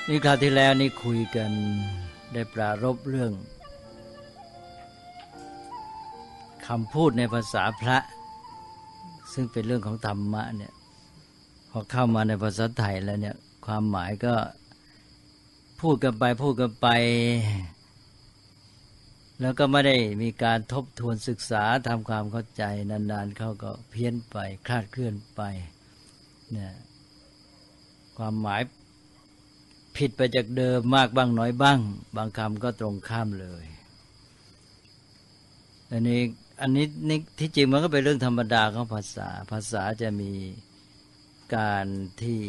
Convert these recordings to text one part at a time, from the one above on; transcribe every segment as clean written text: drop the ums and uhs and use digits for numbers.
นี่คราวที่แล้วนี่คุยกันได้ปรารภเรื่องคำพูดในภาษาพระซึ่งเป็นเรื่องของธรรมะเนี่ยพอเข้ามาในภาษาไทยแล้วเนี่ยความหมายก็พูดกันไปแล้วก็ไม่ได้มีการทบทวนศึกษาทำความเข้าใจนานๆเขาก็เพี้ยนไปคลาดเคลื่อนไปเนี่ยความหมายผิดไปจากเดิมมากบ้างน้อยบ้างบางคำก็ตรงข้ามเลยอันนี้ที่จริงมันก็เป็นเรื่องธรรมดาของภาษาจะมีการที่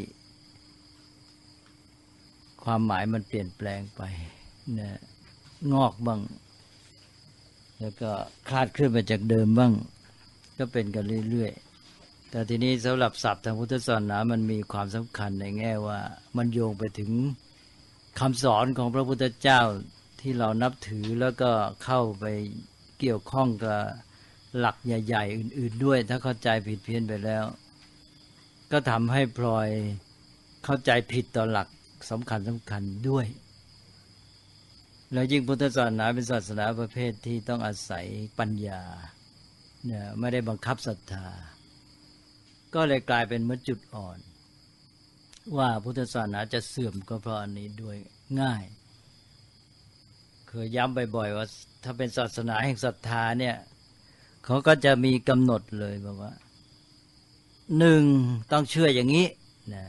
ความหมายมันเปลี่ยนแปลงไปเนี่ยงอกบ้างแล้วก็คลาดเคลื่อนไปจากเดิมบ้างก็เป็นกันเรื่อยๆแต่ทีนี้สำหรับศัพท์ทางพุทธศาสนามันมีความสำคัญในแง่ว่ามันโยงไปถึงคำสอนของพระพุทธเจ้าที่เรานับถือแล้วก็เข้าไปเกี่ยวข้องกับหลักใหญ่ๆอื่นๆด้วยถ้าเข้าใจผิดเพี้ยนไปแล้วก็ทำให้พลอยเข้าใจผิดต่อหลักสำคัญด้วยแล้วยิ่งพุทธศาสนาเป็นศาสนาประเภทที่ต้องอาศัยปัญญาเนี่ยไม่ได้บังคับศรัทธาก็เลยกลายเป็นเหมือนจุดอ่อนว่าพุทธศาสนาจะเสื่อมก็เพราะอันนี้ด้วยง่ายเคยย้ำบ่อยๆว่าถ้าเป็นศาสนาแห่งศรัทธาเนี่ยเขาก็จะมีกำหนดเลยบอกว่าหนึ่งต้องเชื่ออย่างนี้นะ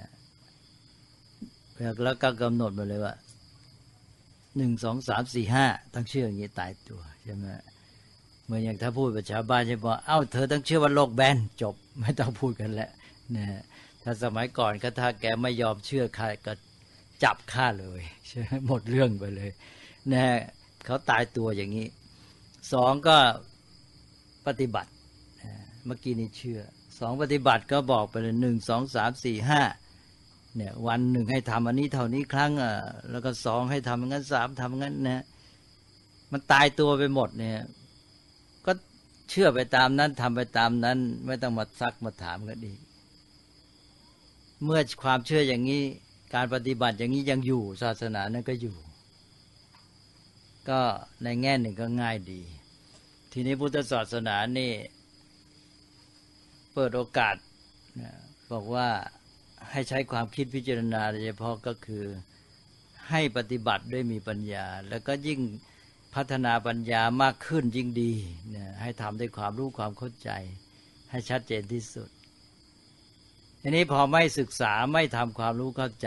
แล้วก็กำหนดมาเลยว่า1 2 3 4 5ต้องเชื่ออย่างนี้ตายตัวใช่ไหมเหมือนอย่างถ้าพูดกับชาวบ้านใช่ป่ะเอ้าเธอต้องเชื่อว่าโลกแบนจบไม่ต้องพูดกันแล้วนะถ้าสมัยก่อนก็ถ้าแกไม่ยอมเชื่อใครก็จับฆ่าเลยใช่หมดเรื่องไปเลยนะเขาตายตัวอย่างนี้สองก็ปฏิบัติเมื่อกี้นี้เชื่อสองปฏิบัติก็บอกไปเลย1 2 3 4 5เนี่ยวันหนึ่งให้ทำอันนี้เท่านี้ครั้งแล้วก็สองให้ทำอย่างนั้นสามทำอย่างนั้นนะมันตายตัวไปหมดเนี่ยก็เชื่อไปตามนั้นทำไปตามนั้นไม่ต้องมาซักมาถามกันอีกเมื่อความเชื่ออย่างนี้การปฏิบัติอย่างนี้ยังอยู่ศาสนานั้นก็อยู่ก็ในแง่หนึ่งก็ง่ายดีทีนี้พุทธศาสนานี่เปิดโอกาสบอกว่าให้ใช้ความคิดพิจารณาโดยเฉพาะก็คือให้ปฏิบัติด้วยมีปัญญาแล้วก็ยิ่งพัฒนาปัญญามากขึ้นยิ่งดีให้ทำด้วยความรู้ความเข้าใจให้ชัดเจนที่สุดทีนี้พอไม่ศึกษาไม่ทำความรู้เข้าใจ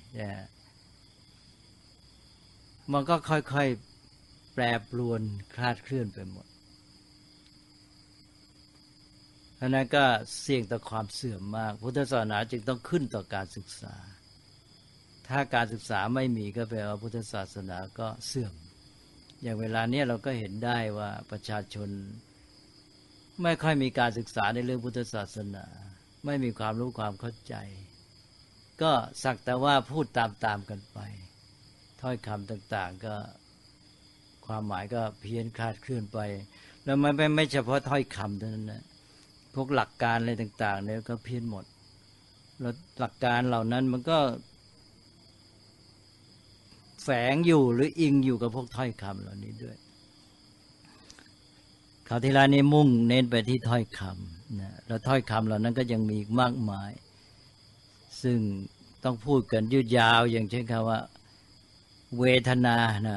มันก็ค่อยๆแปรปรวนคลาดเคลื่อนไปหมดเพราะนั้นก็เสี่ยงต่อความเสื่อมมากพุทธศาสนาจึงต้องขึ้นต่อการศึกษาถ้าการศึกษาไม่มีก็แปลว่าพุทธศาสนาก็เสื่อมอย่างเวลานี้เราก็เห็นได้ว่าประชาชนไม่ค่อยมีการศึกษาในเรื่องพุทธศาสนาไม่มีความรู้ความเข้าใจก็สักแต่ว่าพูดตามๆกันไปถ้อยคำต่างๆก็ความหมายก็เพี้ยนคลาดเคลื่อนไปแล้วมันไม่เฉพาะถ้อยคำเท่านั้นนะพวกหลักการอะไรต่างๆเนี่ยก็เพี้ยนหมดแล้วหลักการเหล่านั้นมันก็แฝงอยู่หรืออิงอยู่กับพวกถ้อยคำเหล่านี้ด้วยคราวที่แล้วนี้มุ่งเน้นไปที่ถ้อยคำนะแล้วถ้อยคำเหล่านั้นก็ยังมีอีกมากมายซึ่งต้องพูดกันยืดยาวอย่างเช่นคำว่าเวทนานะ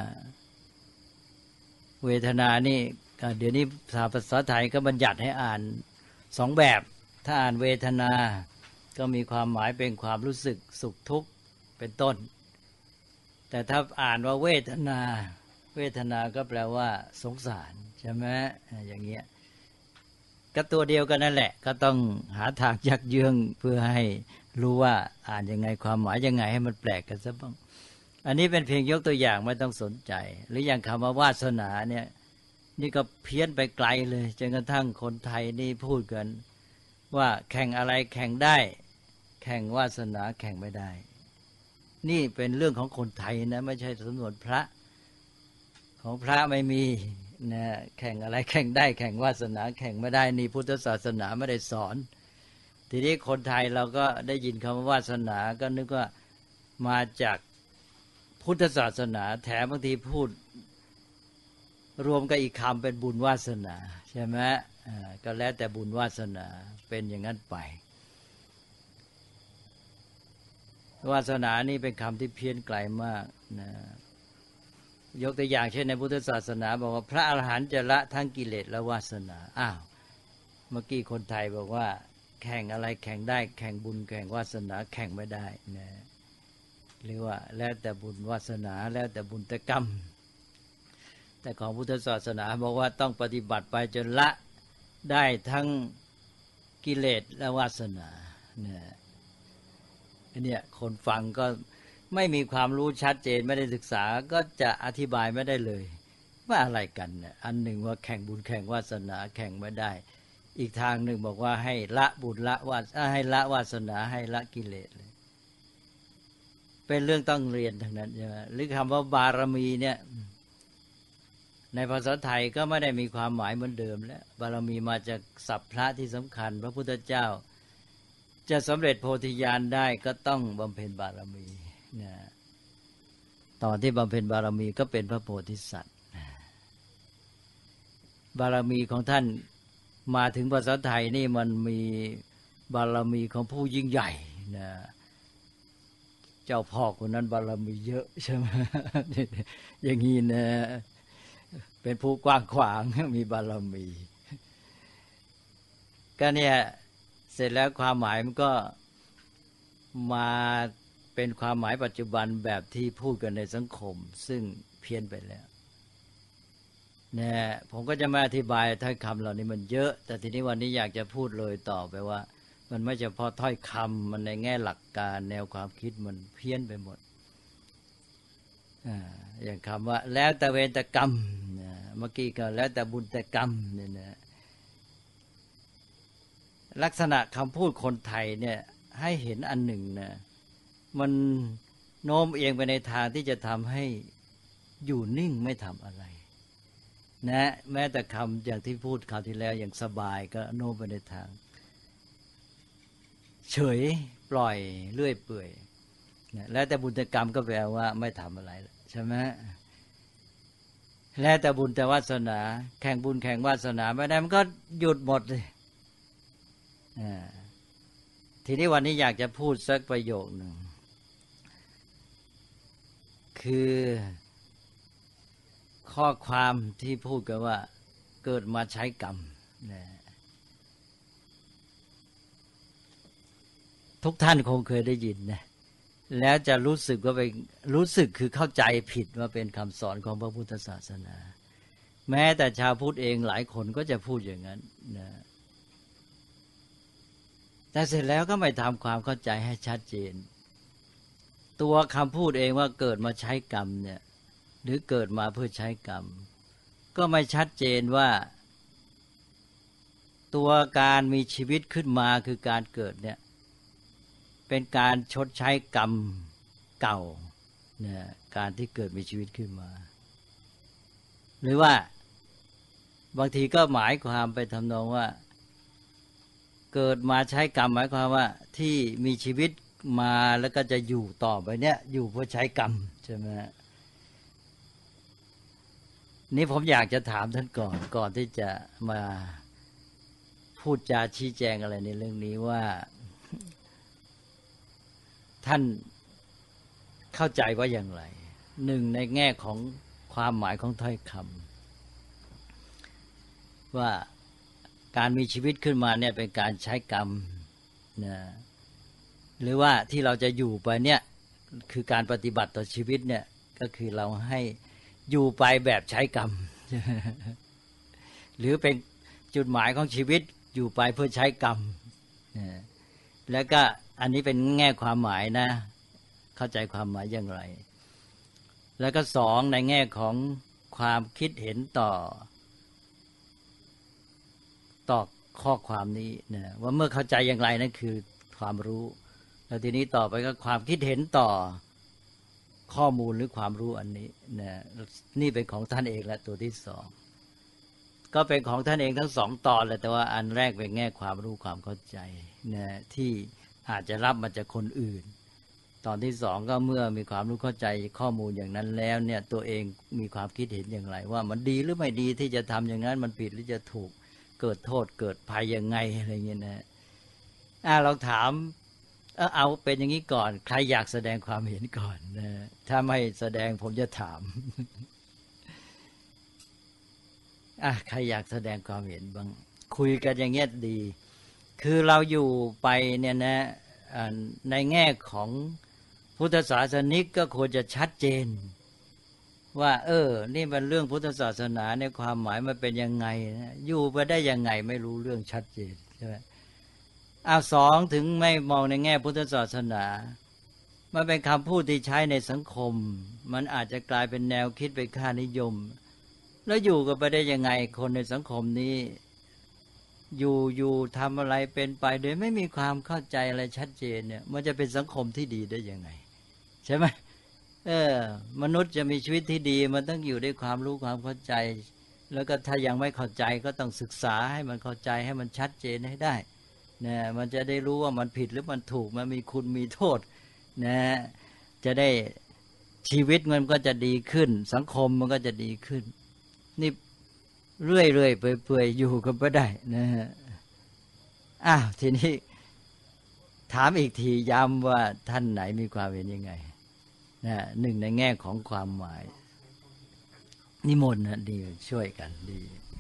เวทนานี่เดี๋ยวนี้ภาษาไทยก็บัญญัติให้อ่านสองแบบถ้าอ่านเวทนาก็มีความหมายเป็นความรู้สึกสุขทุกข์เป็นต้นแต่ถ้าอ่านว่าเวทนาก็แปลว่าสงสารใช่ไหมอย่างเงี้ยก็ตัวเดียวกันนั่นแหละก็ต้องหาทางยักเยื้องเพื่อให้รู้ว่าอ่านยังไงความหมายยังไงให้มันแปลกกันซะบ้างอันนี้เป็นเพียงยกตัวอย่างไม่ต้องสนใจหรืออย่างคำว่าวาสนาเนี่ยนี่ก็เพี้ยนไปไกลเลยจนกระทั่งคนไทยนี่พูดกันว่าแข่งอะไรแข่งได้แข่งวาสนาแข่งไม่ได้นี่เป็นเรื่องของคนไทยนะไม่ใช่สำนวนพระของพระไม่มีนะแข่งอะไรแข่งได้แข่งวาสนาแข่งไม่ได้นี่พุทธศาสนาไม่ได้สอนทีนี้คนไทยเราก็ได้ยินคำว่าวาสนาก็นึกว่ามาจากพุทธศาสนาแถมบางทีพูดรวมกับอีกคำเป็นบุญวาสนาใช่ไหมก็แล้วแต่บุญวาสนาเป็นอย่างนั้นไปวาสนานี่เป็นคำที่เพี้ยนไกลมากนะยกตัวอย่างเช่นในพุทธศาสนาบอกว่าพระอรหันต์จะละทั้งกิเลสและวาสนาอ้าวเมื่อกี้คนไทยบอกว่าแข่งอะไรแข่งได้แข่งบุญแข่งวาสนาแข่งไม่ได้นะหรือว่าแล้วแต่บุญวาสนาแล้วแต่บุญแต่กรรมแต่ของพุทธศาสนาบอกว่าต้องปฏิบัติไปจนละได้ทั้งกิเลสและวาสนาเนี่ยคนฟังก็ไม่มีความรู้ชัดเจนไม่ได้ศึกษาก็จะอธิบายไม่ได้เลยว่าอะไรกันเนี่ยอันหนึ่งว่าแข่งบุญแข่งวาสนาแข่งไม่ได้อีกทางหนึ่งบอกว่าให้ละบุญละวาสให้ละวาสนาให้ละกิเลสเลยเป็นเรื่องต้องเรียนทั้งนั้นใช่ไหมหรือคำว่าบารมีเนี่ยในภาษาไทยก็ไม่ได้มีความหมายเหมือนเดิมแล้วบารมีมาจากศัพท์พระที่สำคัญพระพุทธเจ้าจะสำเร็จโพธิญาณได้ก็ต้องบำเพ็ญบารมีนะตอนที่บำเพ็ญบารมีก็เป็นพระโพธิสัตว์บารมีของท่านมาถึงภาษาไทยนี่มันมีบารมีของผู้ยิ่งใหญ่นะเจ้าพ่อคนนั้นบารมีเยอะใช่ไหมอย่างนี้นะเป็นผู้กว้างขวางมีบารมีก็เนี่ยเสร็จแล้วความหมายมันก็มาเป็นความหมายปัจจุบันแบบที่พูดกันในสังคมซึ่งเพี้ยนไปแล้วเนี่ยผมก็จะมาอธิบายถ้อยคำเหล่านี้มันเยอะแต่ทีนี้วันนี้อยากจะพูดเลยต่อไปว่ามันไม่เฉพาะถ้อยคำมันในแง่หลักการแนวความคิดมันเพี้ยนไปหมดอย่างคำว่าแล้วแต่เวรแต่กรรมเมื่อกี้ก็แล้วแต่บุญแต่กรรมเนี่ยนะลักษณะคำพูดคนไทยเนี่ยให้เห็นอันหนึ่งนะมันโน้มเอียงไปในทางที่จะทำให้อยู่นิ่งไม่ทำอะไรนะแม้แต่คำอย่างที่พูดคราวที่แล้วอย่างสบายก็โน้มไปในทางเฉยปล่อยเลื่อยเปื่อยนะแล้วแต่บุญแต่กรรมก็แปลว่าไม่ทำอะไรใช่ไหมแล้วแต่บุญแต่วาสนาแข่งบุญแข่งวาสนาไม่ได้มันก็หยุดหมดเลยทีนี้วันนี้อยากจะพูดสักประโยคหนึ่งคือข้อความที่พูดกันว่าเกิดมาใช้กรรมทุกท่านคงเคยได้ยินนะแล้วจะรู้สึกว่าไปรู้สึกคือเข้าใจผิดว่าเป็นคำสอนของพระพุทธศาสนาแม้แต่ชาวพุทธเองหลายคนก็จะพูดอย่างนั้นนะแต่เสร็จแล้วก็ไม่ทำความเข้าใจให้ชัดเจนตัวคำพูดเองว่าเกิดมาใช้กรรมเนี่ยหรือเกิดมาเพื่อใช้กรรมก็ไม่ชัดเจนว่าตัวการมีชีวิตขึ้นมาคือการเกิดเนี่ยเป็นการชดใช้กรรมเก่าเนี่ยการที่เกิดมีชีวิตขึ้นมาหรือว่าบางทีก็หมายความไปทำนองว่าเกิดมาใช้กรรมหมายความว่าที่มีชีวิตมาแล้วก็จะอยู่ต่อไปเนี่ยอยู่เพื่อใช้กรรมใช่ไหมนี่ผมอยากจะถามท่านก่อนที่จะมาพูดจาชี้แจงอะไรในเรื่องนี้ว่าท่านเข้าใจว่าอย่างไรหนึ่งในแง่ของความหมายของถ้อยคำว่าการมีชีวิตขึ้นมาเนี่ยเป็นการใช้กรรมนะหรือว่าที่เราจะอยู่ไปเนี่ยคือการปฏิบัติต่อชีวิตเนี่ยก็คือเราให้อยู่ไปแบบใช้กรรมหรือเป็นจุดหมายของชีวิตอยู่ไปเพื่อใช้กรรมแล้วก็อันนี้เป็นแง่ความหมายนะเข้าใจความหมายอย่างไรแล้วก็สองในแง่ของความคิดเห็นต่อข้อความนี้นะว่าเมื่อเข้าใจอย่างไรนั่นคือความรู้แล้วทีนี้ต่อไปก็ความคิดเห็นต่อข้อมูลหรือความรู้อันนี้นะนี่เป็นของท่านเองและตัวที่สองก็เป็นของท่านเองทั้งสองตอนเลยแต่ว่าอันแรกเป็นแง่ความรู้ความเข้าใจนะที่อาจจะรับมาจากคนอื่นตอนที่สองก็เมื่อมีความรู้เข้าใจข้อมูลอย่างนั้นแล้วเนี่ยตัวเองมีความคิดเห็นอย่างไรว่ามันดีหรือไม่ดีที่จะทำอย่างนั้นมันผิดหรือจะถูกเกิดโทษเกิดภัยยังไงอะไรเงี้ยนะเราถามเอาเป็นอย่างนี้ก่อนใครอยากแสดงความเห็นก่อนนะถ้าไม่แสดงผมจะถามใครอยากแสดงความเห็นบ้างคุยกันอย่างเงี้ยดีคือเราอยู่ไปเนี่ยนะในแง่ของพุทธศาสนิกก็ควรจะชัดเจนว่านี่มันเรื่องพุทธศาสนาในความหมายมันเป็นยังไงนะอยู่ไปได้ยังไงไม่รู้เรื่องชัดเจนใช่ไหมสองถึงไม่มองในแง่พุทธศาสนามันเป็นคำพูดที่ใช้ในสังคมมันอาจจะกลายเป็นแนวคิดเป็นค่านิยมแล้วอยู่กันไปได้ยังไงคนในสังคมนี้อยู่ทำอะไรเป็นไปโดยไม่มีความเข้าใจอะไรชัดเจนเนี่ยมันจะเป็นสังคมที่ดีได้ยังไงใช่ไหมมนุษย์จะมีชีวิตที่ดีมันต้องอยู่ด้วยความรู้ความเข้าใจแล้วก็ถ้ายังไม่เข้าใจก็ต้องศึกษาให้มันเข้าใจให้มันชัดเจนให้ได้นะมันจะได้รู้ว่ามันผิดหรือมันถูกมันมีคุณมีโทษนะจะได้ชีวิตมันก็จะดีขึ้นสังคมมันก็จะดีขึ้นนี่เรื่อยๆเปื่อยๆอยู่กันไปได้นะฮะทีนี้ถามอีกทีย้ำว่าท่านไหนมีความเห็นยังไงนะหนึ่งในแง่ของความหมายนิมนต์นะดีช่วยกันดี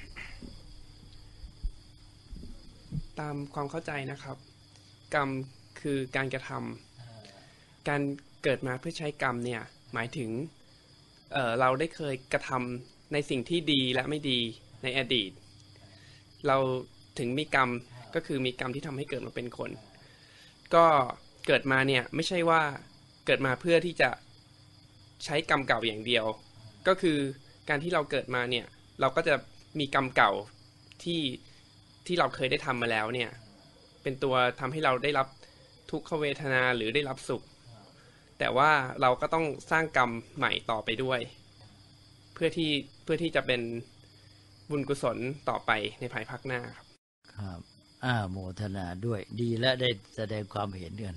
ตามความเข้าใจนะครับกรรมคือการกระทำการเกิดมาเพื่อใช้กรรมเนี่ยหมายถึงเราได้เคยกระทำในสิ่งที่ดีและไม่ดีในอดีตเราถึงมีกรรมก็คือมีกรรมที่ทำให้เกิดมาเป็นคนก็เกิดมาเนี่ยไม่ใช่ว่าเกิดมาเพื่อที่จะใช้กรรมเก่าอย่างเดียวก็คือการที่เราเกิดมาเนี่ยเราก็จะมีกรรมเก่าที่เราเคยได้ทำมาแล้วเนี่ยเป็นตัวทำให้เราได้รับทุกขเวทนาหรือได้รับสุขแต่ว่าเราก็ต้องสร้างกรรมใหม่ต่อไปด้วยเพื่อที่จะเป็นบุญกุศลต่อไปในภายภาคหน้าครับครับโมทนาด้วยดีและได้แสดงความเห็นกัน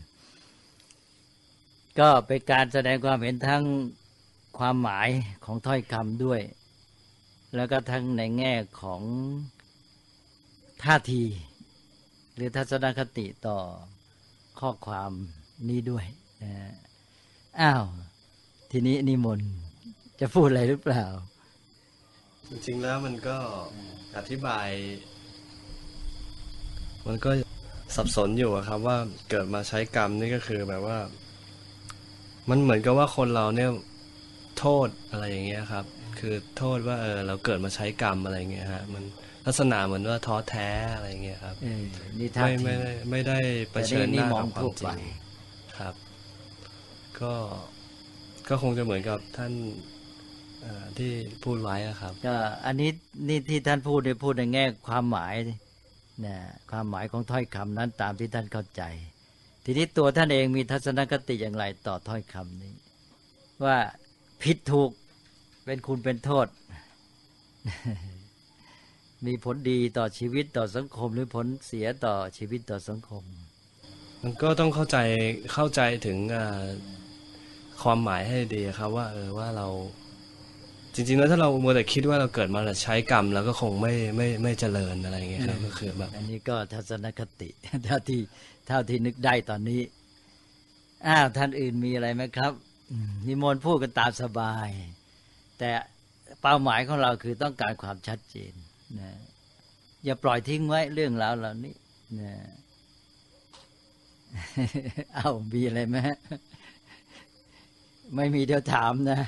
ก็เป็นการแสดงความเห็นทั้งความหมายของถ้อยคำด้วยแล้วก็ทั้งในแง่ของท่าทีหรือทัศนคติต่อข้อความนี้ด้วยทีนี้นิมนต์จะพูดอะไรหรือเปล่าจริงๆแล้วมันก็อธิบายมันก็สับสนอยู่ครับว่าเกิดมาใช้กรรมนี่ก็คือแบบว่ามันเหมือนกับว่าคนเราเนี่ยโทษอะไรอย่างเงี้ยครับคือโทษว่าเราเกิดมาใช้กรรมอะไรเงี้ยฮะมันลักษณะเหมือนว่าท้อแท้อะไรเงี้ยครับไม่ได้เผชิญหน้ากับความจริงครับก็คงจะเหมือนกับท่านที่พูดไว้ครับก็อันนี้นี่ที่ท่านพูดในแง่ความหมายนะความหมายของถ้อยคำนั้นตามที่ท่านเข้าใจทีนี้ตัวท่านเองมีทัศนคติอย่างไรต่อถ้อยคำนี้ว่าผิดถูกเป็นคุณเป็นโทษมีผลดีต่อชีวิตต่อสังคมหรือผลเสียต่อชีวิตต่อสังคมมันก็ต้องเข้าใจถึงความหมายให้ดีครับว่าเราจริงๆแล้วถ้าเรามัวแต่คิดว่าเราเกิดมาแล้วใช้กรรมแล้วก็คงไม่เจริญอะไรอย่างเงี้ยครับก็คือแบบอันนี้ก็ทัศนคติเท่าที่นึกได้ตอนนี้ท่านอื่นมีอะไรไหมครับนิมนต์พูดกันตามสบายแต่เป้าหมายของเราคือต้องการความชัดเจนนะอย่าปล่อยทิ้งไว้เรื่องราวเหล่านี้นะมีอะไรไหมไม่มีเดี๋ยวถามนะ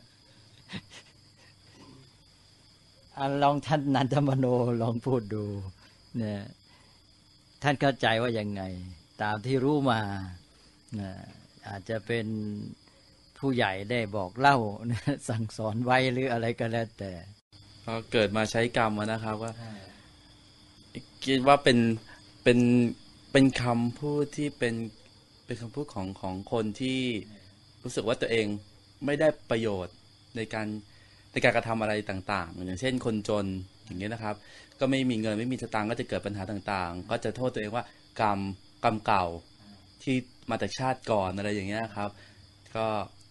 ลองท่านนันทมโนลองพูดดูเนี่ยท่านเข้าใจว่ายังไงตามที่รู้มาอาจจะเป็นผู้ใหญ่ได้บอกเล่าสั่งสอนไว้หรืออะไรก็แล้วแต่ก็เกิดมาใช้กรรมนะครับว่าคิดว่าเป็นคำพูดที่เป็นคำพูดของคนที่รู้สึกว่าตัวเองไม่ได้ประโยชน์ในการกระทำอะไรต่างๆอย่างเช่นคนจนอย่างนี้นะครับก็ไม่มีเงินไม่มีสตางค์ก็จะเกิดปัญหาต่างๆก็จะโทษตัวเองว่ากรรมเก่าที่มาจากชาติก่อนอะไรอย่างเงี้ยครับ ก็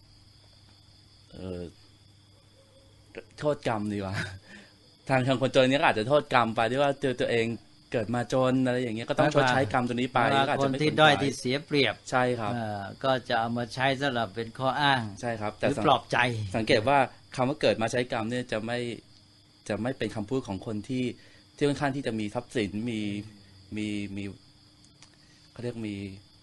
โทษกรรมดีกว่า ทางคนจนเนี้ยก็อาจจะโทษกรรมไปที่ว่าตัวเองเกิดมาจนอะไรอย่างเงี้ยก็ต้องชดใช้กรรมตัวนี้ไปก็อาจคจะนไม่ที่สนด้อยใจที่เสียเปรียบใช่ครับก็จะเอามาใช้สำหรับเป็นข้ออ้างใช่ครับหแต่รือปลอบใจสังเกตว่าคำว่าเกิดมาใช้กรรมเนี่ยจะไม่เป็นคำพูดของคนที่ค่อนข้างที่จะมีทรัพย์สินมีเขาเรียกมี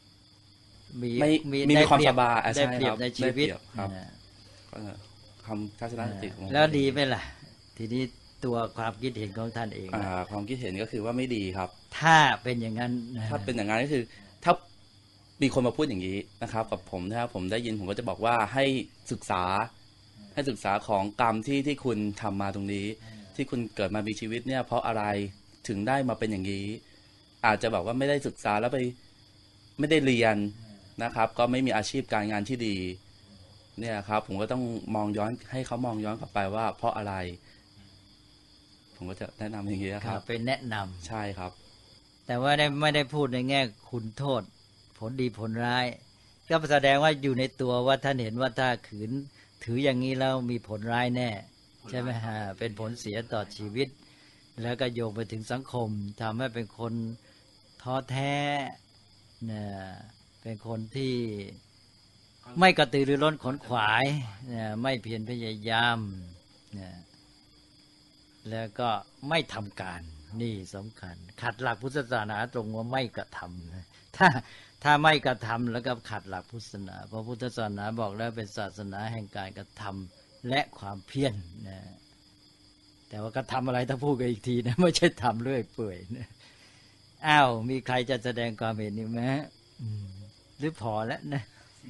มีได้ความเปรีสยบบายได้เปรียบใช่ครับในชีวิตได้เปรียบครับ ก็คำทัศนคติของผมแล้วดีไหมล่ะ ทีนี้ตัวความคิดเห็นของท่านเองนะความคิดเห็นก็คือว่าไม่ดีครับถ้าเป็นอย่างนั้นถ้าเป็นอย่างนั้นก็คือถ้ามีคนมาพูดอย่างนี้นะครับกับผมนะครับผมได้ยินผมก็จะบอกว่าให้ศึกษาของกรรมที่คุณทำมาตรงนี้ ที่คุณเกิดมามีชีวิตเนี่ยเพราะอะไรถึงได้มาเป็นอย่างนี้ อาจจะบอกว่าไม่ได้ศึกษาแล้วไปไม่ได้เรียนนะครับ ก็ไม่มีอาชีพการงานที่ดีเนี่ยครับผมก็ต้องมองย้อนให้เขามองย้อนกลับไปว่า เพราะอะไร ผมก็จะแนะนำอย่างนี้ครับเป็นแนะนำใช่ครับแต่ว่าไม่ได้พูดในแง่คุณโทษ ผลดีผลร้าย ก็แสดงว่าอยู่ในตัวว่าท่านเห็นว่าถ้าขืนถืออย่างนี้แล้วมีผลร้ายแน่ ใช่ไหมฮะเป็นผลเสียต่อชีวิต แล้วก็โยงไปถึงสังคมทำให้เป็นคนท้อแท้เนี่ยเป็นคนที่ไม่กระตือรือร้นขนขวายเนี่ยไม่เพียรพยายามเนี่ยแล้วก็ไม่ทำการนี่สำคัญขัดหลักพุทธศาสนาตรงว่าไม่กระทำนะถ้าไม่กระทำแล้วก็ขัดหลักพุทธศาสนาเพราะพุทธศาสนาบอกแล้วเป็นศาสนาแห่งการกระทำและความเพียรนะแต่ว่ากระทำอะไรต้องพูดกันอีกทีนะไม่ใช่ทำเรื่อยเปื่อยนะอ้าวมีใครจะแสดงความเห็นอีกไหมหรือพอแล้วนะ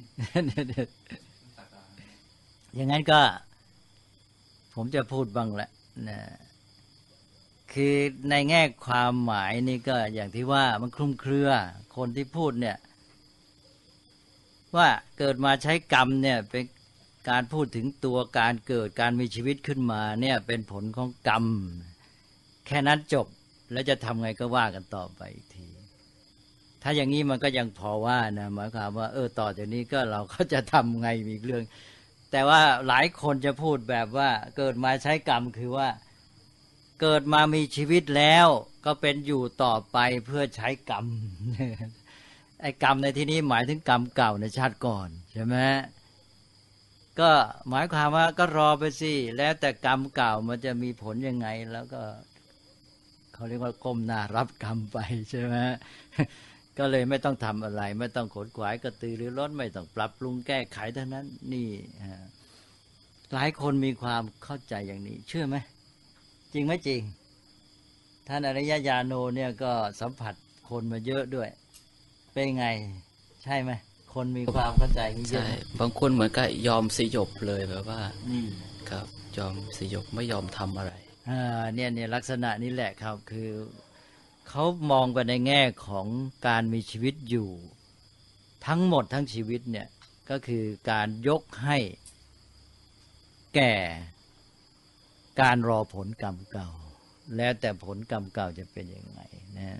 อย่างนั้นก็ผมจะพูดบ้างแหละนะคือในแง่ความหมายนี่ก็อย่างที่ว่ามันคลุมเครือคนที่พูดเนี่ยว่าเกิดมาใช้กรรมเนี่ยเป็นการพูดถึงตัวการเกิดการมีชีวิตขึ้นมาเนี่ยเป็นผลของกรรมแค่นั้นจบแล้วจะทำไงก็ว่ากันต่อไปอีกทีถ้าอย่างนี้มันก็ยังพอว่านะหมายความว่าต่อจากนี้ก็เราก็จะทำไงมีเรื่องแต่ว่าหลายคนจะพูดแบบว่าเกิดมาใช้กรรมคือว่าเกิดมามีชีวิตแล้วก็เป็นอยู่ต่อไปเพื่อใช้กรรม ไอ้กรรมในที่นี้หมายถึงกรรมเก่าในชาติก่อนใช่ไหมก็หมายความว่าก็รอไปสิแล้วแต่กรรมเก่ามันจะมีผลยังไงแล้วก็เขาเรียกว่าก้มหน้ารับกรรมไปใช่ไหม ก็เลยไม่ต้องทำอะไรไม่ต้องขนขวายกระตือรือร้นไม่ต้องปรับปรุงแก้ไขเท่านั้นนี่หลายคนมีความเข้าใจอย่างนี้เชื่อไหมจริงไหมจริงท่านอริยญาโนเนี่ยก็สัมผัสคนมาเยอะด้วยเป็นไงใช่ไหมคนมีความเข้าใจเยใช่อะบางคนเหมือนกับยอมสยบเลยแบบว่านี่ครับยอมสยบไม่ยอมทำอะไรเนี่ยลักษณะนี้แหละครับคือเขามองไปในแง่ของการมีชีวิตอยู่ทั้งหมดทั้งชีวิตเนี่ยก็คือการยกให้แก่การรอผลกรรมเก่าแล้วแต่ผลกรรมเก่าจะเป็นยังไงนะ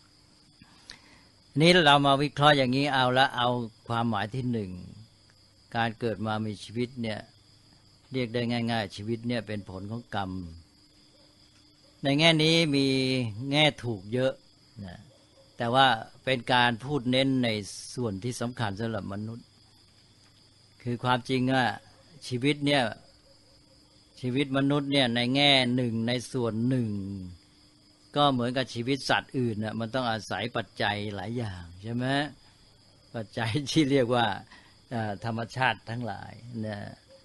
นี้เรามาวิเคราะห์อย่างนี้เอาความหมายที่หนึ่งการเกิดมามีชีวิตเนี่ยเรียกได้ง่ายๆชีวิตเนี่ยเป็นผลของกรรมในแง่นี้มีแง่ถูกเยอะนะแต่ว่าเป็นการพูดเน้นในส่วนที่สำคัญสำหรับมนุษย์คือความจริงว่าชีวิตเนี่ยชีวิตมนุษย์เนี่ยในแง่หนึ่งในส่วนหนึ่งก็เหมือนกับชีวิตสัตว์อื่นน่ะมันต้องอาศัยปัจจัยหลายอย่างใช่ไหมปัจจัยที่เรียกว่าธรรมชาติทั้งหลายนะ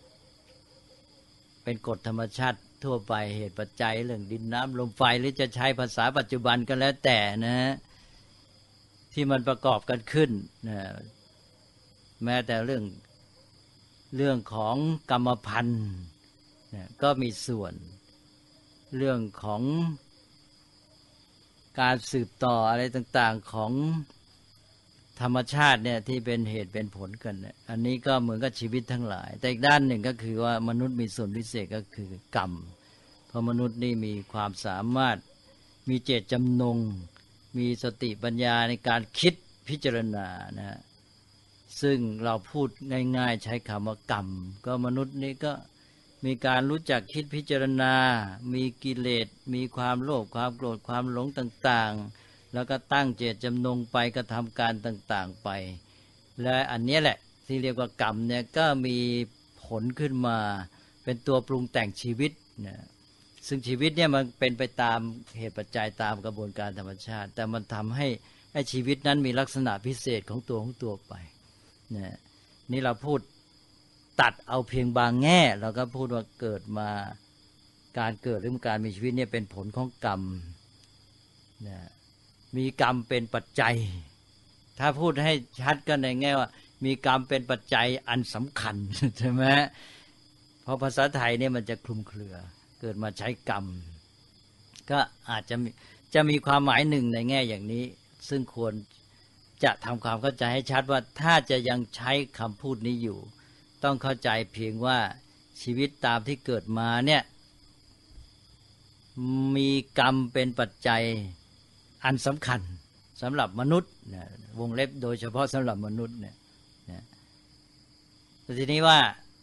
เป็นกฎธรรมชาติทั่วไปเหตุปัจจัยเรื่องดินน้ำลมไฟหรือจะใช้ภาษาปัจจุบันก็แล้วแต่นะที่มันประกอบกันขึ้นนะแม้แต่เรื่องของกรรมพันธุ์นะก็มีส่วนเรื่องของการสืบต่ออะไรต่างๆของธรรมชาติเนี่ยที่เป็นเหตุเป็นผลกันเนี่ยอันนี้ก็เหมือนกับชีวิตทั้งหลายแต่อีกด้านหนึ่งก็คือว่ามนุษย์มีส่วนพิเศษก็คือกรรมเพราะมนุษย์นี่มีความสามารถมีเจตจำนงมีสติปัญญาในการคิดพิจารณานะซึ่งเราพูดง่ายๆใช้คำว่ากรรมก็มนุษย์นี่ก็มีการรู้จักคิดพิจารณามีกิเลสมีความโลภความโกรธความหลงต่างๆแล้วก็ตั้งเจตจำนงไปกระทำการต่างๆไปและอันนี้แหละที่เรียกว่ากรรมเนี่ยก็มีผลขึ้นมาเป็นตัวปรุงแต่งชีวิตนะซึ่งชีวิตเนี่ยมันเป็นไปตามเหตุปัจจัยตามกระบวนการธรรมชาติแต่มันทำให้ชีวิตนั้นมีลักษณะพิเศษของตัวไปนะนี่เราพูดตัดเอาเพียงบางแง่เราก็พูดว่าเกิดมาการเกิดหรือการมีชีวิตเนี่ยเป็นผลของกรรมนะมีกรรมเป็นปัจจัยถ้าพูดให้ชัดก็ในแง่ว่ามีกรรมเป็นปัจจัยอันสำคัญใช่ไหมเพราะภาษาไทยเนี่ยมันจะคลุมเครือเกิดมาใช้กรรมก็อาจจะมีความหมายหนึ่งในแง่อย่างนี้ซึ่งควรจะทำความเข้าใจให้ชัดว่าถ้าจะยังใช้คำพูดนี้อยู่ต้องเข้าใจเพียงว่าชีวิตตามที่เกิดมาเนี่ยมีกรรมเป็นปัจจัยอันสำคัญสำหรับมนุษย์นะวงเล็บโดยเฉพาะสำหรับมนุษย์เนี่ยนะแต่ทีนี้ว่า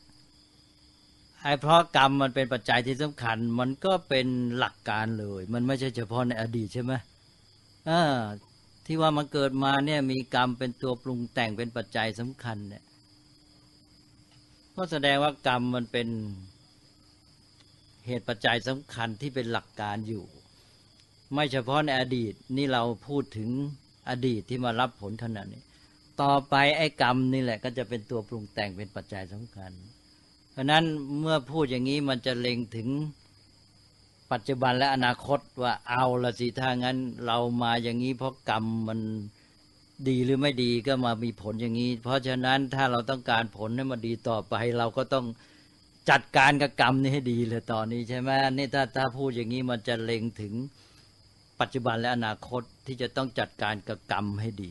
เพราะกรรมมันเป็นปัจจัยที่สำคัญมันก็เป็นหลักการเลยมันไม่ใช่เฉพาะในอดีตใช่ไหมที่ว่ามันเกิดมาเนี่ยมีกรรมเป็นตัวปรุงแต่งเป็นปัจจัยสำคัญเนี่ยก็แสดงว่ากรรมมันเป็นเหตุปัจจัยสำคัญที่เป็นหลักการอยู่ไม่เฉพาะในอดีตนี่เราพูดถึงอดีตที่มารับผลขนาดนี้ต่อไปไอ้กรรมนี่แหละก็จะเป็นตัวปรุงแต่งเป็นปัจจัยสำคัญเพราะนั้นเมื่อพูดอย่างนี้มันจะเล็งถึงปัจจุบันและอนาคตว่าเอาละสิถ้างั้นเรามาอย่างนี้เพราะกรรมมันดีหรือไม่ดีก็มามีผลอย่างนี้เพราะฉะนั้นถ้าเราต้องการผลให้มันดีต่อไปเราก็ต้องจัดการกับกรรมนี้ให้ดีเลยตอนนี้ใช่ไหมนี่ถ้าพูดอย่างนี้มันจะเล็งถึงปัจจุบันและอนาคตที่จะต้องจัดการกับกรรมให้ดี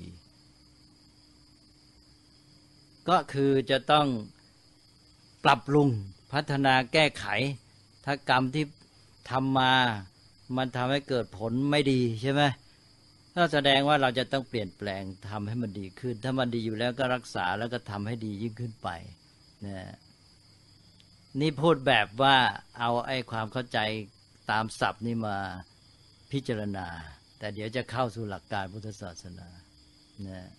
ก็คือจะต้องปรับปรุงพัฒนาแก้ไขถ้ากรรมที่ทำมามันทำให้เกิดผลไม่ดีใช่ไหมก็แสดงว่าเราจะต้องเปลี่ยนแปลงทำให้มันดีขึ้นถ้ามันดีอยู่แล้วก็รักษาแล้วก็ทำให้ดียิ่งขึ้นไปนะนี่พูดแบบว่าเอาไอ้ความเข้าใจตามศัพท์นี่มาพิจารณาแต่เดี๋ยวจะเข้าสู่หลักการพุทธศาสนานะ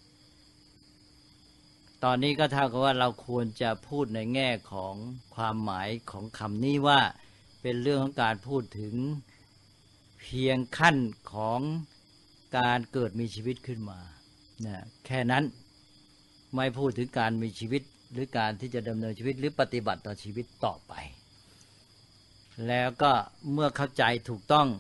ตอนนี้ก็เท่ากับว่าเราควรจะพูดในแง่ของความหมายของคำนี้ว่าเป็นเรื่องของการพูดถึงเพียงขั้นของการเกิดมีชีวิตขึ้นมานะแค่นั้นไม่พูดถึงการมีชีวิตหรือการที่จะดำเนินชีวิตหรือปฏิบัติต่อชีวิตต่อไปแล้วก็เมื่อเข้าใจถูกต้อง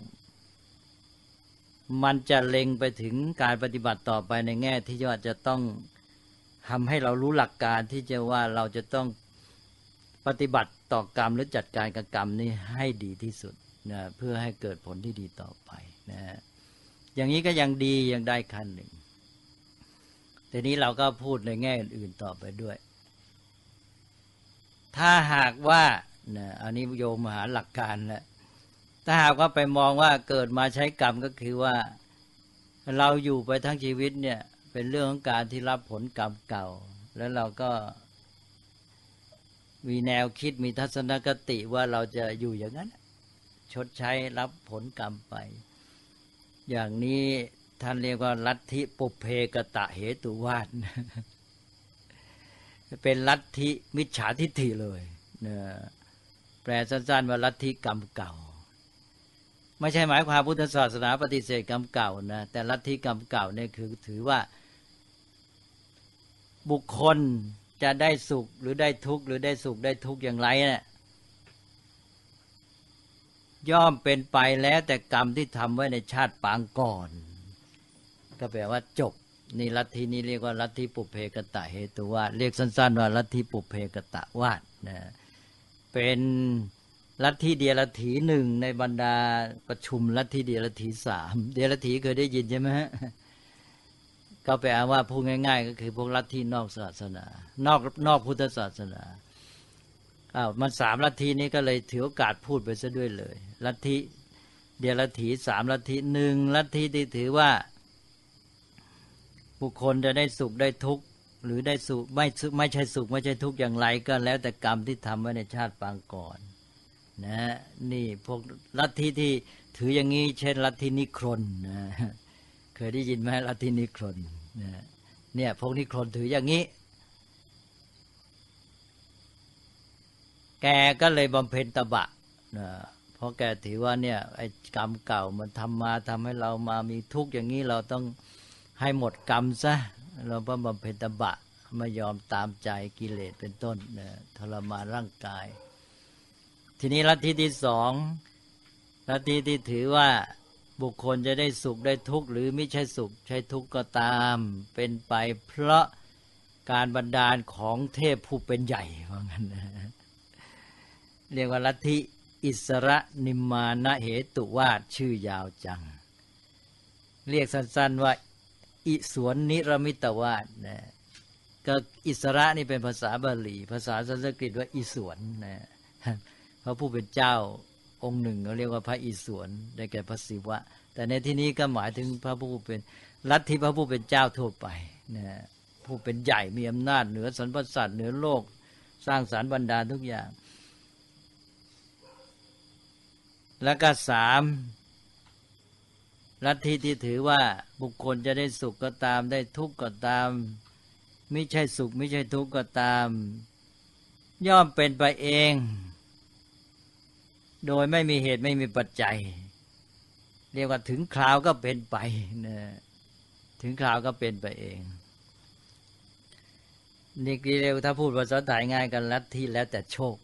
มันจะเล็งไปถึงการปฏิบัติต่อไปในแง่ที่ว่าจะต้องทำให้เรารู้หลักการที่จะว่าเราจะต้องปฏิบัติต่อกรรมหรือจัดการกับกรรมนี้ให้ดีที่สุดนะเพื่อให้เกิดผลที่ดีต่อไปนะอย่างนี้ก็ยังดียังได้ขั้นหนึ่งทีนี้เราก็พูดในแง่อื่นๆต่อไปด้วยถ้าหากว่านะอันนี้โยมหาหลักการแล้วถ้าหากว่าไปมองว่าเกิดมาใช้กรรมก็คือว่าเราอยู่ไปทั้งชีวิตเนี่ยเป็นเรื่องของการที่รับผลกรรมเก่าแล้วเราก็มีแนวคิดมีทัศนคติว่าเราจะอยู่อย่างนั้นชดใช้รับผลกรรมไปอย่างนี้ท่านเรียกว่าลัทธิปุพเพกตะเหตุวาทเป็นลัทธิมิจฉาทิฏฐิเลยแปลสั้นๆว่าลัทธิกรรมเก่าไม่ใช่หมายความพุทธศาสนาปฏิเสธกรรมเก่านะแต่ลัทธิกรรมเก่าเนี่ยคือถือว่าบุคคลจะได้สุขหรือได้ทุกข์หรือได้สุขได้ทุกข์อย่างไรเนี่ยย่อมเป็นไปแล้วแต่กรรมที่ทำไว้ในชาติปางก่อนก็แปลว่าจบนี่ลัทธินี้เรียกว่าลัทธิปุพเพกตะเหตุวาทเรียกสั้นๆว่าลัทธิปุพเพกตะวาทนะเป็นลัทธิเดียรถีหนึ่งในบรรดาประชุมลัทธิเดียรถีสามเดียรถีเคยได้ยินใช่ไหมฮะก็แปลว่าพูดง่ายๆก็คือพวกลัทธินอกศาสนานอกพุทธศาสนามันสามลัทธินี้ก็เลยถือโอกาสพูดไปซะด้วยเลยลัทธิเดียรถีสามลัทธิหนึ่งลัทธิที่ถือว่าบุคคลจะได้สุขได้ทุกข์หรือได้สุขไม่ใช่สุขไม่ใช่ทุกข์อย่างไรก็แล้วแต่กรรมที่ทำไว้ในชาติปางก่อนนะนี่พวกลัทธิที่ถืออย่างนี้เช่นลัทธินิครนนะเคยได้ยินไหมลัทธินิครนนะเนี่ยพวกนิครนถืออย่างนี้แกก็เลยบำเพ็ญตบะนะเพราะแกถือว่าเนี่ยไอ้กรรมเก่ามันทำมาทำให้เรามามีทุกข์อย่างนี้เราต้องให้หมดกรรมซะเราก็บำเพ็ญตบะไม่ยอมตามใจกิเลสเป็นต้นนะทรมานร่างกายทีนี้ลัทธิที่สองลัทธิที่ถือว่าบุคคลจะได้สุขได้ทุกข์หรือไม่ใช่สุขใช่ทุกข์ก็ตามเป็นไปเพราะการบันดาลของเทพผู้เป็นใหญ่ว่างั้นนะเรียกว่าลัทธิอิสระนิมมานะเหตุวาทชื่อยาวจังเรียกสั้นๆว่าอิสวนนิรมิตวาทนะก็อิสระนี่เป็นภาษาบาลีภาษาสันสกฤตว่าอิสวนนะพระผู้เป็นเจ้าองค์หนึ่งเขาเรียกว่าพระอิศวรได้แก่พระศิวะแต่ในที่นี้ก็หมายถึงพระผู้เป็นลัทธิพระผู้เป็นเจ้าทั่วไปนะผู้เป็นใหญ่มีอำนาจเหนือสรรพสัตว์เหนือโลกสร้างสรรค์บันดาลทุกอย่างแล้วก็สามลัทธิที่ถือว่าบุคคลจะได้สุขก็ตามได้ทุกข์ก็ตามไม่ใช่สุขไม่ใช่ทุกข์ก็ตามย่อมเป็นไปเองโดยไม่มีเหตุไม่มีปัจจัยเรียกว่าถึงคราวก็เป็นไปนะถึงคราวก็เป็นไปเองนี่เรียกถ้าพูดภาษาไทยง่ายกันลัทธิแล้วแต่โชค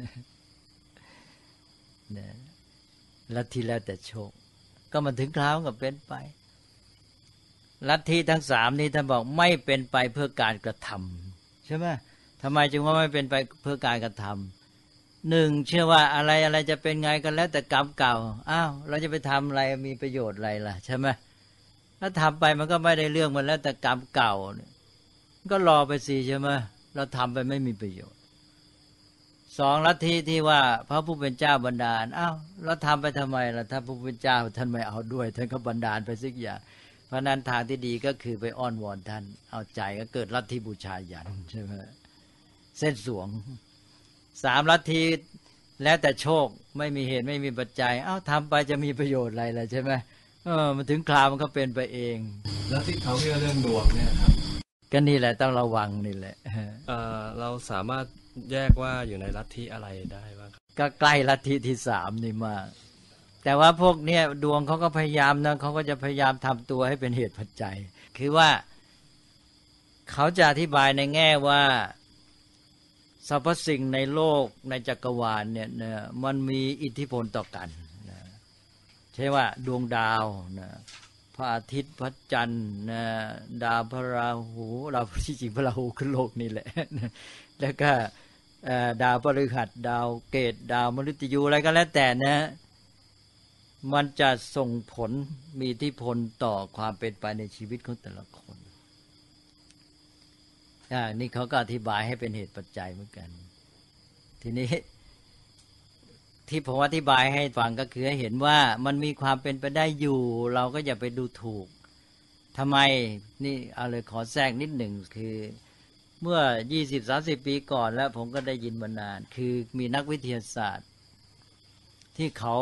นะลัทธิแล้วแต่โชคก็มันถึงคราวก็เป็นไปลัทธิทั้งสามนี้ท่านบอกไม่เป็นไปเพื่อการกระทำใช่ไหมทำไมจึงว่าไม่เป็นไปเพื่อการกระทำหนึ่งเชื่อว่าอะไรจะเป็นไงกันแล้วแต่กรรมเก่าอ้าวเราจะไปทำอะไรมีประโยชน์อะไรล่ะใช่ไหมถ้าทำไปมันก็ไม่ได้เรื่องมันแล้วแต่กรรมเก่าก็รอไปสิใช่ไหมเราทำไปไม่มีประโยชน์สองลัทธิที่ว่าพระผู้เป็นเจ้าบันดาลอ้าวเราทำไปทำไมล่ะถ้าพระผู้เป็นเจ้าท่านไม่เอาด้วยท่านก็บันดาลไปสักอย่างเพราะนั้นทางที่ดีก็คือไปอ้อนวอนท่านเอาใจก็เกิดลัทธิบูชายันใช่ไหมเส้นสวงสามลัทธิแล้วแต่โชคไม่มีเหตุไม่มีปัจจัยเอ้าทำไปจะมีประโยชน์อะไรล่ะใช่ไหมมันถึงคราวมันก็เป็นไปเองแล้วที่เขาเรียกเรื่องดวงเนี่ยครับก็นี่แหละต้องระวังนี่แหละเราสามารถแยกว่าอยู่ในลัทธิอะไรได้บ้างครับก็ใกล้ลัทธิที่สามนี่มากแต่ว่าพวกเนี้ยดวงเขาก็พยายามนะเขาก็จะพยายามทำตัวให้เป็นเหตุปัจจัยคือว่าเขาจะอธิบายในแง่ว่าสรรพสิ่งในโลกในจักรวาลเนี่ยนะมันมีอิทธิพลต่อกันนะใช่ว่าดวงดาวนะพระอาทิตย์พระจันทร์นะดาวพระราหูดาวที่จริงพระราหูคือโลกนี่แหละแล้วก็ดาวพฤหัสดาวเกตดาวมฤตยูอะไรก็แล้วแต่นะมันจะส่งผลมีอิทธิพลต่อความเป็นไปในชีวิตของแต่ละคนนี่เขาก็อธิบายให้เป็นเหตุปัจจัยเหมือนกันทีนี้ที่ผมอธิบายให้ฟังก็คือให้เห็นว่ามันมีความเป็นไปได้อยู่เราก็อย่าไปดูถูกทำไมนี่เอาเลยขอแทรกนิดหนึ่งคือเมื่อ 20-30 ปีก่อนแล้วผมก็ได้ยินมานานคือมีนักวิทยาศาสตร์ที่เขา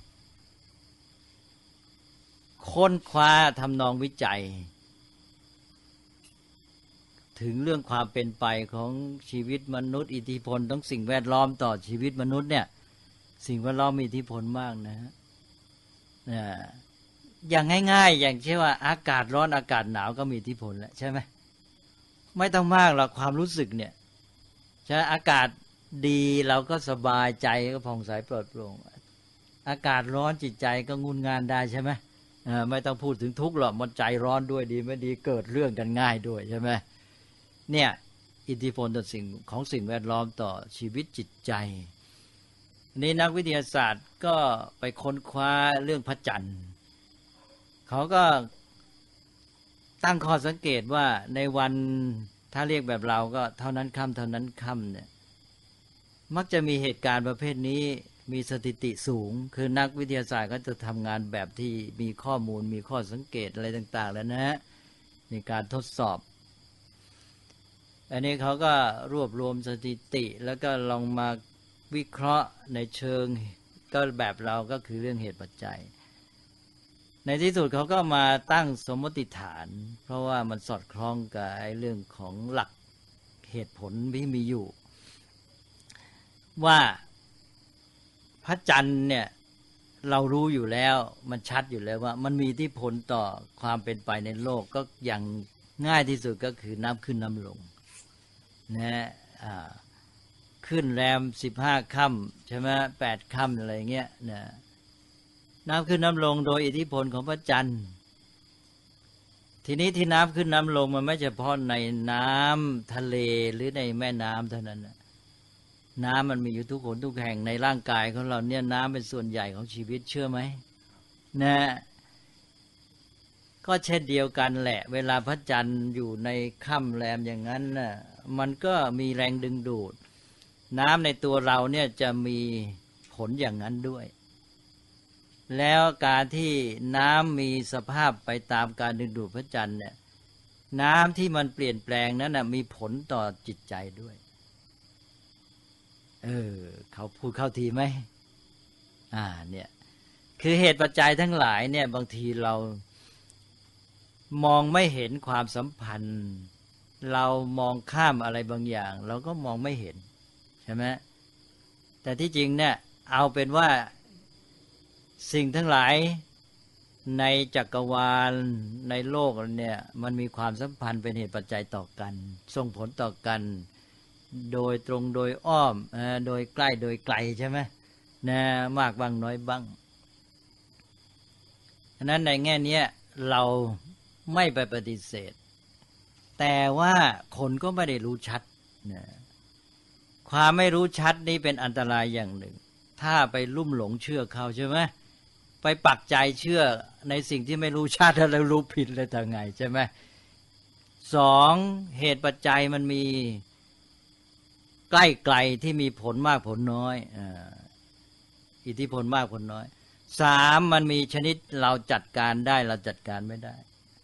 ค้นคว้าทำนองวิจัยถึงเรื่องความเป็นไปของชีวิตมนุษย์อิทธิพลต้องสิ่งแวดล้อมต่อชีวิตมนุษย์เนี่ยสิ่งแวดล้อมมีอิทธิพลมากนะฮะอย่างง่ายๆอย่างเช่นว่าอากาศร้อนอากาศหนาวก็มีอิทธิพลแล้วใช่ไหมไม่ต้องมากหรอกความรู้สึกเนี่ยใช่อากาศดีเราก็สบายใจก็ผ่องใสปลอดโปร่งอากาศร้อนจิตใจก็งุนงานได้ใช่ไหมไม่ต้องพูดถึงทุกข์หรอกมันใจร้อนด้วยดีไม่ดีเกิดเรื่องกันง่ายด้วยใช่ไหมเนี่ยอิทธิพลต่อสิ่งแวดล้อมต่อชีวิตจิตใจนี่นักวิทยาศาสตร์ก็ไปค้นคว้าเรื่องพระจันทร์เขาก็ตั้งข้อสังเกตว่าในวันถ้าเรียกแบบเราก็เท่านั้นค่ำเท่านั้นค่ำเนี่ยมักจะมีเหตุการณ์ประเภทนี้มีสถิติสูงคือนักวิทยาศาสตร์ก็จะทำงานแบบที่มีข้อมูลมีข้อสังเกตอะไรต่างๆแล้วนะฮะในการทดสอบอันนี้เขาก็รวบรวมสถิติแล้วก็ลองมาวิเคราะห์ในเชิงก็แบบเราก็คือเรื่องเหตุปัจจัยในที่สุดเขาก็มาตั้งสมมติฐาน เพราะว่ามันสอดคล้องกับไอ้เรื่องของหลักเหตุผลที่มีอยู่ว่าพระจันทร์เนี่ยเรารู้อยู่แล้วมันชัดอยู่แล้วว่ามันมีอิทธิพลต่อความเป็นไปในโลกก็อย่างง่ายที่สุดก็คือน้ำขึ้นน้ำลงนะขึ้นแรม15 ค่ำใช่ไหม8 ค่ำอะไรเงี้ยนะน้ำขึ้นน้ำลงโดยอิทธิพลของพระจันทร์ทีนี้ที่น้ำขึ้นน้ำลงมันไม่เฉพาะในน้ำทะเลหรือในแม่น้ำเท่านั้นนะน้ำมันมีอยู่ทุกคนทุกแห่งในร่างกายของเราเนี่ยน้ำเป็นส่วนใหญ่ของชีวิตเชื่อไหมนะก็เช่นเดียวกันแหละเวลาพระจันทร์อยู่ในค่ำแรมอย่างนั้นน่ะมันก็มีแรงดึงดูดน้ำในตัวเราเนี่ยจะมีผลอย่างนั้นด้วยแล้วการที่น้ำมีสภาพไปตามการดึงดูดพระจันทร์เนี่ยน้ำที่มันเปลี่ยนแปลงนั้นน่ะมีผลต่อจิตใจด้วยเขาพูดเข้าทีไหมเนี่ยคือเหตุปัจจัยทั้งหลายเนี่ยบางทีเรามองไม่เห็นความสัมพันธ์เรามองข้ามอะไรบางอย่างเราก็มองไม่เห็นใช่ไหมแต่ที่จริงเนี่ยเอาเป็นว่าสิ่งทั้งหลายในจักรวาลในโลกเนี่ยมันมีความสัมพันธ์เป็นเหตุปัจจัยต่อกันส่งผลต่อกันโดยตรงโดยอ้อมโดยใกล้โดยไกลใช่ไหมนะมากบ้างน้อยบ้างฉะนั้นในแง่นี้เราไม่ไปปฏิเสธแต่ว่าคนก็ไม่ได้รู้ชัดนะความไม่รู้ชัดนี่เป็นอันตรายอย่างหนึ่งถ้าไปลุ่มหลงเชื่อเขาใช่ไหมไปปักใจเชื่อในสิ่งที่ไม่รู้ชัดแล้วรู้ผิดเลยทางไงใช่ไหมสองเหตุปัจจัยมันมีใกล้ไกลที่มีผลมากผลน้อยอิทธิพลมากผลน้อยสามมันมีชนิดเราจัดการได้เราจัดการไม่ได้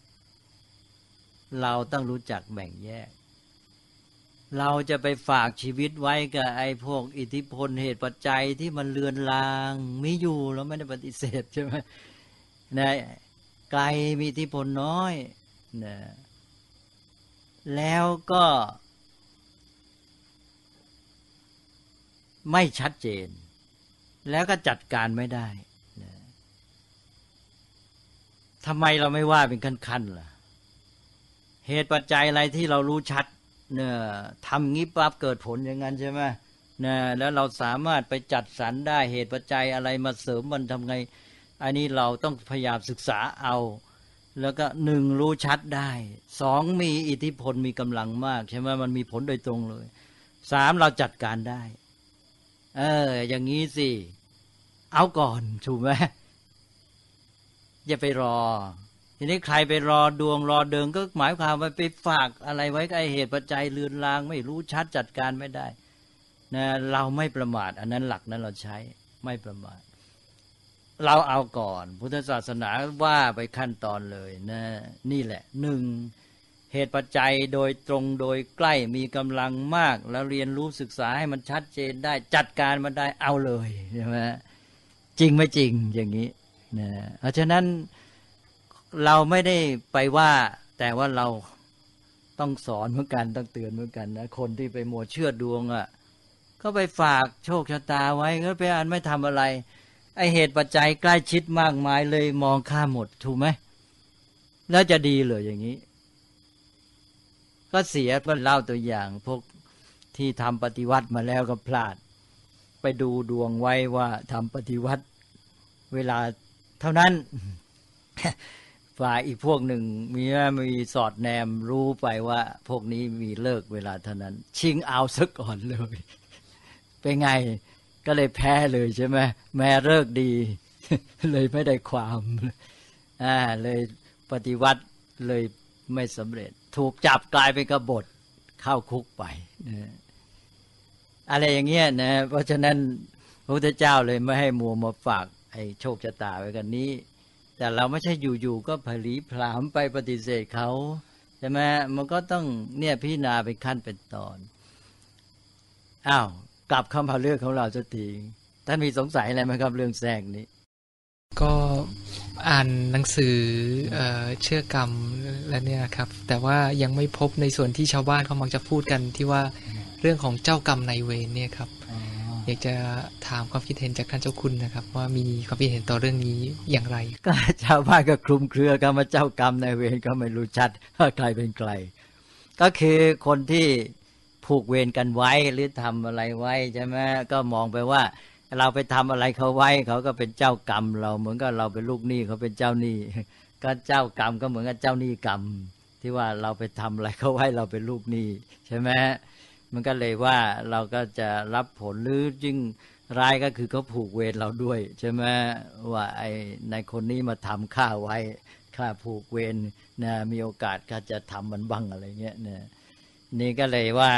เราต้องรู้จักแบ่งแยกเราจะไปฝากชีวิตไว้กับไอ้พวกอิทธิพลเหตุปัจจัยที่มันเลือนลางมีอยู่เราไม่ได้ปฏิเสธใช่ไหมนะไกลมีอิทธิพลน้อยนะแล้วก็ไม่ชัดเจนแล้วก็จัดการไม่ได้นะทำไมเราไม่ว่าเป็นขั้นๆล่ะเหตุปัจจัยอะไรที่เรารู้ชัดเนี่ยทำงี้ปั๊บเกิดผลอย่างนั้นใช่ไหมเนี่ยแล้วเราสามารถไปจัดสรรได้เหตุปัจจัยอะไรมาเสริมมันทำไงอันนี้เราต้องพยายามศึกษาเอาแล้วก็หนึ่งรู้ชัดได้สองมีอิทธิพลมีกำลังมากใช่ไหมมันมีผลโดยตรงเลยสามเราจัดการได้อย่างนี้สิเอาก่อนถูกไหมอย่าไปรอทีนี้ใครไปรอดวงรอเดิงก็หมายความว่าไปฝากอะไรไว้กับเหตุปัจจัยเลือนลางไม่รู้ชัดจัดการไม่ได้นะเราไม่ประมาทอันนั้นหลักนั้นเราใช้ไม่ประมาทเราเอาก่อนพุทธศาสนาว่าไปขั้นตอนเลยนะนี่แหละหนึ่งเหตุปัจจัยโดยตรงโดยใกล้มีกำลังมากแล้วเรียนรู้ศึกษาให้มันชัดเจนได้จัดการมันได้เอาเลยใช่ไหมจริงไม่จริงอย่างนี้นะเพราะฉะนั้นเราไม่ได้ไปว่าแต่ว่าเราต้องสอนเหมือนกันต้องเตือนเหมือนกันนะคนที่ไปมัวเชื่อดวงก็ไปฝากโชคชะตาไว้ก็ไปอ่านไม่ทำอะไรไอเหตุปัจจัยใกล้ชิดมากมายเลยมองข้ามหมดถูกไหมแล้วจะดีเลยอย่างนี้ก็เสียก็เล่าตัวอย่างพวกที่ทำปฏิวัติมาแล้วก็พลาดไปดูดวงไว้ว่าทำปฏิวัติเวลาเท่านั้นฝ่ายอีกพวกหนึ่งมีสอดแนมรู้ไปว่าพวกนี้มีเลิกเวลาเท่านั้นชิงเอาซะก่อนเลยเป็นไงก็เลยแพ้เลยใช่ไหมแม้เลิกดี เลยไม่ได้ความเลยปฏิวัติเลยไม่สำเร็จถูกจับกลายเป็นกบฏเข้าคุกไปอะไรอย่างเงี้ยนะเพราะฉะนั้นพระพุทธเจ้าเลยไม่ให้มัวมาฝากไอ้โชคชะตาไว้กันนี้แต่เราไม่ใช่อยู่ๆก็ผลีผลามไปปฏิเสธเขาช่ไหมมันก็ต้องเนี่ยพิจารณาเป็นขั้นเป็นตอนอ้าวกลับเข้ามาเรื่องของเราสักทีท่านมีสงสัยอะไรไหมครับเรื่องแทรกนี้ก็อ่านหนังสือเชื่อกรรมแล้วเนี่ยครับแต่ว่ายังไม่พบในส่วนที่ชาวบ้านเขามักจะพูดกันที่ว่าเรื่องของเจ้ากรรมนายเวรเนี่ยครับอยากจะถามความคิดเห็นจากท่านเจ้าคุณนะครับว่ามีความคิดเห็นต่อเรื่องนี้อย่างไรก็ชาวบ้านก็คลุมเครือกันมาเจ้ากรรมนายเวรก็ไม่รู้ชัดว่าใครเป็นใครก็คือคนที่ผูกเวรกันไว้หรือทำอะไรไว้ใช่ไหมก็มองไปว่าเราไปทำอะไรเขาไว้เขาก็เป็นเจ้ากรรมเราเหมือนกับเราเป็นลูกหนี้เขาเป็นเจ้าหนี้ก็เจ้ากรรมก็เหมือนกับเจ้าหนี้กรรมที่ว่าเราไปทำอะไรเขาไว้เราเป็นลูกหนี้ใช่ไหมมันก็เลยว่าเราก็จะรับผลหรือยิ่งร้ายก็คือเขาผูกเวรเราด้วยใช่ไหมว่าไอ้ในคนนี้มาทำข้าไว้ข้าผูกเวรนะมีโอกาสก็จะทำมันบ้างอะไรเงี้ยนะนี่ก็เลยว่า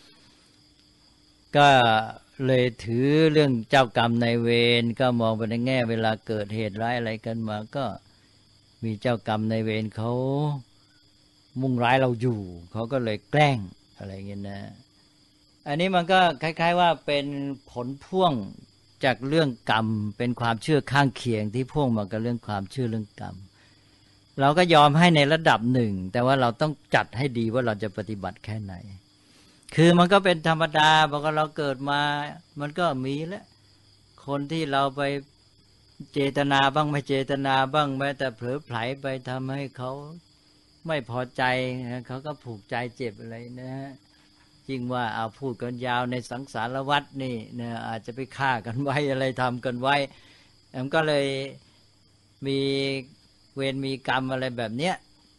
ก็เลยถือเรื่องเจ้ากรรมนายเวรก็มองไปในแง่เวลาเกิดเหตุร้ายอะไรกันมาก็มีเจ้ากรรมนายเวรเขามุ่งร้ายเราอยู่เขาก็เลยแกล้งอะไรเงี้ยนะอันนี้มันก็คล้ายๆว่าเป็นผลพ่วงจากเรื่องกรรมเป็นความเชื่อข้างเคียงที่พ่วงมากับเรื่องความเชื่อเรื่องกรรมเราก็ยอมให้ในระดับหนึ่งแต่ว่าเราต้องจัดให้ดีว่าเราจะปฏิบัติแค่ไหนคือมันก็เป็นธรรมดาพอเราเกิดมามันก็มีแล้วคนที่เราไปเจตนาบ้างไม่เจตนาบ้างแม้แต่เผลอไผลไปทำให้เขาไม่พอใจเขาก็ผูกใจเจ็บอะไรนะจริงว่าเอาพูดกันยาวในสังสารวัฏนี่เนี่ยอาจจะไปฆ่ากันไว้อะไรทำกันไว้มันก็เลยมีเวรมีกรรมอะไรแบบเนี้ย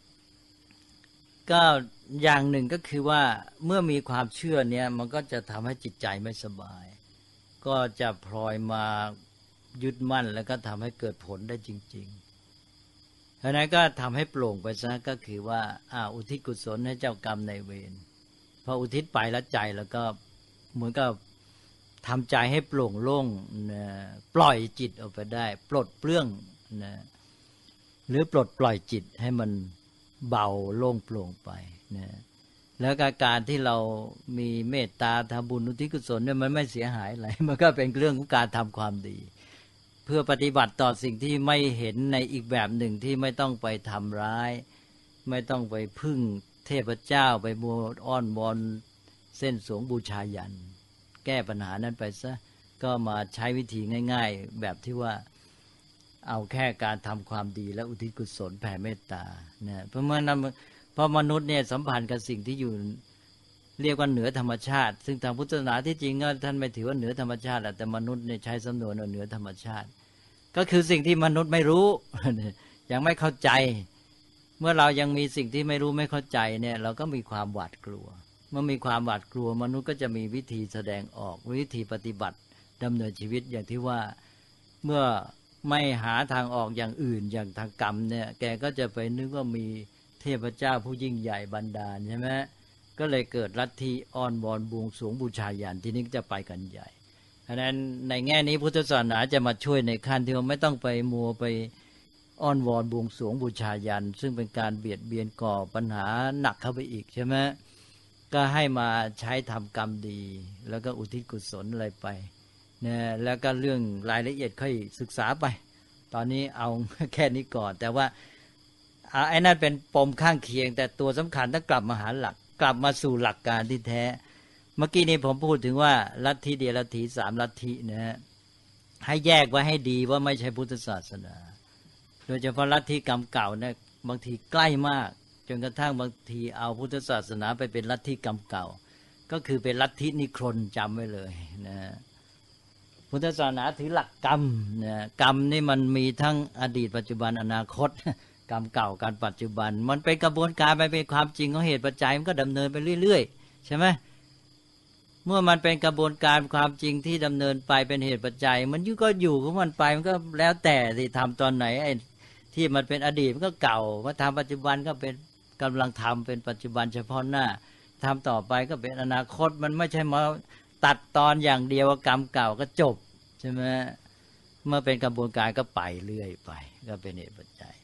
ก็อย่างหนึ่งก็คือว่าเมื่อมีความเชื่อเนี่ยมันก็จะทำให้จิตใจไม่สบายก็จะพลอยมายึดมั่นแล้วก็ทำให้เกิดผลได้จริงๆเพราะนั้นก็ทำให้โปร่งไปซะก็คือว่าอุทิศกุศลให้เจ้ากรรมนายเวรพออุทิศไปแล้วใจแล้วก็เหมือนกับทำใจให้โปร่งโล่งนะปล่อยจิตออกไปได้ปลดเปลื้องนะหรือปลดปล่อยจิตให้มันเบาโล่งโปร่งไปนะแล้วการที่เรามีเมตตาทำบุญอุทิศกุศลเนี่ยมันไม่เสียหายอะไรมันก็เป็นเรื่องของการทำความดีเพื่อปฏิบัติต่อสิ่งที่ไม่เห็นในอีกแบบหนึ่งที่ไม่ต้องไปทำร้ายไม่ต้องไปพึ่งเทพเจ้าไปมัวอ้อนวอนเส้นสวงบูชายันแก้ปัญหานั้นไปซะก็มาใช้วิธีง่ายๆแบบที่ว่าเอาแค่การทำความดีและอุทิศกุศลแผ่เมตตานะเพราะมนุษย์เนี่ยสัมพันธ์กับสิ่งที่อยู่เรียกว่าเหนือธรรมชาติซึ่งทางพุทธศาสนาที่จริงก็ท่านไม่ถือว่าเหนือธรรมชาติแต่มนุษย์เนี่ยใช้สำนวนว่าเหนือธรรมชาติก็คือสิ่งที่มนุษย์ไม่รู้ ยังไม่เข้าใจเมื่อเรายังมีสิ่งที่ไม่รู้ไม่เข้าใจเนี่ยเราก็มีความหวาดกลัวเมื่อมีความหวาดกลัวมนุษย์ก็จะมีวิธีแสดงออกวิธีปฏิบัติดำเนินชีวิตอย่างที่ว่าเมื่อไม่หาทางออกอย่างอื่นอย่างทางกรรมเนี่ยแกก็จะไปนึกว่ามีเทพเจ้าผู้ยิ่งใหญ่บันดาลใช่ไหมก็เลยเกิดลัทธิอ้อนวอนบวงสรวงบูชายันที่นี้จะไปกันใหญ่เพราะฉะนั้นในแง่นี้พุทธศาสนาจะมาช่วยในขั้นที่ว่าไม่ต้องไปมัวไปอ้อนวอนบวงสรวงบูชายันซึ่งเป็นการเบียดเบียนก่อปัญหาหนักเข้าไปอีกใช่ไหมก็ให้มาใช้ทำกรรมดีแล้วก็อุทิศกุศลอะไรไปนะแล้วก็เรื่องรายละเอียดค่อยศึกษาไปตอนนี้เอาแค่นี้ก่อนแต่ว่าไอ้นั่นเป็นปมข้างเคียงแต่ตัวสำคัญต้องกลับมาหาหลักกลับมาสู่หลักการที่แท้เมื่อกี้นี้ผมพูดถึงว่าลัทธิเดียลัทธิ3ลัทธินะฮะให้แยกไว้ให้ดีว่าไม่ใช่พุทธศาสนาโดยเฉพาะลัทธิกรรมเก่าเนี่ยบางทีใกล้มากจนกระทั่งบางทีเอาพุทธศาสนาไปเป็นลัทธิกรรมเก่าก็คือเป็นลัทธินิครนจำไว้เลยนะพุทธศาสนาถือหลักกรรมนะกรรมนี่มันมีทั้งอดีตปัจจุบันอนาคตกรรมเก่าการปัจจุบันมันเป็นกระบวนการไปเป็นความจริงของเหตุปัจจัยมันก็ดำเนินไปเรื่อยๆใช่ไหมเมื่อมันเป็นกระบวนการความจริงที่ดำเนินไปเป็นเหตุปัจจัยมันก็อยู่ของมันไปมันก็แล้วแต่ที่ทำตอนไหนไอ้ที่มันเป็นอดีตมันก็เก่ามาทำปัจจุบันก็เป็นกำลังทำเป็นปัจจุบันเฉพาะหน้าทำต่อไปก็เป็นอนาคตมันไม่ใช่มาตัดตอนอย่างเดียวกรรมเก่าก็จบใช่ไหมเมื่อเป็นกระบวนการก็ไปเรื่อยไปก็เป็นเหตุปัจจัย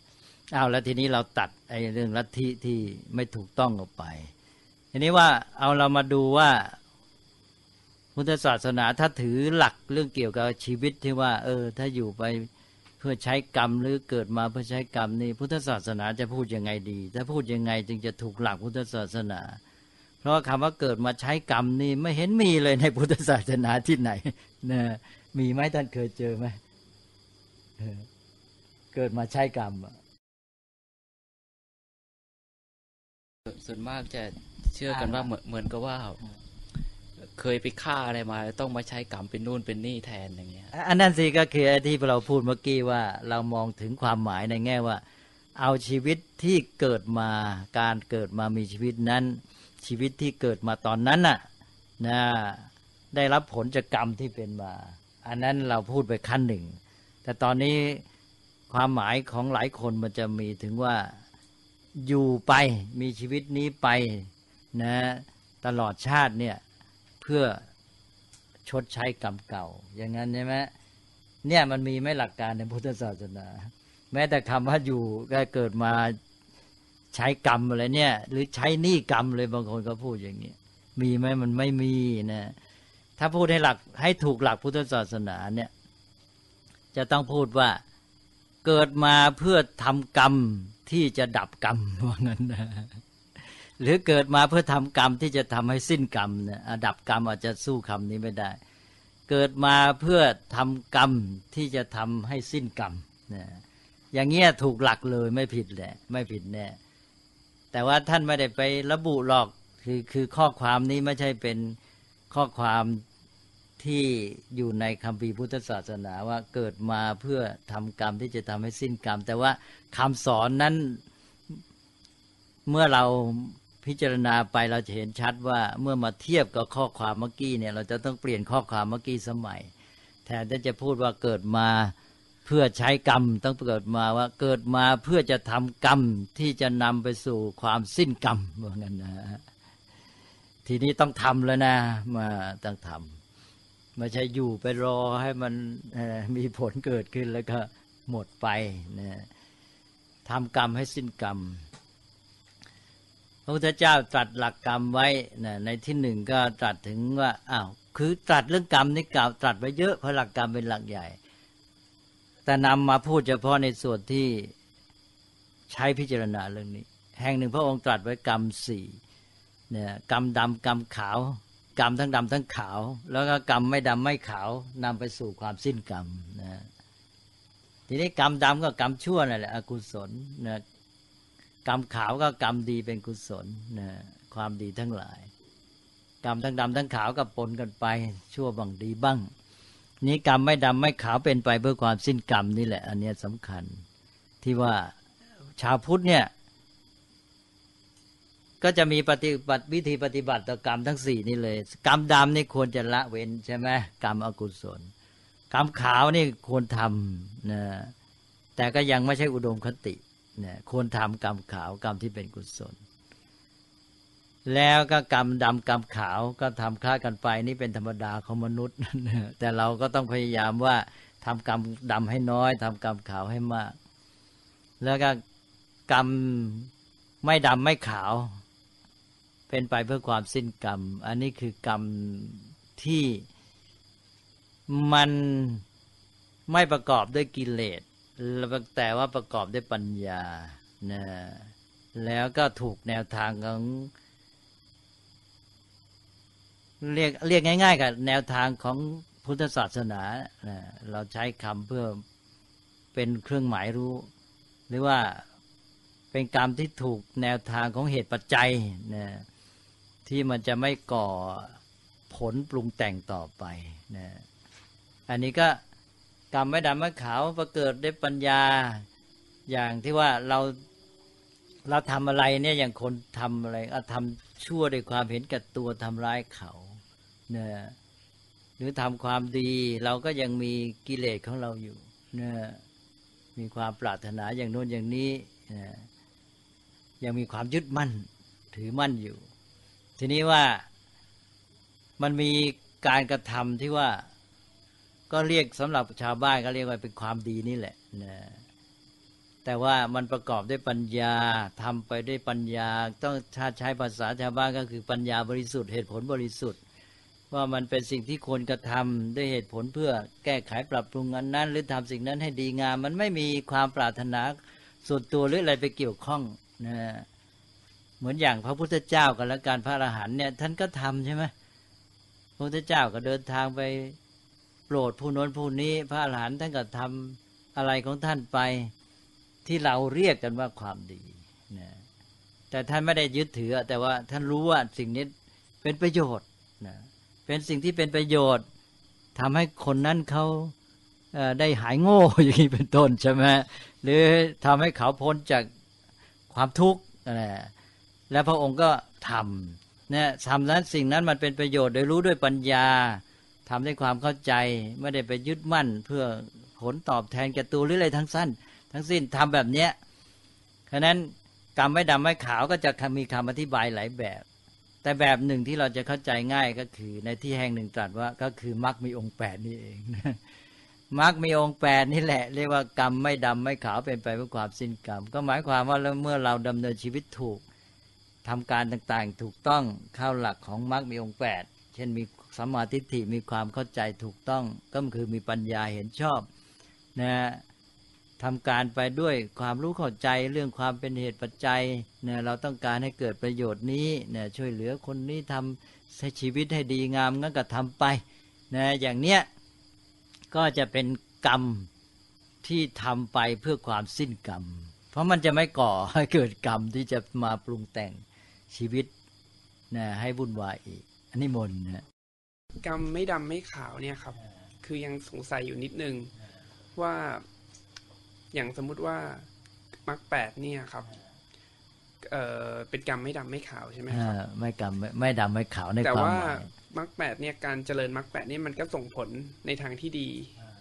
เอาแล้วทีนี้เราตัดไอ้เรื่องลัทธิที่ไม่ถูกต้องออกไปทีนี้ว่าเอาเรามาดูว่าพุทธศาสนาถ้าถือหลักเรื่องเกี่ยวกับชีวิตที่ว่าถ้าอยู่ไปเพื่อใช้กรรมหรือเกิดมาเพื่อใช้กรรมนี่พุทธศาสนาจะพูดยังไงดีถ้าพูดยังไงจึงจะถูกหลักพุทธศาสนาเพราะคำว่าเกิดมาใช้กรรมนี่ไม่เห็นมีเลยในพุทธศาสนาที่ไหนนะมีไหมท่านเคยเจอไหมเกิดมาใช้กรรมส่วนมากจะเชื่อกันว่าเหมือนกับว่าเคยไปฆ่าอะไรมาต้องมาใช้กรรมเป็นนู่นเป็นนี่แทนอย่างเงี้ยอันนั้นสิก็คือไอ้ที่เราพูดเมื่อกี้ว่าเรามองถึงความหมายในแง่ว่าเอาชีวิตที่เกิดมาการเกิดมามีชีวิตนั้นชีวิตที่เกิดมาตอนนั้นน่ะนะได้รับผลจากกรรมที่เป็นมาอันนั้นเราพูดไปขั้นหนึ่งแต่ตอนนี้ความหมายของหลายคนมันจะมีถึงว่าอยู่ไปมีชีวิตนี้ไปนะตลอดชาติเนี่ยเพื่อชดใช้กรรมเก่าอย่างนั้นใช่ไหมเนี่ยมันมีไหมหลักการในพุทธศาสนาแม้แต่คำว่าอยู่ก็เกิดมาใช้กรรมอะไรเนี่ยหรือใช้หนี้กรรมเลยบางคนก็พูดอย่างนี้มีไหมมันไม่มีนะถ้าพูดให้ถูกหลักพุทธศาสนาเนี่ยจะต้องพูดว่าเกิดมาเพื่อทำกรรมที่จะดับกรรมว่างั้นนะหรือเกิดมาเพื่อทำกรรมที่จะทำให้สิ้นกรรมเนี่ยดับกรรมอาจจะสู้คำนี้ไม่ได้เกิดมาเพื่อทำกรรมที่จะทำให้สิ้นกรรมนะอย่างเงี้ยถูกหลักเลยไม่ผิดแหละไม่ผิดแน่แต่ว่าท่านไม่ได้ไประบุหรอกคือข้อความนี้ไม่ใช่เป็นข้อความที่อยู่ในคัมภีร์พุทธศาสนาว่าเกิดมาเพื่อทำกรรมที่จะทำให้สิ้นกรรมแต่ว่าคำสอนนั้นเมื่อเราพิจารณาไปเราจะเห็นชัดว่าเมื่อมาเทียบกับข้อความเมื่อกี้เนี่ยเราจะต้องเปลี่ยนข้อความเมื่อกี้สมัยแทนที่จะพูดว่าเกิดมาเพื่อใช้กรรมต้องเกิดมาว่าเกิดมาเพื่อจะทำกรรมที่จะนำไปสู่ความสิ้นกรรมเหมือนกันนะทีนี้ต้องทำแล้วนะมาต้องทำไม่ใช่อยู่ไปรอให้มันมีผลเกิดขึ้นแล้วก็หมดไปนะทำกรรมให้สิ้นกรรมพระพุทธเจ้าตรัสหลักกรรมไว้นะในที่หนึ่งก็ตรัสถึงว่าคือตรัสเรื่องกรรมนี่กล่าวตรัสไว้เยอะเพราะหลักกรรมเป็นหลักใหญ่แต่นำมาพูดเฉพาะในส่วนที่ใช้พิจารณาเรื่องนี้แห่งหนึ่งพระองค์ตรัสไว้กรรมสี่เนี่ยกรรมดำกรรมขาวกรรมทั้งดำทั้งขาวแล้วก็กรรมไม่ดำไม่ขาวนำไปสู่ความสิ้นกรรมนะทีนี้กรรมดำก็กรรมชั่วนั่นแหละอกุศลนะกรรมขาวก็กรรมดีเป็นกุศลนะความดีทั้งหลายกรรมทั้งดำทั้งขาวก็ปนกันไปชั่วบ้างดีบ้างนี้กรรมไม่ดำไม่ขาวเป็นไปเพื่อความสิ้นกรรมนี่แหละอันนี้สำคัญที่ว่าชาวพุทธเนี่ยก็จะมีวิธีปฏิบัติต่อกรรมทั้งสี่นี่เลยกรรมดำนี่ควรจะละเว้นใช่ไหมกรรมอกุศลกรรมขาวนี่ควรทำนะแต่ก็ยังไม่ใช่อุดมคตินะควรทำกรรมขาวกรรมที่เป็นกุศลแล้วก็กรรมดำกรรมขาวก็ทำคล้ากันไปนี่เป็นธรรมดาของมนุษย์แต่เราก็ต้องพยายามว่าทำกรรมดำให้น้อยทำกรรมขาวให้มากแล้วก็กรรมไม่ดำไม่ขาวเป็นไปเพื่อความสิ้นกรรมอันนี้คือกรรมที่มันไม่ประกอบด้วยกิเลสแต่ว่าประกอบด้วยปัญญานะแล้วก็ถูกแนวทางของเรียกง่ายๆกับแนวทางของพุทธศาสนานะเราใช้คำเพื่อเป็นเครื่องหมายรู้หรือว่าเป็นกรรมที่ถูกแนวทางของเหตุปัจจัยนะที่มันจะไม่ก่อผลปรุงแต่งต่อไปนะอันนี้ก็กรรมไม่ดำไม่ขาวประเกิดด้วยปัญญาอย่างที่ว่าเราทำอะไรเนี่ยอย่างคนทำอะไรทำชั่วด้วยความเห็นแก่ตัวทำร้ายเขาเนี่ยหรือทำความดีเราก็ยังมีกิเลสของเราอยู่เนี่ยมีความปรารถนาอย่างโน้นอย่างนี้ยังมีความยึดมั่นถือมั่นอยู่ทีนี้ว่ามันมีการกระทำที่ว่าก็เรียกสำหรับชาวบ้านก็เรียกว่าเป็นความดีนี่แหละนะแต่ว่ามันประกอบด้วยปัญญาทำไปด้วยปัญญาต้องถ้าใช้ภาษาชาวบ้านก็คือปัญญาบริสุทธิ์เหตุผลบริสุทธิ์ว่ามันเป็นสิ่งที่ควรกระทำด้วยเหตุผลเพื่อแก้ไขปรับปรุงอันนั้นหรือทำสิ่งนั้นให้ดีงามมันไม่มีความปรารถนาส่วนตัวหรืออะไรไปเกี่ยวข้องนะเหมือนอย่างพระพุทธเจ้ากันแล้วการพระอรหันต์เนี่ยท่านก็ทำใช่ไหมพระพุทธเจ้าก็เดินทางไปโปรดผู้โน้นผู้นี้พระอรหันต์ท่านก็ทำอะไรของท่านไปที่เราเรียกกันว่าความดีนะแต่ท่านไม่ได้ยึดถือแต่ว่าท่านรู้ว่าสิ่งนี้เป็นประโยชน์นะเป็นสิ่งที่เป็นประโยชน์ทำให้คนนั้นเขาได้หายโง่อย่างนี้เป็นต้นใช่ไหมหรือทำให้เขาพ้นจากความทุกข์แล้วพระองค์ก็ทำเนี่ยทำนั้นสิ่งนั้นมันเป็นประโยชน์โดยรู้ด้วยปัญญาทำด้วยความเข้าใจไม่ได้ไปยึดมั่นเพื่อผลตอบแทนแก่ตัวหรืออะไรทั้งสิ้นทำแบบเนี้ยฉะนั้นกรรมไม่ดำไม่ขาวก็จะมีคำอธิบายหลายแบบแต่แบบหนึ่งที่เราจะเข้าใจง่ายก็คือในที่แห่งหนึ่งตรัสว่าก็คือมรรคมีองค์8นี่เองมรรคมีองค์8นี่แหละเรียกว่ากรรมไม่ดำไม่ขาวเป็นไปเพื่อความสิ้นกรรมก็หมายความว่าเมื่อเราดำเนินชีวิตถูกทำการต่างๆถูกต้องเข้าหลักของมรรคมีองค์8เช่นมีสัมมาทิฏฐิมีความเข้าใจถูกต้องก็คือมีปัญญาเห็นชอบนะทำการไปด้วยความรู้เข้าใจเรื่องความเป็นเหตุปัจจัยเนี่ยเราต้องการให้เกิดประโยชน์นี้เนี่ยช่วยเหลือคนนี้ทำให้ชีวิตให้ดีงามงั้นก็ทำไปนะอย่างเนี้ยก็จะเป็นกรรมที่ทำไปเพื่อความสิ้นกรรมเพราะมันจะไม่ก่อให้เกิดกรรมที่จะมาปรุงแต่งชีวิตนะให้วุ่นวายอีกอันนี้มนนะกรรมไม่ดำไม่ขาวเนี่ยครับคือยังสงสัยอยู่นิดนึงว่าอย่างสมมุติว่ามรรค8เนี่ยครับเป็นกรรมไม่ดำไม่ขาวใช่ไหมครับไม่กรรมไม่ดำไม่ขาวในความหมายแต่ว่ามรรค8เนี่ยการเจริญมรรค8เนี่ยมันก็ส่งผลในทางที่ดี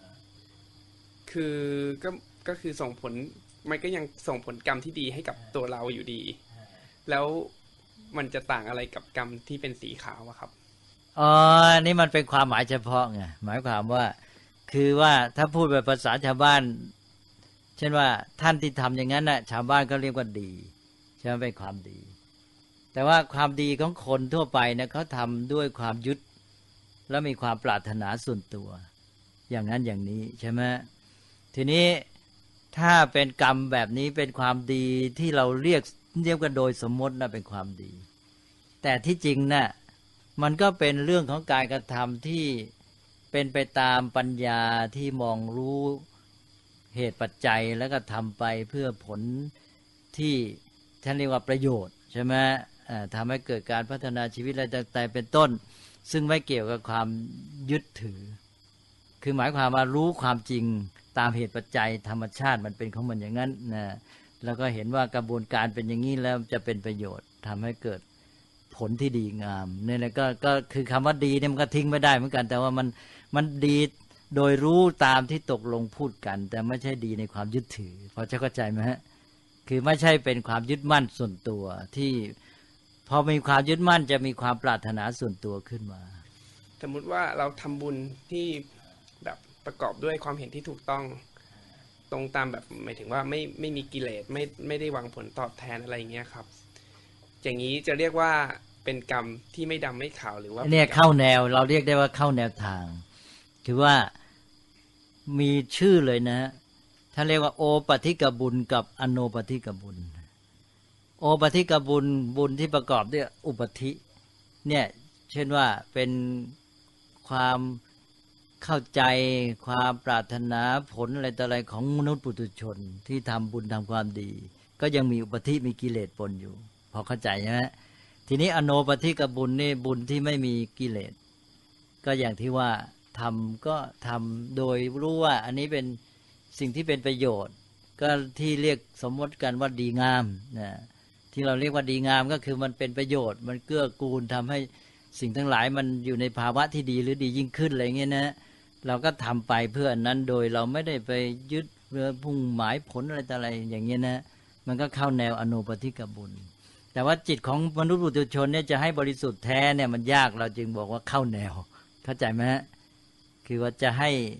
คือก็คือส่งผลมันก็ยังส่งผลกรรมที่ดีให้กับตัวเราอยู่ดีแล้วมันจะต่างอะไรกับกรรมที่เป็นสีขาวอะครับนี่มันเป็นความหมายเฉพาะไงหมายความว่าคือว่าถ้าพูดแบบภาษาชาวบ้านเช่นว่าท่านที่ทำอย่างนั้นน่ะชาวบ้านก็เรียกว่าดีใช่ไหมเป็นความดีแต่ว่าความดีของคนทั่วไปเนี่ยเขาทำด้วยความยึดแล้วมีความปรารถนาส่วนตัวอย่างนั้นอย่างนี้ใช่ไหมทีนี้ถ้าเป็นกรรมแบบนี้เป็นความดีที่เราเรียกกันโดยสมมติน่ะเป็นความดีแต่ที่จริงน่ะมันก็เป็นเรื่องของการกระทำที่เป็นไปตามปัญญาที่มองรู้เหตุปัจจัยแล้วก็ทำไปเพื่อผลที่ท่านเรียกว่าประโยชน์ใช่ไหมทำให้เกิดการพัฒนาชีวิตอะไรต่างๆเป็นต้นซึ่งไม่เกี่ยวกับความยึดถือคือหมายความว่ารู้ความจริงตามเหตุปัจจัยธรรมชาติมันเป็นของมันอย่างนั้นนะแล้วก็เห็นว่ากระบวนการเป็นอย่างนี้แล้วจะเป็นประโยชน์ทำให้เกิดผลที่ดีงามนี่แหละก็คือคำว่าดีเนี่ยมันก็ทิ้งไม่ได้เหมือนกันแต่ว่ามันดีโดยรู้ตามที่ตกลงพูดกันแต่ไม่ใช่ดีในความยึดถือพอจะเข้าใจไหมฮะคือไม่ใช่เป็นความยึดมั่นส่วนตัวที่พอมีความยึดมั่นจะมีความปรารถนาส่วนตัวขึ้นมาสมมุติว่าเราทำบุญที่แบบประกอบด้วยความเห็นที่ถูกต้องตรงตามแบบหมายถึงว่าไม่มีกิเลสไม่ได้หวังผลตอบแทนอะไรอย่างเงี้ยครับอย่างนี้จะเรียกว่าเป็นกรรมที่ไม่ดำไม่ขาวหรือว่าเนี่ยเข้าแนวเราเรียกได้ว่าเข้าแนวทางคือว่ามีชื่อเลยนะท่านเรียกว่าโอปฏิกบุญกับอโนปฏิกบุญโอปฏิกบุญที่ประกอบด้วยอุปธิเนี่ยเช่นว่าเป็นความเข้าใจความปรารถนาผลอะไรต่ออะไรของมนุษย์ปุถุชนที่ทำบุญทำความดีก็ยังมีอุปธิมีกิเลสปนอยู่พอเข้าใจใช่ไหมทีนี้อโนปฏิกบุญนี่บุญที่ไม่มีกิเลสก็อย่างที่ว่าทำก็ทำโดยรู้ว่าอันนี้เป็นสิ่งที่เป็นประโยชน์ก็ที่เรียกสมมติกันว่าดีงามนะที่เราเรียกว่าดีงามก็คือมันเป็นประโยชน์มันเกื้อกูลทำให้สิ่งทั้งหลายมันอยู่ในภาวะที่ดีหรือดียิ่งขึ้นอะไรเงี้ยนะเราก็ทำไปเพื่อนั้นโดยเราไม่ได้ไปยึดเรือพุ่งหมายผลอะไรต่ออะไรอย่างเงี้ยนะมันก็เข้าแนวอโนปฏิกบุญแต่ว่าจิตของมนุษย์ปุถุชนเนี่ยจะให้บริสุทธิ์แท้เนี่ยมันยากเราจึงบอกว่าเข้าแนวเข้าใจไหมฮะคือว่าจะให้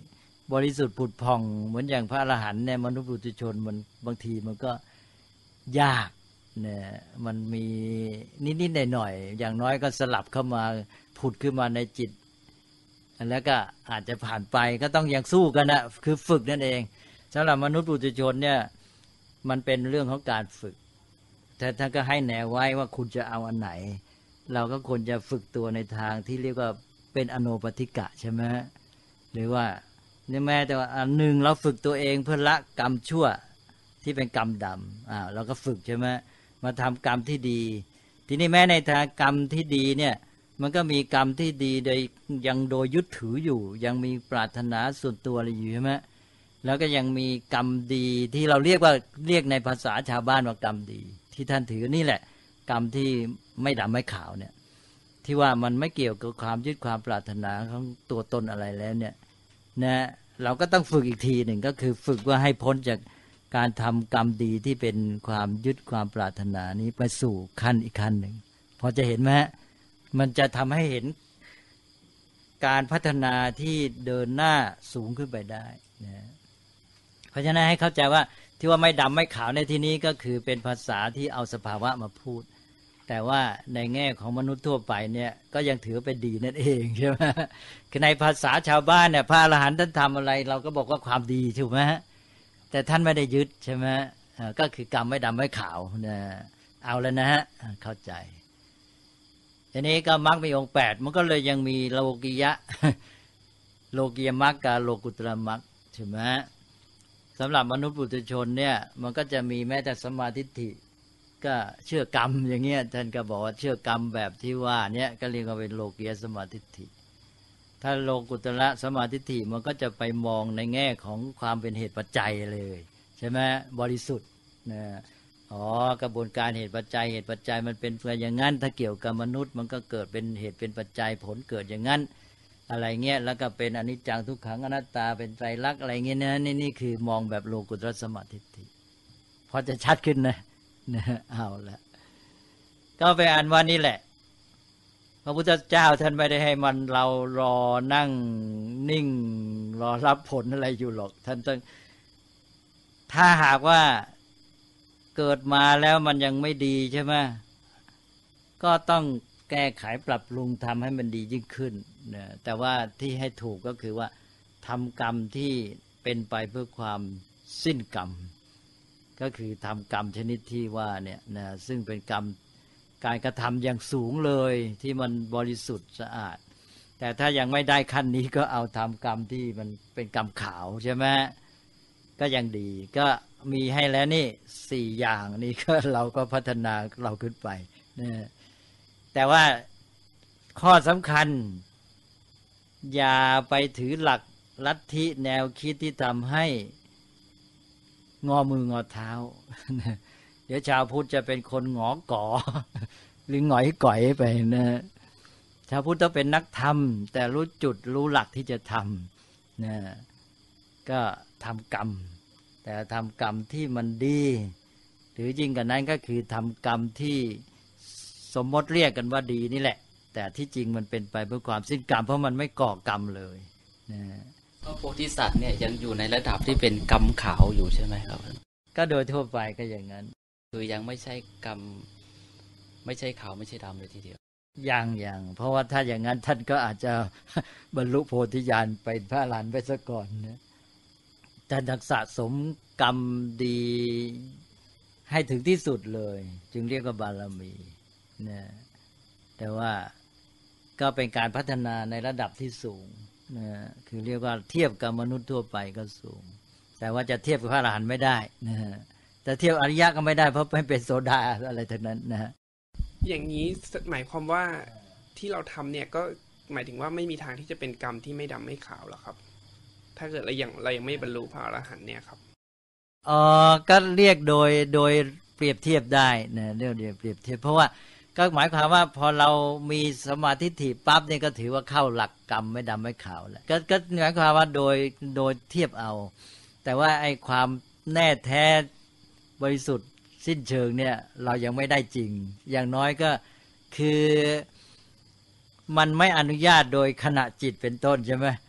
บริสุทธิ์ผุดผ่องเหมือนอย่างพระอรหันต์เนี่ยมนุษย์ปุถุชนมันบางทีมันก็ยากเนี่ยมันมีนิดๆหน่อยๆอย่างน้อยก็สลับเข้ามาผุดขึ้นมาในจิตแล้วก็อาจจะผ่านไปก็ต้องยังสู้กันนะคือฝึกนั่นเองสำหรับมนุษย์ปุถุชนเนี่ยมันเป็นเรื่องของการฝึกแต่ท่านก็ให้แนวไว้ว่าคุณจะเอาอันไหนเราก็ควรจะฝึกตัวในทางที่เรียกว่าเป็นอโนปฏิกะใช่ไหมหรือว่าเนี่ยแม้แต่ว่าอันหนึ่งเราฝึกตัวเองเพื่อละกรรมชั่วที่เป็นกรรมดำเราก็ฝึกใช่ไหมมาทำกรรมที่ดีทีนี้แม้ในทางกรรมที่ดีเนี่ยมันก็มีกรรมที่ดีโดยยังโดยยึดถืออยู่ยังมีปรารถนาส่วนตัวอะไรอยู่ใช่ไหมแล้วก็ยังมีกรรมดีที่เราเรียกในภาษาชาวบ้านว่ากรรมดีที่ท่านถือนี่แหละกรรมที่ไม่ดำไม่ขาวเนี่ยที่ว่ามันไม่เกี่ยวกับความยึดความปรารถนาของตัวตนอะไรแล้วเนี่ยนะเราก็ต้องฝึกอีกทีหนึ่งก็คือฝึกว่าให้พ้นจากการทำกรรมดีที่เป็นความยึดความปรารถนานี้ไปสู่ขั้นอีกขั้นหนึ่งพอจะเห็นไหมมันจะทำให้เห็นการพัฒนาที่เดินหน้าสูงขึ้นไปได้นะเพราะฉะนั้นให้เข้าใจว่าที่ว่าไม่ดำไม่ขาวในที่นี้ก็คือเป็นภาษาที่เอาสภาวะมาพูดแต่ว่าในแง่ของมนุษย์ทั่วไปเนี่ยก็ยังถือเป็นดีนั่นเองใช่ไหมคือในภาษาชาวบ้านเนี่ยพระอรหันต์ท่านทำอะไรเราก็บอกว่าความดีถูกไหมแต่ท่านไม่ได้ยึดใช่ไหมก็คือกรรมไม่ดำไม่ขาวนะเอาแล้วนะฮะเข้าใจทีนี้ก็มรรคมีองค์8มันก็เลยยังมีโลกิยะโลกิยมรรคกับโลกุตระมรรคใช่ไหมสำหรับมนุษย์ปุถุชนเนี่ยมันก็จะมีแม้แต่สัมมาทิฏฐิก็เชื่อกรรมอย่างเงี้ยท่านก็บอกว่าเชื่อกรรมแบบที่ว่าเนี่ยก็เรียกว่าเป็นโลกียสัมมาทิฏฐิถ้าโลกุตระสัมมาทิฏฐิมันก็จะไปมองในแง่ของความเป็นเหตุปัจจัยเลยใช่ไหมบริสุทธิ์นะกระบวนการเหตุปัจจัยมันเป็นเพื่ออย่างนั้นถ้าเกี่ยวกับมนุษย์มันก็เกิดเป็นเหตุเป็นปัจจัยผลเกิดอย่างนั้นอะไรเงี้ยแล้วก็เป็นอนิจจังทุกขังอนัตตาเป็นไตรลักษณ์อะไรเงี้ยนะนี่คือมองแบบโลกุตระสัมมาทิฏฐิพอจะชัดขึ้นนะเอาละก็ไปอ่านว่านี่แหละพระพุทธเจ้าท่านไม่ได้ให้มันเรารอนั่งนิ่งรอรับผลอะไรอยู่หรอกท่านต้องถ้าหากว่าเกิดมาแล้วมันยังไม่ดีใช่ไหมก็ต้องแก้ไขปรับปรุงทำให้มันดียิ่งขึ้นนะแต่ว่าที่ให้ถูกก็คือว่าทำกรรมที่เป็นไปเพื่อความสิ้นกรรมก็คือทำกรรมชนิดที่ว่าเนี่ยนะซึ่งเป็นกรรมการกระทำอย่างสูงเลยที่มันบริสุทธิ์สะอาดแต่ถ้ายังไม่ได้ขั้นนี้ก็เอาทำกรรมที่มันเป็นกรรมขาวใช่ไหมก็ยังดีก็มีให้แล้วนี่4อย่างนี่ก็เราก็พัฒนาเราขึ้นไปนะแต่ว่าข้อสำคัญอย่าไปถือหลักลัทธิแนวคิดที่ทำให้งอมืองอเท้าเดี๋ยวชาวพุทธจะเป็นคนหงอก่อหรือหงอยก่อยไปนะชาวพุทธต้องเป็นนักธรรมแต่รู้จุดรู้หลักที่จะทำนะก็ทำกรรมแต่ทำกรรมที่มันดีหรือยิ่งกว่านั้นก็คือทำกรรมที่สมมติเรียกกันว่าดีนี่แหละแต่ที่จริงมันเป็นไปเพื่อความสิ้นกรรมเพราะมันไม่ก่อกรรมเลยนะก็โพธิสัตว์เนี่ยยังอยู่ในระดับที่เป็นกรรมขาวอยู่ใช่ไหมครับก็โดยทั่วไปก็อย่างนั้นคือยังไม่ใช่กรรมไม่ใช่ขาวไม่ใช่ดำเลยทีเดียวอย่างเพราะว่าถ้าอย่างนั้นท่านก็อาจจะบรรลุโพธิญาณเป็นพระอรหันต์ไปซะก่อนนะท่านสะสมกรรมดีให้ถึงที่สุดเลยจึงเรียกว่าบารมีนะแต่ว่าก็เป็นการพัฒนาในระดับที่สูงนะคือเรียกว่าเทียบกับมนุษย์ทั่วไปก็สูงแต่ว่าจะเทียบกับพระอรหันต์ไม่ได้นะแต่เทียบอริยะก็ไม่ได้เพราะไม่เป็นโสดาอะไรทั้งนั้นนะฮะอย่างนี้หมายความว่าที่เราทำเนี่ยก็หมายถึงว่าไม่มีทางที่จะเป็นกรรมที่ไม่ดำไม่ขาวหรอครับถ้าเกิดเรายังไม่บรรลุพระอรหันต์เนี่ยครับก็เรียกโดยเปรียบเทียบได้นะเรียกเปรียบเทียบเพราะว่าก็หมายความว่าพอเรามีสมาธิถี่ปั๊บเนี่ยก็ถือว่าเข้าหลักกรรมไม่ดำไม่ขาวแล้วก็หมายความว่าโดยเทียบเอาแต่ว่าไอ้ความแน่แท้บริสุทธิ์สิ้นเชิงเนี่ยเรายังไม่ได้จริงอย่างน้อยก็คือมันไม่อนุญาตโดยขณะจิตเป็นต้นใช่ไหม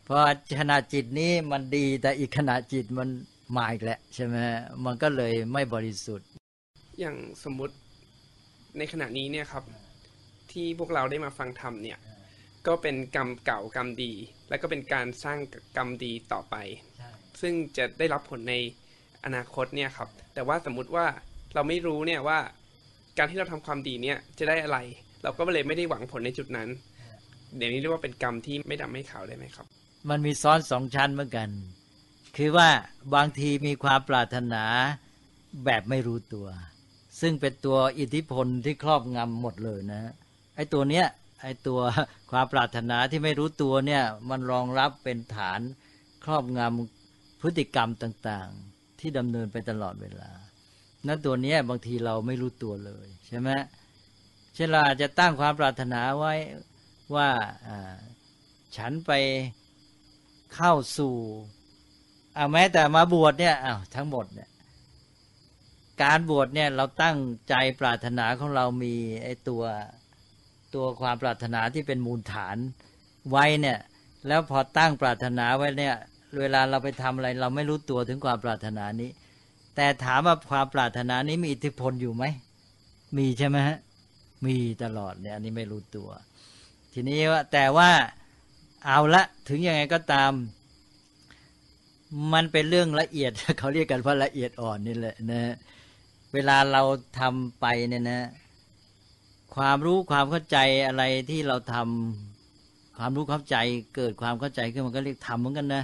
เพราะขณะจิตนี้มันดีแต่อีกขณะจิตมันมาอีกแล้วใช่ไหมมันก็เลยไม่บริสุทธิ์อย่างสมมุติในขณะนี้เนี่ยครับที่พวกเราได้มาฟังธรรมเนี่ยก็เป็นกรรมเก่ากรรมดีและก็เป็นการสร้างกรรมดีต่อไปซึ่งจะได้รับผลในอนาคตเนี่ยครับแต่ว่าสมมุติว่าเราไม่รู้เนี่ยว่าการที่เราทำความดีเนี่ยจะได้อะไรเราก็เลยไม่ได้หวังผลในจุดนั้นเดี๋ยวนี้เรียกว่าเป็นกรรมที่ไม่ดำไม่ขาวได้ไหมครับมันมีซ้อนสองชั้นเหมือนกันคือว่าบางทีมีความปรารถนาแบบไม่รู้ตัวซึ่งเป็นตัวอิทธิพลที่ครอบงำหมดเลยนะไอ้ตัวเนี้ยไอ้ตัวความปรารถนาที่ไม่รู้ตัวเนี่ยมันรองรับเป็นฐานครอบงำพฤติกรรมต่างๆที่ดำเนินไปตลอดเวลานั้นตัวเนี้ยบางทีเราไม่รู้ตัวเลยใช่ไหมเช่นเราอาจจะตั้งความปรารถนาไว้ว่าฉันไปเข้าสู่แม้แต่มาบวชเนี่ยทั้งหมดเนี่ยการบวชเนี่ยเราตั้งใจปรารถนาของเรามีไอ้ตัวความปรารถนาที่เป็นมูลฐานไว้เนี่ยแล้วพอตั้งปรารถนาไว้เนี่ยเวลาเราไปทำอะไรเราไม่รู้ตัวถึงความปรารถนานี้แต่ถามว่าความปรารถนานี้มีอิทธิพลอยู่ไหมมีใช่ไหมฮะมีตลอดเนี่ยอันนี้ไม่รู้ตัวทีนี้ว่าแต่ว่าเอาละถึงยังไงก็ตามมันเป็นเรื่องละเอียด เขาเรียกกันว่าละเอียดอ่อนนี่แหละนะเวลาเราทำไปเนี่ยนะความรู้ความเข้าใจอะไรที่เราทำความรู้เข้าใจเกิดความเข้าใจขึ้นมันก็เรียกทำเหมือนกันนะ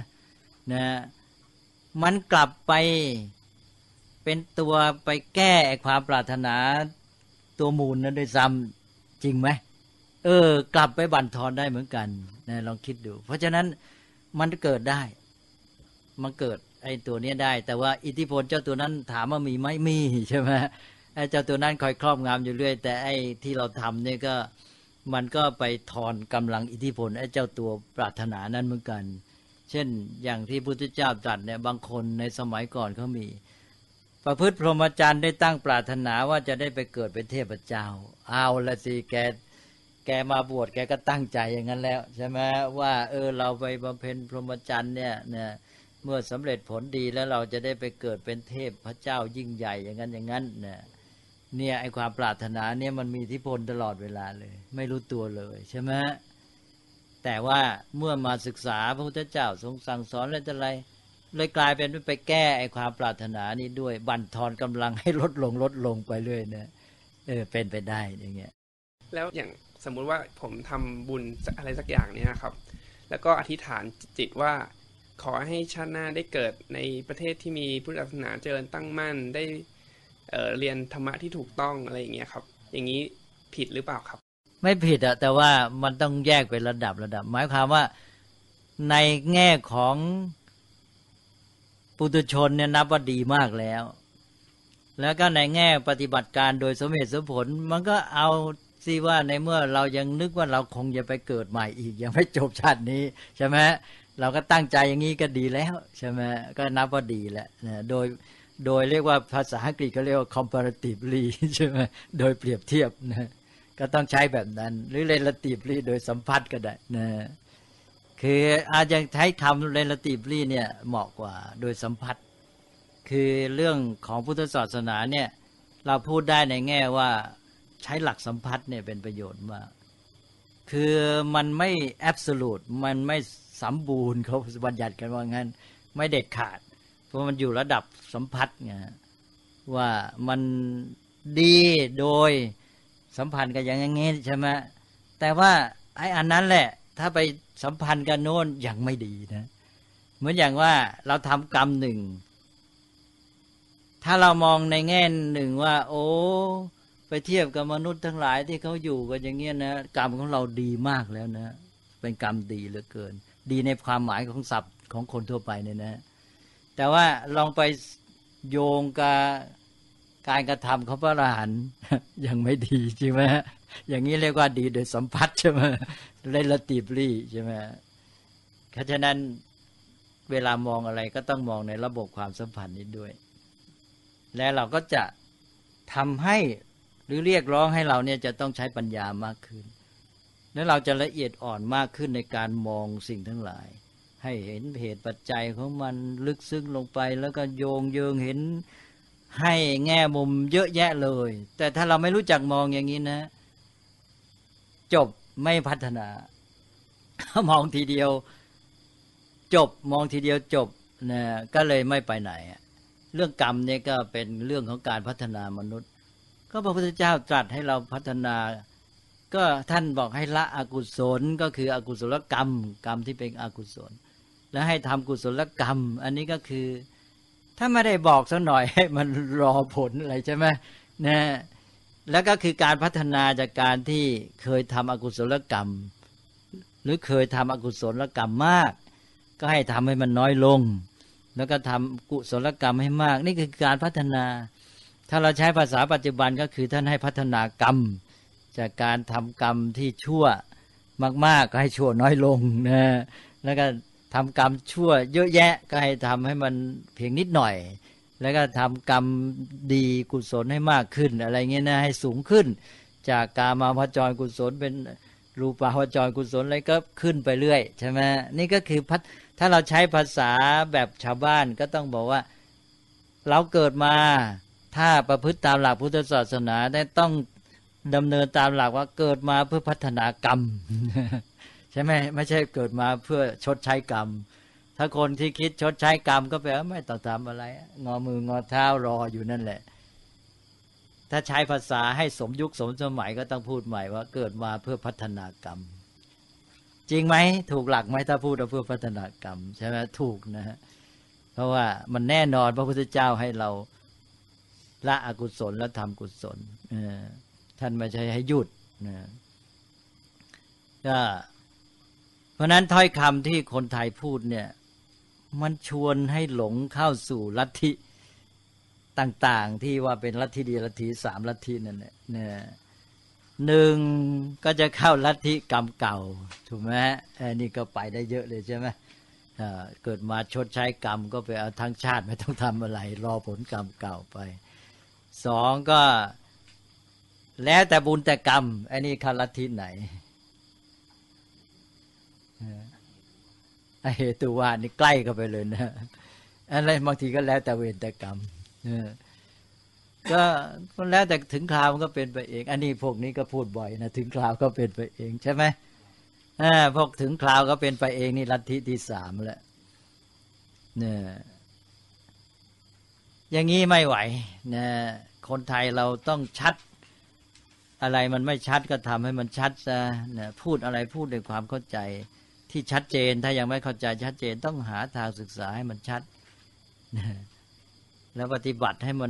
มันกลับไปเป็นตัวไปแก้ความปรารถนาตัวมูลนั้นด้วยซ้ำจริงไหมกลับไปบั่นทอนได้เหมือนกันนะลองคิดดูเพราะฉะนั้นมันเกิดได้มันเกิดไอ้ตัวนี้ได้แต่ว่าอิทธิพลเจ้าตัวนั้นถามว่ามีไหมมีใช่ไหมไอ้เจ้าตัวนั้นคอยครอบงำอยู่เรื่อยแต่ไอ้ที่เราทำเนี่ยก็มันก็ไปทอนกำลังอิทธิพลไอ้เจ้าตัวปรารถนานั้นเหมือนกันเช่นอย่างที่พุทธเจ้าตรัสเนี่ยบางคนในสมัยก่อนเขามีประพฤติพรหมจรรย์ได้ตั้งปรารถนาว่าจะได้ไปเกิดเป็นเทพเจ้าเอาละสิแกมาบวชแกก็ตั้งใจอย่างนั้นแล้วใช่ไหมว่าเราไปบำเพ็ญพรหมจรรย์เนี่ยเมื่อสำเร็จผลดีแล้วเราจะได้ไปเกิดเป็นเทพพระเจ้ายิ่งใหญ่อย่างนั้นอย่างนั้นเนี่ยไอ้ความปรารถนาเนี่ยมันมีอิทธิพลตลอดเวลาเลยไม่รู้ตัวเลยใช่ไหมแต่ว่าเมื่อมาศึกษาพระพุทธเจ้าทรงสั่งสอนอะไรเลยกลายเป็นไปแก้ไอ้ความปรารถนานี้ด้วยบั่นทอนกำลังให้ลดลงไปเรื่อยนะเป็นไปได้อย่างเงี้ยแล้วอย่างสมมุติว่าผมทำบุญอะไรสักอย่างเนี่ยครับแล้วก็อธิษฐานจิตว่าขอให้ชาติหน้าได้เกิดในประเทศที่มีพุทธศาสนาเจริญตั้งมั่นได้เรียนธรรมะที่ถูกต้องอะไรอย่างเงี้ยครับอย่างนี้ผิดหรือเปล่าครับไม่ผิดแต่ว่ามันต้องแยกเป็นระดับหมายความว่าในแง่ของปุถุชนเนี่ยนับว่าดีมากแล้วก็ในแง่ปฏิบัติการโดยสมเหตุสมผลมันก็เอาสิว่าในเมื่อเรายังนึกว่าเราคงจะไปเกิดใหม่อีกยังไม่จบชาตินี้ใช่ไหมเราก็ตั้งใจอย่างนี้ก็ดีแล้วใช่ไหมก็นับว่าดีแล้วนะโดยเรียกว่าภาษาอังกฤษเขาเรียกว่า comparatively ใช่ไหมโดยเปรียบเทียบนะก็ต้องใช้แบบนั้นหรือ relatively โดยสัมพัทธ์ก็ได้นะคืออาจจะใช้คำ relatively เนี่ยเหมาะกว่าโดยสัมพัทธ์คือเรื่องของพุทธศาสนาเนี่ยเราพูดได้ในแง่ว่าใช้หลักสัมพัทธ์เนี่ยเป็นประโยชน์มากคือมันไม่ absolute มันไม่สมบูรณ์เขาบัญญัติกันว่างั้นไม่เด็ดขาดเพราะมันอยู่ระดับสัมพัทธ์ไงว่ามันดีโดยสัมพันธ์กันอย่างงี้ใช่ไหมแต่ว่าไอ้อันนั้นแหละถ้าไปสัมพันธ์กันโน้นยังไม่ดีนะเหมือนอย่างว่าเราทำกรรมหนึ่งถ้าเรามองในแง่หนึ่งว่าโอ้ไปเทียบกับมนุษย์ทั้งหลายที่เขาอยู่กันอย่างเงี้ยนะกรรมของเราดีมากแล้วนะเป็นกรรมดีเหลือเกินดีในความหมายของศัพท์ของคนทั่วไปเนี่ยนะแต่ว่าลองไปโยงกับการกระทำของพระอรหันต์ยังไม่ดีใช่ไหมอย่างนี้เรียกว่าดีโดยสัมผัสใช่ไหมrelativelyใช่ไหมเพราะฉะนั้นเวลามองอะไรก็ต้องมองในระบบความสัมพันธ์นี้ด้วยและเราก็จะทำให้หรือเรียกร้องให้เราเนี่ยจะต้องใช้ปัญญามากขึ้นแล้วเราจะละเอียดอ่อนมากขึ้นในการมองสิ่งทั้งหลายให้เห็นเหตุปัจจัยของมันลึกซึ้งลงไปแล้วก็โยงเยิงเห็นให้แง่มุมเยอะแยะเลยแต่ถ้าเราไม่รู้จักมองอย่างนี้นะจบไม่พัฒนา มองทีเดียวจบมองทีเดียวจบนะก็เลยไม่ไปไหนเรื่องกรรมเนี่ยก็เป็นเรื่องของการพัฒนามนุษย์ก็พระพุทธเจ้าตรัสให้เราพัฒนาก็ท่านบอกให้ละอกุศลก็คืออกุศลกรรมกรรมที่เป็นอกุศลแล้วให้ทำกุศลกรรมอันนี้ก็คือถ้าไม่ได้บอกสักหน่อยให้มันรอผลอะไรใช่ไหมนะแล้วก็คือการพัฒนาจากการที่เคยทำอกุศลกรรมหรือเคยทำอกุศลกรรมมากก็ให้ทำให้มันน้อยลงแล้วก็ทำกุศลกรรมให้มากนี่คือการพัฒนาถ้าเราใช้ภาษาปัจจุบันก็คือท่านให้พัฒนากรรมจากการทำกรรมที่ชั่วมากๆก็ให้ชั่วน้อยลงนะแล้วก็ทำกรรมชั่วเยอะแยะก็ให้ทำให้มันเพียงนิดหน่อยแล้วก็ทำกรรมดีกุศลให้มากขึ้นอะไรเงี้ยนะให้สูงขึ้นจากกามาวจรกุศลเป็นรูปาวจรกุศลอะไรก็ขึ้นไปเรื่อยใช่ไหมนี่ก็คือถ้าเราใช้ภาษาแบบชาวบ้านก็ต้องบอกว่าเราเกิดมาถ้าประพฤติตามหลักพุทธศาสนาได้ต้องดำเนินตามหลักว่าเกิดมาเพื่อพัฒนากรรม ใช่ไหมไม่ใช่เกิดมาเพื่อชดใช้กรรมถ้าคนที่คิดชดใช้กรรมก็แปลว่าไม่ต้องทำอะไรงอมืองอเท้ารออยู่นั่นแหละถ้าใช้ภาษาให้สมยุคสมสมัยก็ต้องพูดใหม่ว่าเกิดมาเพื่อพัฒนากรรมจริงไหมถูกหลักไหมถ้าพูดว่าเพื่อพัฒนากรรมใช่ไหมถูกนะฮะเพราะว่ามันแน่นอนพระพุทธเจ้าให้เราละอกุศลแล้วทำกุศลท่านไม่ใช่ให้หยุดนะก็เพราะนั้นถ้อยคำที่คนไทยพูดเนี่ยมันชวนให้หลงเข้าสู่ลัทธิต่างๆที่ว่าเป็นลัทธิเดียวลัทธิสามลัทธินั่นแหละหนึ่งก็จะเข้าลัทธิกรรมเก่าถูกไหมนี่ก็ไปได้เยอะเลยใช่ไหมเกิดมาชดใช้กรรมก็ไปเอาทั้งชาติไม่ต้องทำอะไรรอผลกรรมเก่าไปสองก็แล้วแต่บุญแต่กรรมอันนี้เข้าลัทธิไหนเหตุว่านี่ใกล้เข้าไปเลยนะอะไรบางทีก็แล้วแต่เวรแต่กรรมก็แล้วแต่ถึงคราวมันก็เป็นไปเองอันนี้พวกนี้ก็พูดบ่อยนะถึงคราวก็เป็นไปเองใช่ไหมพวกถึงคราวก็เป็นไปเองนี่ลัทธิที่สามแล้วเนี่ยอย่างนี้ไม่ไหวนะคนไทยเราต้องชัดอะไรมันไม่ชัดก็ทำให้มันชัดซะนะพูดอะไรพูดด้วยความเข้าใจที่ชัดเจนถ้ายังไม่เข้าใจชัดเจนต้องหาทางศึกษาให้มันชัดนะแล้วปฏิบัติให้มัน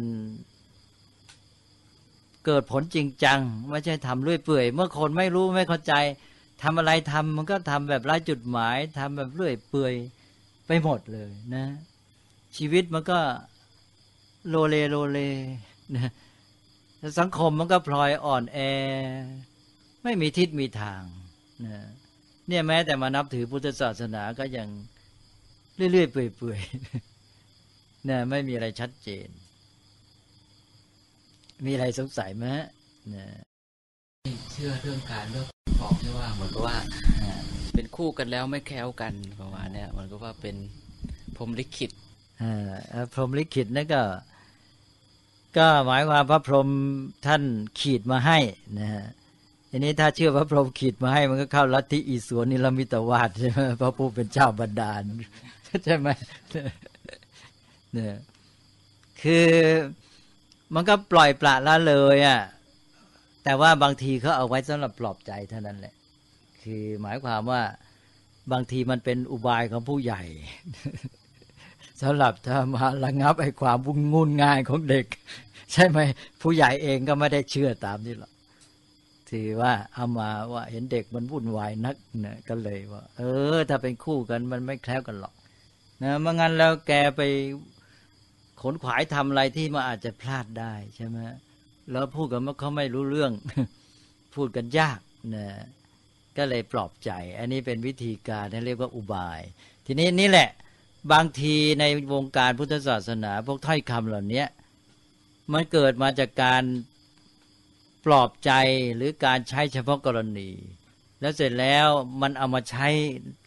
เกิดผลจริงจังไม่ใช่ทำเรื่อยเปื่อยเมื่อคนไม่รู้ไม่เข้าใจทำอะไรทำมันก็ทำแบบไร้จุดหมายทำแบบเรื่อยเปื่อยไปหมดเลยนะชีวิตมันก็โลเลโลเลนะสังคมมันก็พลอยอ่อนแอไม่มีทิศมีทางนะเนี่ยแม้แต่มานับถือพุทธศาสนาก็ยังเรื่อยๆเปื่อยๆนะไม่มีอะไรชัดเจนมีอะไรสงสัยไหมนะเชื่อเรื่องการเลือกของที่ว่าเหมือนกับว่าเป็นคู่กันแล้วไม่แคล้วกันประมาณนี้มันก็ว่าเป็นพรหมลิขิตพรหมลิขิตนั่นก็หมายความพระพรหมท่านขีดมาให้นะฮะทีนี้ถ้าเชื่อพระพรหมขีดมาให้มันก็เข้าลัทธิอิศวรนิรมิตวาทใช่ไหมพระผู้เป็นเจ้าบันดาลใช่ไหมเนี่ยคือมันก็ปล่อยปละละเลยอ่ะแต่ว่าบางทีเขาเอาไว้สำหรับปลอบใจเท่านั้นแหละคือหมายความว่าบางทีมันเป็นอุบายของผู้ใหญ่สำหรับถ้ามาระงับไอ้ความวุ่นงุ่นง่ายของเด็กใช่ไหมผู้ใหญ่เองก็ไม่ได้เชื่อตามนี้หรอกถือว่าเอามาว่าเห็นเด็กมันวุ่นวายนักเนี่ยก็เลยว่าถ้าเป็นคู่กันมันไม่แคล้วกันหรอกนะเมื่องั้นแล้วแกไปขนขวายทำอะไรที่มันอาจจะพลาดได้ใช่ไหมแล้วพูดกันว่าเขาไม่รู้เรื่องพูดกันยากนะก็เลยปลอบใจอันนี้เป็นวิธีการที่เรียกว่าอุบายทีนี้นี่แหละบางทีในวงการพุทธศาสนาพวกถ้อยคำเหล่านี้มันเกิดมาจากการปลอบใจหรือการใช้เฉพาะกรณีแล้วเสร็จแล้วมันเอามาใช้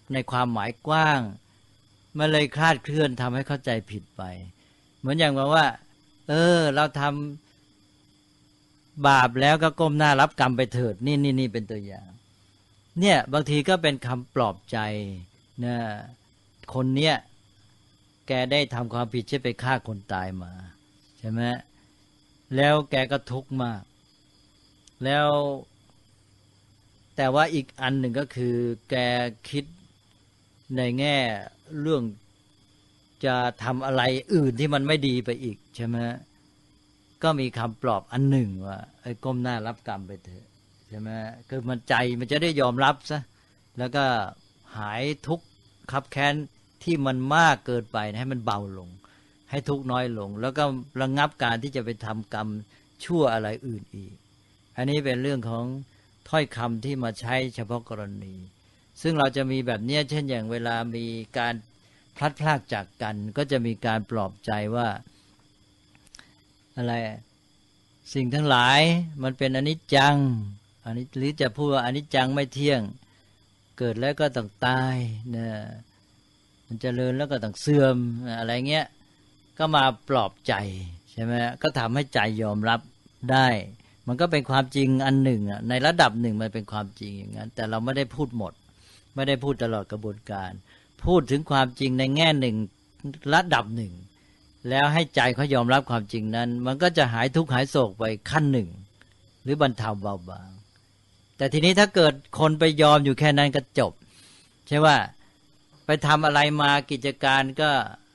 ในความหมายกว้างมันเลยคลาดเคลื่อนทำให้เข้าใจผิดไปเหมือนอย่างว่าเราทำบาปแล้วก็ก้มหน้ารับกรรมไปเถิดนี่เป็นตัวอย่างเนี่ยบางทีก็เป็นคำปลอบใจนะคนเนี้ยแกได้ทำความผิดใช่ไปฆ่าคนตายมาใช่ไหมแล้วแกก็ทุกข์มากแล้วแต่ว่าอีกอันหนึ่งก็คือแกคิดในแง่เรื่องจะทำอะไรอื่นที่มันไม่ดีไปอีกใช่ไหมก็มีคำปลอบอันหนึ่งว่าไอ้ก้มหน้ารับกรรมไปเถอะใช่ไหมคือมันใจมันจะได้ยอมรับซะแล้วก็หายทุกข์คับแค้นที่มันมากเกินไปให้มันเบาลงให้ทุกข์น้อยลงแล้วก็ระงับการที่จะไปทำกรรมชั่วอะไรอื่นอีกอันนี้เป็นเรื่องของถ้อยคำที่มาใช้เฉพาะกรณีซึ่งเราจะมีแบบนี้เช่นอย่างเวลามีการพลัดพรากจากกันก็จะมีการปลอบใจว่าอะไรสิ่งทั้งหลายมันเป็นอนิจจังอันนี้หรือจะพูดว่าอนิจจังไม่เที่ยงเกิดแล้วก็ต้องตายนะมันเจริญแล้วก็ต้องเสื่อมอะไรเงี้ยก็มาปลอบใจใช่ไหมก็ทำให้ใจยอมรับได้มันก็เป็นความจริงอันหนึ่งในระดับหนึ่งมันเป็นความจริงอย่างนั้นแต่เราไม่ได้พูดหมดไม่ได้พูดตลอดกระบวนการพูดถึงความจริงในแง่หนึ่งระดับหนึ่งแล้วให้ใจเขายอมรับความจริงนั้นมันก็จะหายทุกข์หายโศกไปขั้นหนึ่งหรือบรรเทาเบาบางแต่ทีนี้ถ้าเกิดคนไปยอมอยู่แค่นั้นก็จบใช่ว่าไปทำอะไรมากิจการก็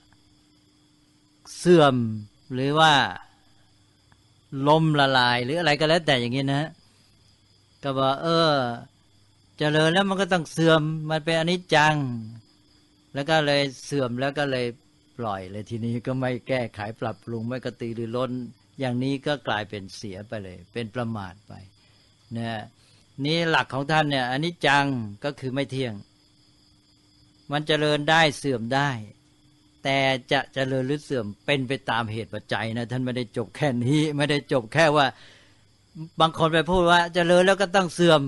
เสื่อมหรือว่าล้มละลายหรืออะไรก็แล้วแต่อย่างนี้นะก็บอกเจริญแล้วมันก็ต้องเสื่อมมันเป็นอนิจจังแล้วก็เลยเสื่อมแล้วก็เลยปล่อยเลยทีนี้ก็ไม่แก้ไขปรับปรุงไม่กระตือรือร้นอย่างนี้ก็กลายเป็นเสียไปเลยเป็นประมาทไปนะนี่หลักของท่านเนี่ยอนิจจังก็คือไม่เที่ยงมันเจริญได้เสื่อมได้แต่จะเจริญหรือเสื่อมเป็นไปตามเหตุปัจจัยนะท่านไม่ได้จบแค่นี้ไม่ได้จบแค่ว่าบางคนไปพูดว่าเจริญแล้วก็ต้องเสื่อม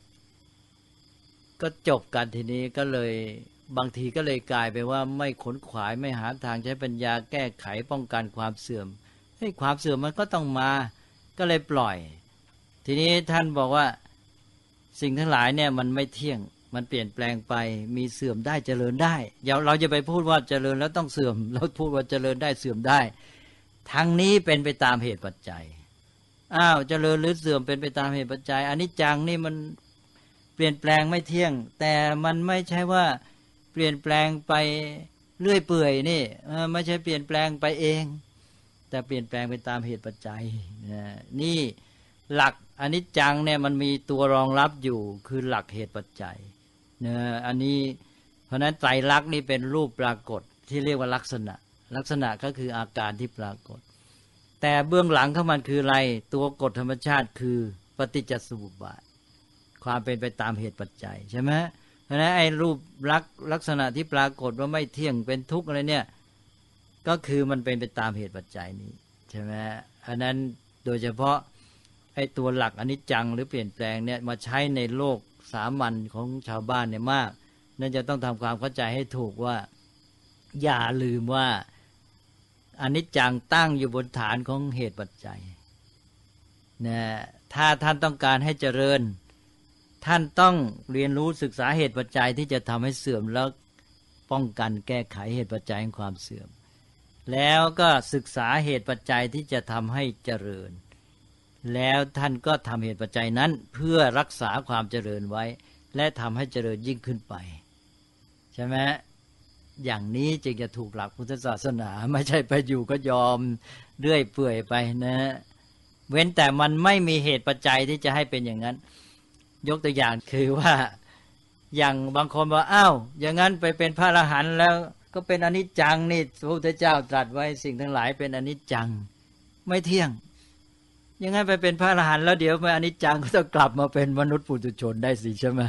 ก็จบกันทีนี้ก็เลยบางทีก็เลยกลายไปว่าไม่ขนขวายไม่หาทางใช้ปัญญาแก้ไขป้องกันความเสื่อมให้ความเสื่อมมันก็ต้องมาก็เลยปล่อยทีนี้ท่านบอกว่าสิ่งทั้งหลายเนี่ยมันไม่เที่ยงมันเปลี่ยนแปลงไปมีเสื่อมได้เจริญได้เราจะไปพูดว่าเจริญแล้วต้องเสื่อมเราพูดว่าเจริญได้เสื่อมได้ทั้งนี้เป็นไปตามเหตุปัจจัยเจริญหรือเสื่อมเป็นไปตามเหตุปัจจัยอนิจจังนี่มันเปลี่ยนแปลงไม่เที่ยงแต่มันไม่ใช่ว่าเปลี่ยนแปลงไปเรื่อยเปื่อยนี่ไม่ใช่เปลี่ยนแปลงไปเองแต่เปลี่ยนแปลงไปตามเหตุปัจจัยนี่หลักอนิจจังเนี่ยมันมีตัวรองรับอยู่คือหลักเหตุปัจจัยอันนี้เพราะนั้นไตรลักษณ์นี่เป็นรูปปรากฏที่เรียกว่าลักษณะก็คืออาการที่ปรากฏแต่เบื้องหลังของมันคืออะไรตัวกฎธรรมชาติคือปฏิจจสมุปบาทความเป็นไปตามเหตุปัจจัยใช่ไหมเพราะนั้นไอ้รูปลักษณะที่ปรากฏว่าไม่เที่ยงเป็นทุกข์อะไรเนี่ยก็คือมันเป็นไปตามเหตุปัจจัยนี้ใช่ไหมอันนั้นโดยเฉพาะไอ้ตัวหลักอนิจจังหรือเปลี่ยนแปลงเนี่ยมาใช้ในโลกสามัญของชาวบ้านเนี่ยมากนั่นจะต้องทำความเข้าใจให้ถูกว่าอย่าลืมว่าอนิจจังตั้งอยู่บนฐานของเหตุปัจจัยนะถ้าท่านต้องการให้เจริญท่านต้องเรียนรู้ศึกษาเหตุปัจจัยที่จะทำให้เสื่อมแล้วป้องกันแก้ไขเหตุปัจจัยของความเสื่อมแล้วก็ศึกษาเหตุปัจจัยที่จะทำให้เจริญแล้วท่านก็ทำเหตุปัจจัยนั้นเพื่อรักษาความเจริญไว้และทำให้เจริญยิ่งขึ้นไปใช่ไหมอย่างนี้จึงจะถูกหลักพุทธศาสนาไม่ใช่ไปอยู่ก็ยอมเรื่อยเปื่อยไปนะเว้นแต่มันไม่มีเหตุปัจจัยที่จะให้เป็นอย่างนั้นยกตัวอย่างคือว่าอย่างบางคนบอกอย่างนั้นไปเป็นพระอรหันต์แล้วก็เป็นอนิจจังนี่พระพุทธเจ้าตรัสไว้สิ่งทั้งหลายเป็นอนิจจังไม่เที่ยงอย่างนั้นไปเป็นพระอรหันต์แล้วเดี๋ยวมาอนิจจังก็ต้องกลับมาเป็นมนุษย์ปุถุชนได้สิใช่ไหม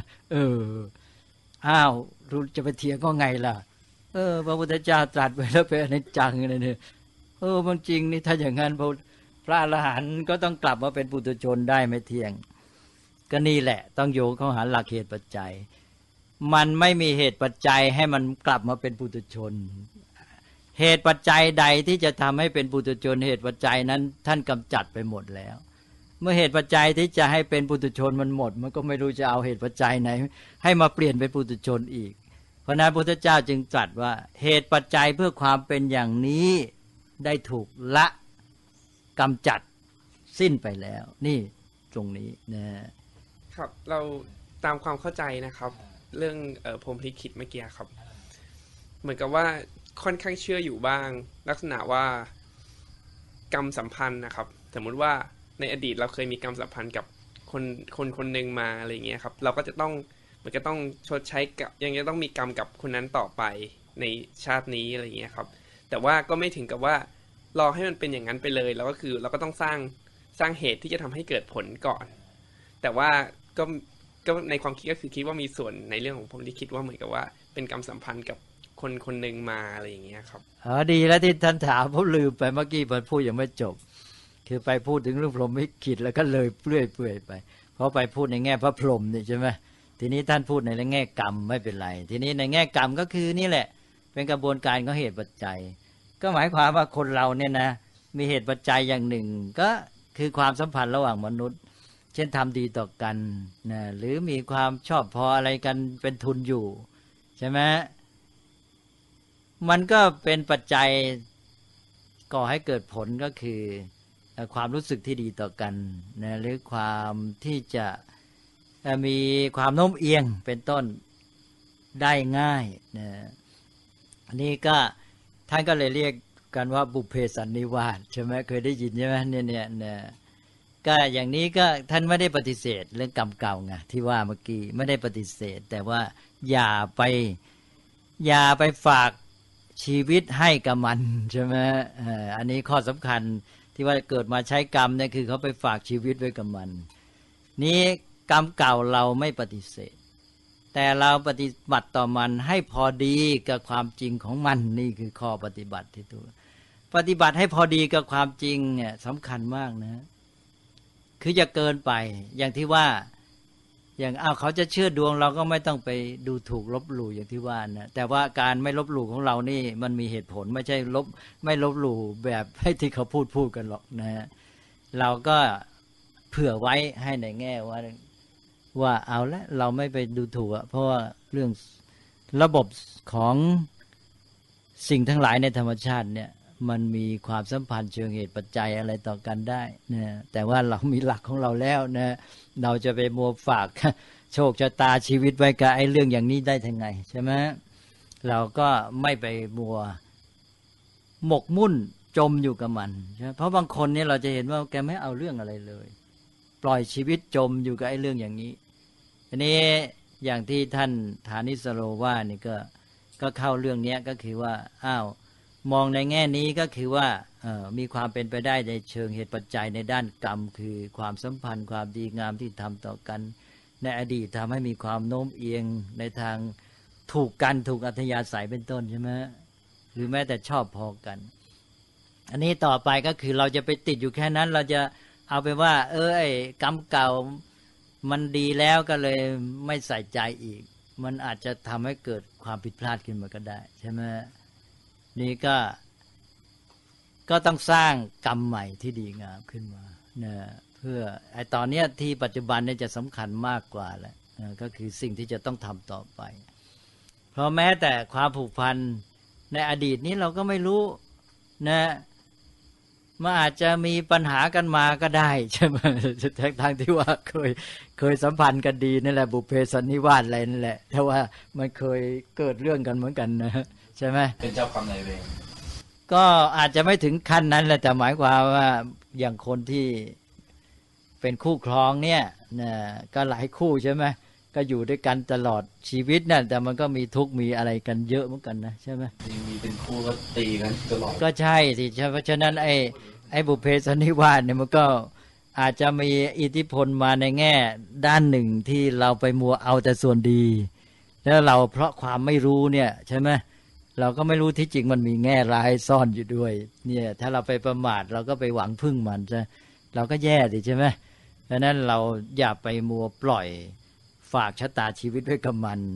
รู้จะไปเถียงก็ไงล่ะพระพุทธเจ้าตรัสไว้แล้วเป็นอนิจจังเนี่ยมันจริงนี่ถ้าอย่างนั้นพระอรหันต์ก็ต้องกลับมาเป็นปุถุชนได้ไม่เที่ยงก็นี่แหละต้องโยงเข้าหาหลักเหตุปัจจัยมันไม่มีเหตุปัจจัยให้มันกลับมาเป็นปุถุชนเหตุปัจจัยใดที่จะทำให้เป็นปุถุชนเหตุปัจจัยนั้นท่านกำจัดไปหมดแล้วเมื่อเหตุปัจจัยที่จะให้เป็นปุถุชนมันหมดมันก็ไม่รู้จะเอาเหตุปัจจัยไหนให้มาเปลี่ยนเป็นปุถุชนอีกเพราะนั้นพระพุทธเจ้าจึงตรัสว่าเหตุปัจจัยเพื่อความเป็นอย่างนี้ได้ถูกละกำจัดสิ้นไปแล้วนี่ตรงนี้นะครับเราตามความเข้าใจนะครับเรื่องพรหมลิขิตเมื่อกี้ครับเหมือนกับว่าค่อนข้างเชื่ออยู่บ้างลักษณะว่ากรรมสัมพันธ์นะครับสมมุติว่าในอดีตเราเคยมีกรรมสัมพันธ์กับคนหนึ่งมาอะไรอย่างเงี้ยครับเราก็จะต้องมันก็ต้องชดใช้กับยังจะต้องมีกรรมกับคนนั้นต่อไปในชาตินี้อะไรอย่างเงี้ยครับแต่ว่าก็ไม่ถึงกับว่ารอให้มันเป็นอย่างนั้นไปเลยแล้วก็คือเราก็ต้องสร้างเหตุที่จะทำให้เกิดผลก่อนแต่ว่าก็ในความคิดก็คือคิดว่ามีส่วนในเรื่องของผมที่คิดว่าเหมือนกับว่าเป็นกรรมสัมพันธ์กับคนหนึ่งมาอะไรอย่างเงี้ยครับดีแล้วที่ท่านถามผมลืมไปเมื่อกี้ผมพูดยังไม่จบคือไปพูดถึงเรื่องพรหมลิขิตแล้วก็เลยเปลื่อยไปเพราะไปพูดในแง่พระพรหมนี่ใช่ไหมทีนี้ท่านพูดในแง่กรรมไม่เป็นไรทีนี้ในแง่กรรมก็คือนี่แหละเป็นกระบวนการของเหตุปัจจัยก็หมายความว่าคนเราเนี่ยนะมีเหตุปัจจัยอย่างหนึ่งก็คือความสัมพันธ์ระหว่างมนุษย์เช่นทำดีต่อกันนะหรือมีความชอบพออะไรกันเป็นทุนอยู่ใช่ไหมมันก็เป็นปัจจัยก่อให้เกิดผลก็คือความรู้สึกที่ดีต่อกันนะหรือความที่จะมีความโน้มเอียงเป็นต้นได้ง่ายนะอันนี้ก็ท่านก็เลยเรียกกันว่าบุพเพสันนิวาสใช่ไหมเคยได้ยินใช่ไหมเนี่ยก็อย่างนี้ก็ท่านไม่ได้ปฏิเสธเรื่องกรรมเก่าไงที่ว่าเมื่อกี้ไม่ได้ปฏิเสธแต่ว่าอย่าไปฝากชีวิตให้กับมันใช่ไหมอันนี้ข้อสำคัญที่ว่าเกิดมาใช้กรรมเนี่ยคือเขาไปฝากชีวิตไว้กับมันนี้กรรมเก่าเราไม่ปฏิเสธแต่เราปฏิบัติต่อมันให้พอดีกับความจริงของมันนี่คือข้อปฏิบัติที่ถูกปฏิบัติให้พอดีกับความจริงเนี่ยสำคัญมากนะคือจะเกินไปอย่างที่ว่าอย่างเขาจะเชื่อดวงเราก็ไม่ต้องไปดูถูกลบหลู่อย่างที่ว่านะแต่ว่าการไม่ลบหลู่ของเรานี่มันมีเหตุผลไม่ใช่ไม่ลบหลู่แบบให้ที่เขาพูดกันหรอกนะเราก็เผื่อไว้ให้ในแง่ว่าเอาละเราไม่ไปดูถูกเพราะว่าเรื่องระบบของสิ่งทั้งหลายในธรรมชาติเนี่ยมันมีความสัมพันธ์เชิงเหตุปัจจัยอะไรต่อกันได้นะแต่ว่าเรามีหลักของเราแล้วนะเราจะไปมัวฝากโชคชะตาชีวิตไว้กับไอ้เรื่องอย่างนี้ได้ยังไงใช่ไหมเราก็ไม่ไปมัวหมกมุ่นจมอยู่กับมันเพราะบางคนเนี่ยเราจะเห็นว่าแกไม่เอาเรื่องอะไรเลยปล่อยชีวิตจมอยู่กับไอ้เรื่องอย่างนี้อันนี้อย่างที่ท่านฐานิสโรว่านี่ก็เข้าเรื่องนี้ก็คือว่ามองในแง่นี้ก็คือว่ามีความเป็นไปได้ในเชิงเหตุปัจจัยในด้านกรรมคือความสัมพันธ์ความดีงามที่ทำต่อกันในอดีตทำให้มีความโน้มเอียงในทางถูกกันถูกอัธยาศัยเป็นต้นใช่ไหมหรือแม้แต่ชอบพอกันอันนี้ต่อไปก็คือเราจะไปติดอยู่แค่นั้นเราจะเอาไปว่าไอ้กรรมเก่ามันดีแล้วก็เลยไม่ใส่ใจอีกมันอาจจะทำให้เกิดความผิดพลาดขึ้นมาก็ได้ใช่ไหมนี่ก็ต้องสร้างกรรมใหม่ที่ดีงามขึ้นมานะเพื่อไอ้ตอนนี้ที่ปัจจุบันเนี่ยจะสำคัญมากกว่าแหละก็คือสิ่งที่จะต้องทำต่อไปเพราะแม้แต่ความผูกพันในอดีตนี้เราก็ไม่รู้นะมันอาจจะมีปัญหากันมาก็ได้ใช่ไหมทางที่ว่าเคยสัมพันธ์กันดีนั่นแหละบุพเพสันนิวาสอะไรนั่นแหละแต่ว่ามันเคยเกิดเรื่องกันเหมือนกันนะใช่ไหมเป็นเจ้ากรรมนายเวรก็อาจจะไม่ถึงขั้นนั้นแหละแต่หมายความว่าอย่างคนที่เป็นคู่ครองเนี่ยนะก็หลายคู่ใช่ไหมก็อยู่ด้วยกันตลอดชีวิตนั่นแต่มันก็มีทุกข์มีอะไรกันเยอะเหมือนกันนะใช่ไหมมีเป็นคู่ก็ตีกันตลอดก็ใช่สิเพราะฉะนั้นไอ้บุพเพสันนิวาสเนี่ยมันก็อาจจะมีอิทธิพลมาในแง่ด้านหนึ่งที่เราไปมัวเอาแต่ส่วนดีแล้วเราเพราะความไม่รู้เนี่ยใช่ไหมเราก็ไม่รู้ที่จริงมันมีแง่ร้ายซ่อนอยู่ด้วยเนี่ยถ้าเราไปประมาทเราก็ไปหวังพึ่งมันใช่เราก็แย่ดิใช่ไหมดังนั้นเราอย่าไปมัวปล่อยฝากชะตาชีวิตไว้กับมัน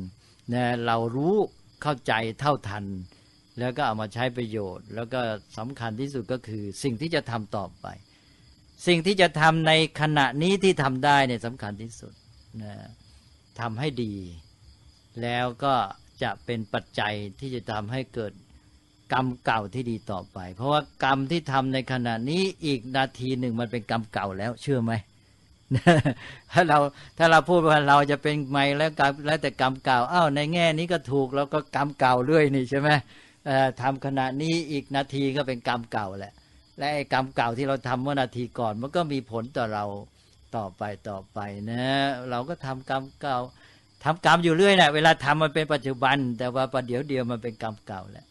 นะเรารู้เข้าใจเท่าทันแล้วก็เอามาใช้ประโยชน์แล้วก็สำคัญที่สุดก็คือสิ่งที่จะทำต่อไปสิ่งที่จะทำในขณะนี้ที่ทำได้เนี่ยสำคัญที่สุดนะทำให้ดีแล้วก็จะเป็นปัจจัยที่จะทำให้เกิดกรรมเก่าที่ดีต่อไปเพราะว่ากรรมที่ทำในขณะนี้อีกนาทีหนึ่งมันเป็นกรรมเก่าแล้วเชื่อไหม ถ้าเราพูดว่าเราจะเป็นใหม่แล้วแต่กรรมเก่าอ้าวในแง่นี้ก็ถูกแล้วก็กรรมเก่าเรื่อยนี่ใช่ไหมทำขณะนี้อีกนาทีก็เป็นกรรมเก่าแหละและไอ้กรรมเก่าที่เราทำเมื่อนาทีก่อนมันก็มีผลต่อเราต่อไปนะเราก็ทำกรรมเก่าทำกรรมอยู่เรื่อยแหละเวลาทำมันเป็นปัจจุบันแต่ว่าประเดี๋ยวเดียวมันเป็นกรรมเก่าแหละ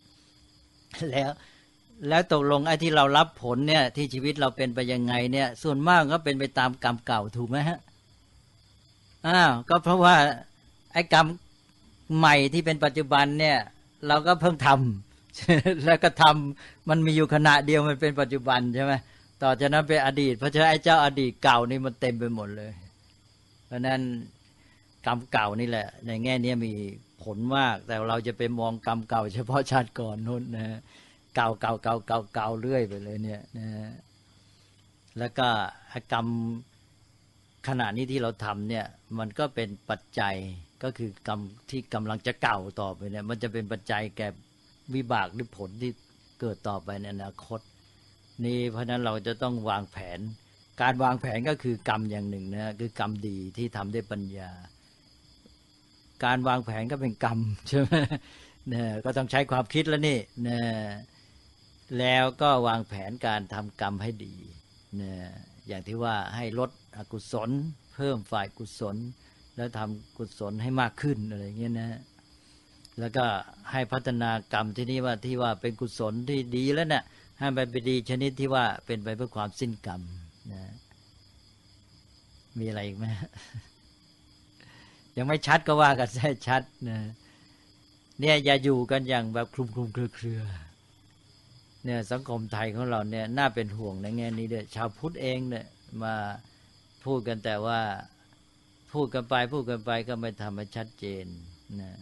แล้วตกลงไอ้ที่เรารับผลเนี่ยที่ชีวิตเราเป็นไปยังไงเนี่ยส่วนมากก็เป็นไปตามกรรมเก่าถูกไหมฮะก็เพราะว่าไอ้กรรมใหม่ที่เป็นปัจจุบันเนี่ยเราก็เพิ่งทำ แล้วก็ทำมันมีอยู่ขณะเดียวมันเป็นปัจจุบันใช่ไหมต่อจากนั้นเป็นอดีตเพราะฉะนั้นไอ้เจ้าอดีตเก่านี่มันเต็มไปหมดเลยเพราะนั้นกรรมเก่านี่แหละในแง่นี้มีผลมากแต่เราจะไปมองกรรมเก่าเฉพาะชาติก่อนนู้นนะเก่าเรื่อยไปเลยเนี่ยนะแล้วก็กรรมขณะนี้ที่เราทำเนี่ยมันก็เป็นปัจจัยก็คือกรรมที่กำลังจะเก่าต่อไปเนี่ยมันจะเป็นปัจจัยแก่วิบากหรือผลที่เกิดต่อไปในอนาคตนี่เพราะนั้นเราจะต้องวางแผนการวางแผนก็คือกรรมอย่างหนึ่งนะคือกรรมดีที่ทำด้วยปัญญาการวางแผนก็เป็นกรรมใช่ไหมเนี่ยก็ต้องใช้ความคิดแล้วนี่เนี่ยแล้วก็วางแผนการทำกรรมให้ดีเนี่ยอย่างที่ว่าให้ลดอกุศลเพิ่มฝ่ายกุศลแล้วทำกุศลให้มากขึ้นอะไรเงี้ยนะแล้วก็ให้พัฒนากรรมที่ว่าเป็นกุศลที่ดีแล้วเนี่ยให้มันไปดีชนิดที่ว่าเป็นไปเพื่อความสิ้นกรรมนะมีอะไรอีกไหม ยังไม่ชัดก็ว่ากันให้ชัดนะเนี่ยอย่าอยู่กันอย่างแบบคลุมเครือเนี่ยสังคมไทยของเราเนี่ยน่าเป็นห่วงในแง่นี้ด้วยชาวพุทธเองเนี่ยมาพูดกันแต่ว่าพูดกันไปก็ไม่ทำให้ชัดเจนนะ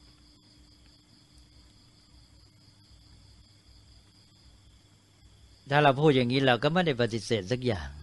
ถ้าเราพูดอย่างนี้เราก็ไม่ได้ปฏิเสธสักอย่าง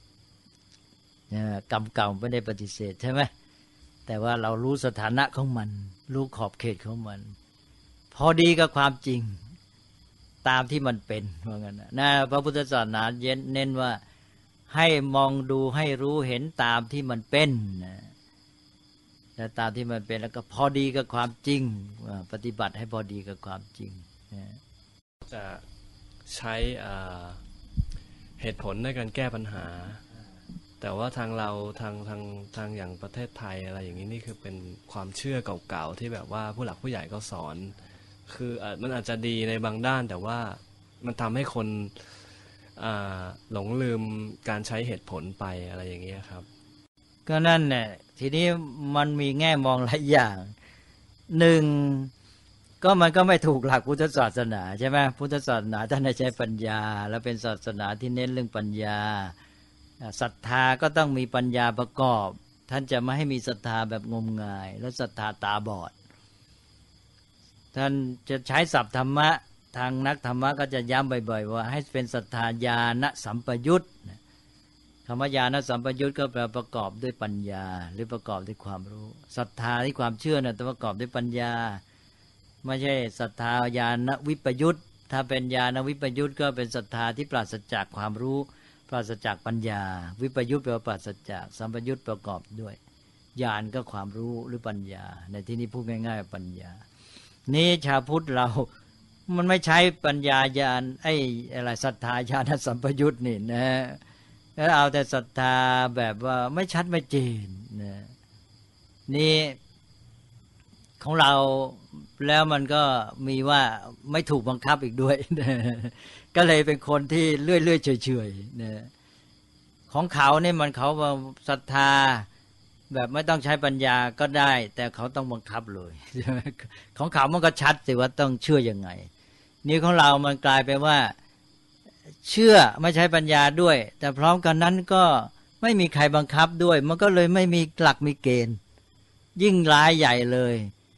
กรรมเก่าไม่ได้ปฏิเสธใช่ไหมแต่ว่าเรารู้สถานะของมันรู้ขอบเขตของมันพอดีกับความจริงตามที่มันเป็นว่างั้นนะพระพุทธศาสนาเน้นว่าให้มองดูให้รู้เห็นตามที่มันเป็นนะและตามที่มันเป็นแล้วก็พอดีกับความจริงปฏิบัติให้พอดีกับความจริงนะจะใช้เหตุผลในการแก้ปัญหาแต่ว่าทางเราทางอย่างประเทศไทยอะไรอย่างนี้นี่คือเป็นความเชื่อเก่าๆที่แบบว่าผู้หลักผู้ใหญ่ก็สอนคือมันอาจจะดีในบางด้านแต่ว่ามันทำให้คนหลงลืมการใช้เหตุผลไปอะไรอย่างเงี้ยครับก็นั่นแหละทีนี้มันมีแง่มองหลายอย่างหนึ่งก็มันก็ไม่ถูกหลักพุทธศาสนาใช่ไหมพุทธศาสนาท่านให้ใช้ปัญญาแล้วเป็นศาสนาที่เน้นเรื่องปัญญาศรัทธาก็ต้องมีปัญญาประกอบท่านจะไม่ให้มีศรัทธาแบบงมงายและศรัทธาตาบอดท่านจะใช้ศัพท์ธรรมะทางนักธรรมะก็จะย้ำบ่อยๆว่าให้เป็นศรัทธาญาณสัมปยุตคำว่าญาณสัมปยุตก็แปลประกอบด้วยปัญญาหรือประกอบด้วยความรู้ศรัทธาที่ความเชื่อน่ะต้องประกอบด้วยปัญญาไม่ใช่ศรัทธาญาณวิปยุตถ้าเป็นญาณวิปยุตก็เป็นศรัทธาที่ปราศจากความรู้ปราศจากปัญญาวิปยุตแปลว่าปราศจากสัมปยุตประกอบด้วยญาณก็ความรู้หรือปัญญาในที่นี้พูดง่ายๆปัญญานี่ชาวพุทธเรามันไม่ใช้ปัญญาญาณอะไรศรัทธาญาณสัมปยุตนี่นะแล้วเอาแต่ศรัทธาแบบว่าไม่ชัดไม่เจนนะนี่ของเราแล้วมันก็มีว่าไม่ถูกบังคับอีกด้วยนะก็เลยเป็นคนที่เลื่อยๆเฉยๆนะของเขาเนี่ยมันเขาศรัทธาแบบไม่ต้องใช้ปัญญาก็ได้แต่เขาต้องบังคับเลยของเขามันก็ชัดสิว่าต้องเชื่อยังไงนี่ของเรามันกลายเป็นว่าเชื่อไม่ใช้ปัญญาด้วยแต่พร้อมกันนั้นก็ไม่มีใครบังคับด้วยมันก็เลยไม่มีหลักมีเกณฑ์ยิ่งร้ายใหญ่เลย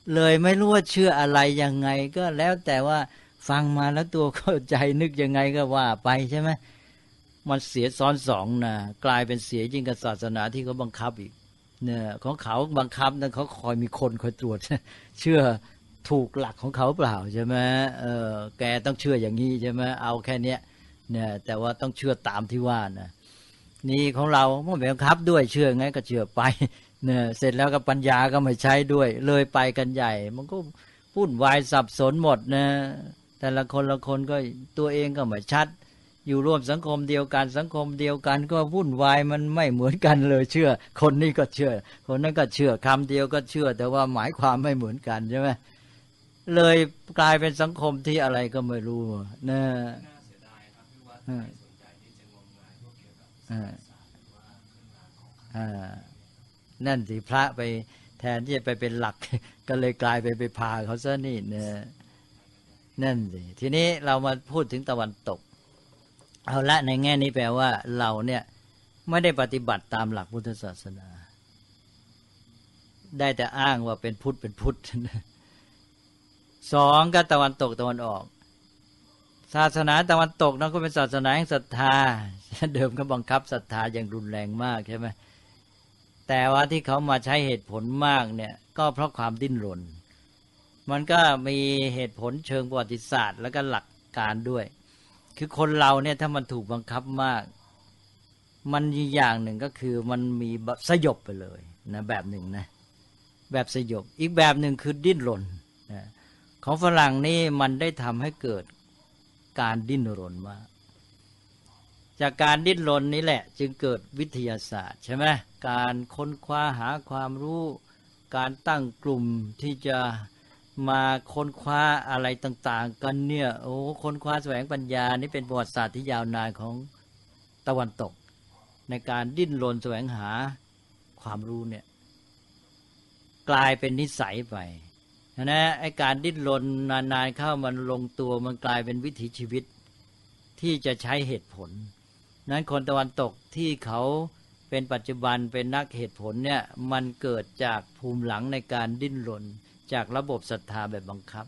เลยไม่รู้ว่าเชื่ออะไรยังไงก็แล้วแต่ว่าฟังมาแล้วตัวเข้าใจนึกยังไงก็ว่าไปใช่ไหมมันเสียซ้อนสองนะกลายเป็นเสียยิ่งกับศาสนาที่เขาบังคับอีกเนี่ยของเขาบังคับนั้นเขาคอยมีคนคอยตรวจเชื่อถูกหลักของเขาเปล่าใช่ไหมแกต้องเชื่ออย่างนี้ใช่ไหมเอาแค่เนี้ยเนี่ยแต่ว่าต้องเชื่อตามที่ว่านะนี่ของเราไม่บังคับด้วยเชื่อไงก็เชื่อไปเนี่ยเสร็จแล้วก็ปัญญาก็ไม่ใช้ด้วยเลยไปกันใหญ่มันก็วุ่นวายสับสนหมดนะแต่ละคนก็ตัวเองก็ไม่ชัดอยู่ร่วมสังคมเดียวกันสังคมเดียวกันก็วุ่นวายมันไม่เหมือนกันเลยเชื่อคนนี้ก็เชื่อคนนั้นก็เชื่อคำเดียวก็เชื่อแต่ว่าหมายความไม่เหมือนกันใช่ไหมเลยกลายเป็นสังคมที่อะไรก็ไม่รู้นะนั่นสิพระไปแทนที่จะไปเป็นหลักก็เลยกลายไปพาเขาซะนี่เนี่ยนั่นสิทีนี้เรามาพูดถึงตะวันตกเอาละในแง่นี้แปลว่าเราเนี่ยไม่ได้ปฏิบัติตามหลักพุทธศาสนาได้แต่อ้างว่าเป็นพุทธสองก็ตะวันตกตะวันออกศาสนาตะวันตกนั้นก็เป็นศาสนาแห่งศรัทธาเดิมก็บังคับศรัทธาอย่างรุนแรงมากใช่ไหมแต่ว่าที่เขามาใช้เหตุผลมากเนี่ยก็เพราะความดิ้นรนมันก็มีเหตุผลเชิงประวัติศาสตร์แล้วก็หลักการด้วยคือคนเราเนี่ยถ้ามันถูกบังคับมากมันมีอย่างหนึ่งก็คือมันมีสยบไปเลยนะแบบหนึ่งนะแบบสยบอีกแบบหนึ่งคือดิ้นรนนะของฝรั่งนี่มันได้ทำให้เกิดการดิ้นรนมากจากการดิ้นรนนี้แหละจึงเกิดวิทยาศาสตร์ใช่ไหมการค้นคว้าหาความรู้การตั้งกลุ่มที่จะมาค้นคว้าอะไรต่างๆกันเนี่ยโอ้ค้นคว้าแสวงปัญญานี่เป็นประวัติศาสตร์ที่ยาวนานของตะวันตกในการดิ้นรนแสวงหาความรู้เนี่ยกลายเป็นนิสัยไปนะไอ้การดิ้นรนนานๆเข้ามันลงตัวมันกลายเป็นวิถีชีวิตที่จะใช้เหตุผลนั้นคนตะวันตกที่เขาเป็นปัจจุบันเป็นนักเหตุผลเนี่ยมันเกิดจากภูมิหลังในการดิ้นรนจากระบบศรัทธาแบบบังคับ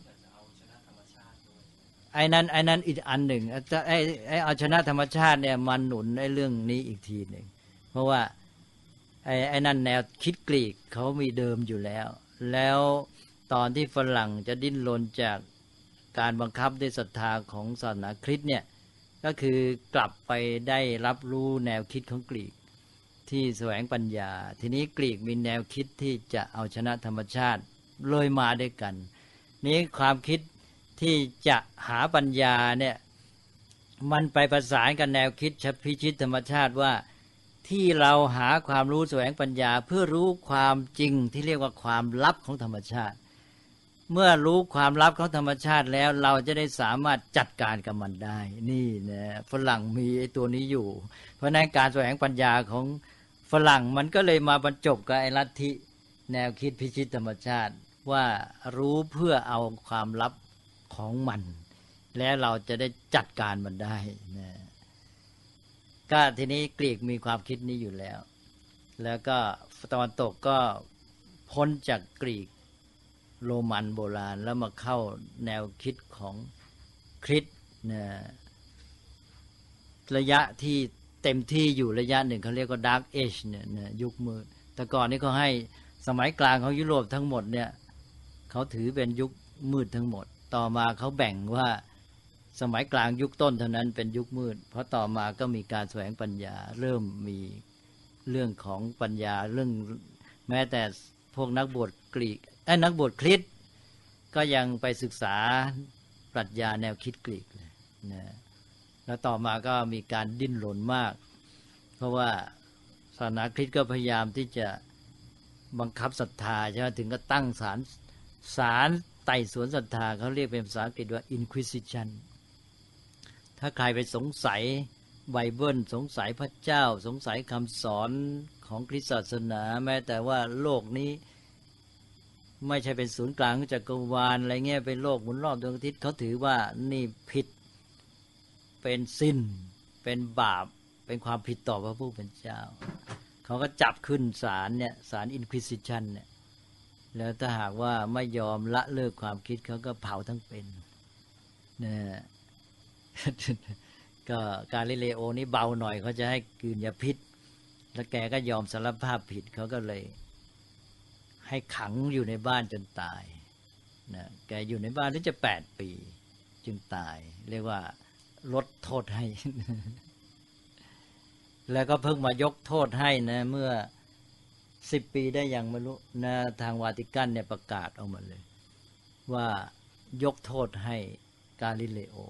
ไอ้นั้นอีกอันหนึ่งไอ้เอาชนะธรรมชาติเนี่ยมันหนุนไอ้เรื่องนี้อีกทีหนึ่งเพราะว่าไอ้นั่นแนวคิดกรีกเขามีเดิมอยู่แล้วตอนที่ฝรั่งจะดิ้นรนจากการบังคับด้วยศรัทธาของศาสนาคริสต์เนี่ยก็คือกลับไปได้รับรู้แนวคิดของกรีกที่แสวงปัญญาทีนี้กรีกมีแนวคิดที่จะเอาชนะธรรมชาติเลยมาด้วยกันนี้ความคิดที่จะหาปัญญาเนี่ยมันไปประสานกับแนวคิดพิชิตธรรมชาติว่าที่เราหาความรู้แสวงปัญญาเพื่อรู้ความจริงที่เรียกว่าความลับของธรรมชาติเมื่อรู้ความลับของธรรมชาติแล้วเราจะได้สามารถจัดการกับมันได้นี่นะฝรั่งมีไอ้ตัวนี้อยู่เพราะนั้นการแสวงปัญญาของฝรั่งมันก็เลยมาบรรจบกับไอ้ลัทธิแนวคิดพิชิตธรรมชาติว่ารู้เพื่อเอาความลับของมันแล้วเราจะได้จัดการมันได้นะก็ทีนี้กรีกมีความคิดนี้อยู่แล้วก็ตะวันตกก็พ้นจากกรีกโรมันโบราณแล้วมาเข้าแนวคิดของคริสต์นะระยะที่เต็มที่อยู่ระยะหนึ่งเขาเรียกว่า Dark Age เนี่ยยุคมืดแต่ก่อนนี้เขาให้สมัยกลางของยุโรปทั้งหมดเนี่ยเขาถือเป็นยุคมืดทั้งหมดต่อมาเขาแบ่งว่าสมัยกลางยุคต้นเท่านั้นเป็นยุคมืดเพราะต่อมาก็มีการแสวงปัญญาเริ่มมีเรื่องของปัญญาเรื่องแม้แต่พวกนักบวชกรีกนักบวชคริสต์ก็ยังไปศึกษาปรัชญาแนวคิดกรีกเลยนะแล้วต่อมาก็มีการดิ้นรนมากเพราะว่าศาสนาคริสต์ก็พยายามที่จะบังคับศรัทธาใช่ไหมถึงก็ตั้งศาลไต่สวนศรัทธาเขาเรียกเป็นภาษาอังกฤษว่า Inquisition ถ้าใครไปสงสัยไบเบิลสงสัยพระเจ้าสงสัยคำสอนของคริสตศาสนาแม้แต่ว่าโลกนี้ไม่ใช่เป็นศูนย์กลางของจักรวาลอะไรเงี้ยเป็นโลกหมุนรอบดวงอาทิตย์เขาถือว่านี่ผิดเป็นซินเป็นบาปเป็นความผิดต่อพระผู้เป็นเจ้าเขาก็จับขึ้นศาลเนี่ยศาล Inquisition เนี่ยแล้วถ้าหากว่าไม่ยอมละเลิกความคิดเขาก็เผาทั้งเป็นนะ ก็กาลิเลโอนี่เบาหน่อยเขาจะให้กลืนยาพิษแล้วแกก็ยอมสารภาพผิดเขาก็เลยให้ขังอยู่ในบ้านจนตายนะแกอยู่ในบ้านถึงจะ8 ปีจึงตายเรียกว่าลดโทษให้ แล้วก็เพิ่งมายกโทษให้นะเมื่อ10 ปีได้ยังไม่รู้นะทางวาติกันเนี่ยประกาศออกมาเลยว่ายกโทษให้กาลิเลโอ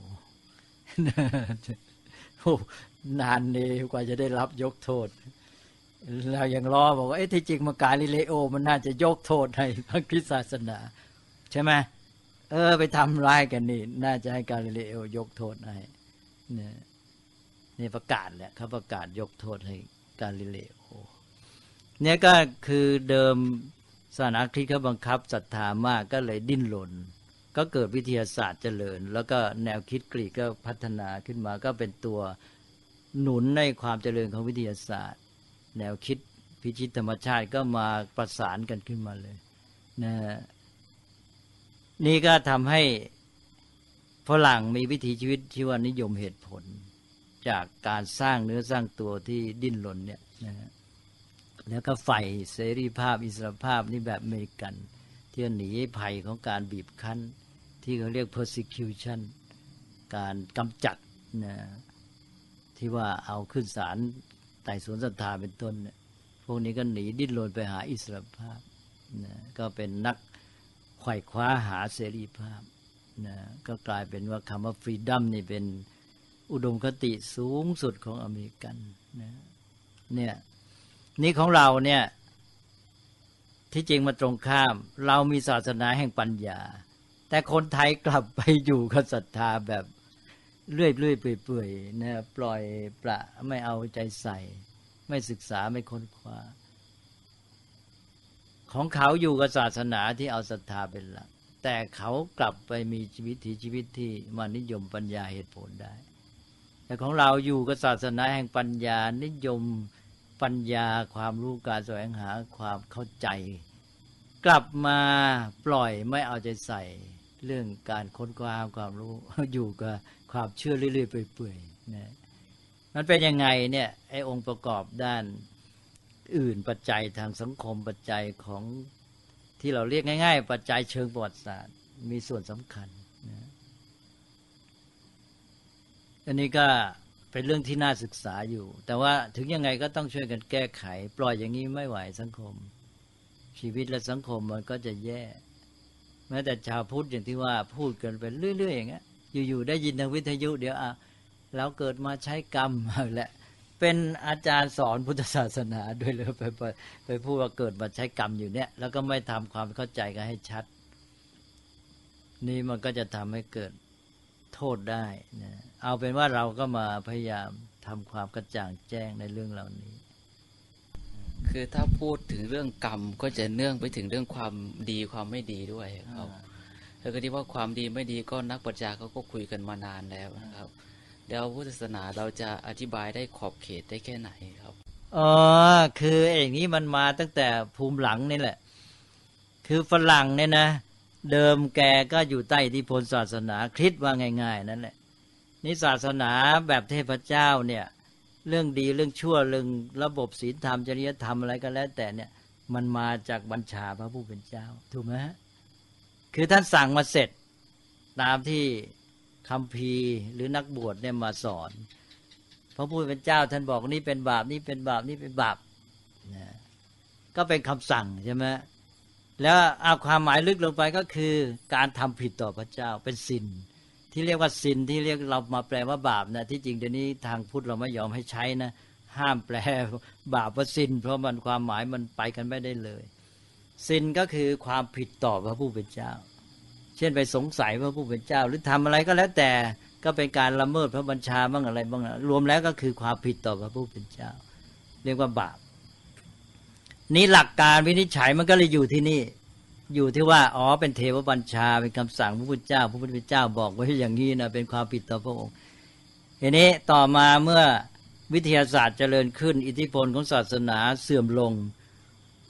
โอ้นานเลยกว่าจะได้รับยกโทษเรายังรอบอกว่าที่จริงมากาลิเลโอมันน่าจะยกโทษให้พระคริสตศาสนาใช่ไหมไปทำร้ายกันนี่น่าจะให้กาลิเลโอยกโทษให้เนี่ยนี่ประกาศแหละเขาประกาศยกโทษให้กาลิเลโอเนี่ยก็คือเดิมศาสนาคริสต์เขาบังคับศรัทธามากก็เลยดิ้นรนก็เกิดวิทยาศาสตร์เจริญแล้วก็แนวคิดกรีกก็พัฒนาขึ้นมาก็เป็นตัวหนุนในความเจริญของวิทยาศาสตร์แนวคิดพิชิตธรรมชาติก็มาประสานกันขึ้นมาเลยนะนี่ก็ทำให้ฝรั่งมีวิถีชีวิตที่ว่านิยมเหตุผลจากการสร้างเนื้อสร้างตัวที่ดิ้นรนเนี่ยนะแล้วก็ใฝ่เสรีภาพอิสรภาพนี่แบบอเมริกันที่หนีภัยของการบีบคั้นที่เขาเรียก persecution การกำจัดนะที่ว่าเอาขึ้นศาลไต่สวนศรัทธาเป็นต้นเนี่ยพวกนี้ก็หนีดิ้นรนไปหาอิสรภาพนะก็เป็นนักไขว่คว้าหาเสรีภาพนะก็กลายเป็นว่าคำว่า freedom นี่เป็นอุดมคติสูงสุดของอเมริกันนะเนี่ยนี่ของเราเนี่ยที่จริงมาตรงข้ามเรามีศาสนาแห่งปัญญาแต่คนไทยกลับไปอยู่กับศรัทธาแบบเรื่อยๆเปื่อยๆนะปล่อยปละไม่เอาใจใส่ไม่ศึกษาไม่ค้นคว้าของเขาอยู่กับศาสนาที่เอาศรัทธาเป็นหลักแต่เขากลับไปมีวิถีชีวิตที่มานิยมปัญญาเหตุผลได้แต่ของเราอยู่กับศาสนาแห่งปัญญานิยมปัญญาความรู้การแสวงหาความเข้าใจกลับมาปล่อยไม่เอาใจใส่เรื่องการค้นคว้าความรู้ อยู่กับความเชื่อเรื่อยๆเปื่อยๆนะมันเป็นยังไงเนี่ยไอ้องค์ประกอบด้านอื่นปัจจัยทางสังคมปัจจัยของที่เราเรียกง่ายๆปัจจัยเชิงประวัติศาสตร์มีส่วนสำคัญนะอันนี้ก็เป็นเรื่องที่น่าศึกษาอยู่แต่ว่าถึงยังไงก็ต้องช่วยกันแก้ไขปล่อยอย่างนี้ไม่ไหวสังคมชีวิตและสังคมมันก็จะแย่แม้แต่ชาวพุทธอย่างที่ว่าพูดกันไปเรื่อยๆอย่างเงี้ยอยู่ๆได้ยินทางวิทยุเดี๋ยวเราเกิดมาใช้กรรมแหละเป็นอาจารย์สอนพุทธศาสนาด้วยเลยไปพูดว่าเกิดมาใช้กรรมอยู่เนี่ยแล้วก็ไม่ทำความเข้าใจกันให้ชัดนี่มันก็จะทำให้เกิดโทษได้นะเอาเป็นว่าเราก็มาพยายามทำความกระจ่างแจ้งในเรื่องเหล่านี้คือถ้าพูดถึงเรื่องกรรมก็จะเนื่องไปถึงเรื่องความดีความไม่ดีด้วยครับแล้วก็ที่ว่าความดีไม่ดีก็นักปรัชญาเขาก็คุยกันมานานแล้วนะครับแล้วพุทธศาสนาเราจะอธิบายได้ขอบเขตได้แค่ไหนครับคืออย่างนี้มันมาตั้งแต่ภูมิหลังนี่แหละคือฝรั่งเนี่ยนะเดิมแกก็อยู่ใต้อิทธิพลศาสนาคริสต์ว่าง่ายๆนั่นแหละนี่ศาสนาแบบเทพเจ้าเนี่ยเรื่องดีเรื่องชั่วเรื่องระบบศีลธรรมจริยธรรมอะไรก็แล้วแต่เนี่ยมันมาจากบัญชาพระผู้เป็นเจ้าถูกไหมฮะคือท่านสั่งมาเสร็จตามที่คัมภีร์หรือนักบวชเนี่ยมาสอนพระผู้เป็นเจ้าท่านบอกนี่เป็นบาปนี่เป็นบาปนี่เป็นบาปนะก็เป็นคำสั่งใช่ไหมแล้วเอาความหมายลึกลงไปก็คือการทำผิดต่อพระเจ้าเป็นศีลที่เรียกว่าศีลที่เรียกเรามาแปลว่าบาปนะที่จริงเดี๋ยวนี้ทางพุทธเราไม่ยอมให้ใช้นะห้ามแปลบาปว่าศีลเพราะมันความหมายมันไปกันไม่ได้เลยศีลก็คือความผิดต่อพระผู้เป็นเจ้าเช่นไปสงสัยพระผู้เป็นเจ้าหรือทำอะไรก็แล้วแต่ก็เป็นการละเมิดพระบัญชาบ้างอะไรบ้างรวมแล้วก็คือความผิดต่อพระผู้เป็นเจ้าเรียกว่าบาปนี่หลักการวินิจฉัยมันก็เลยอยู่ที่นี่อยู่ที่ว่าเป็นเทวบัญชาเป็นคำสั่งพระพุทธเจ้าพระพุทธเจ้าบอกไว้อย่างนี้นะเป็นความผิดต่อพระองค์ทีนี้ต่อมาเมื่อวิทยาศาสตร์เจริญขึ้นอิทธิพลของศาสนาเสื่อมลง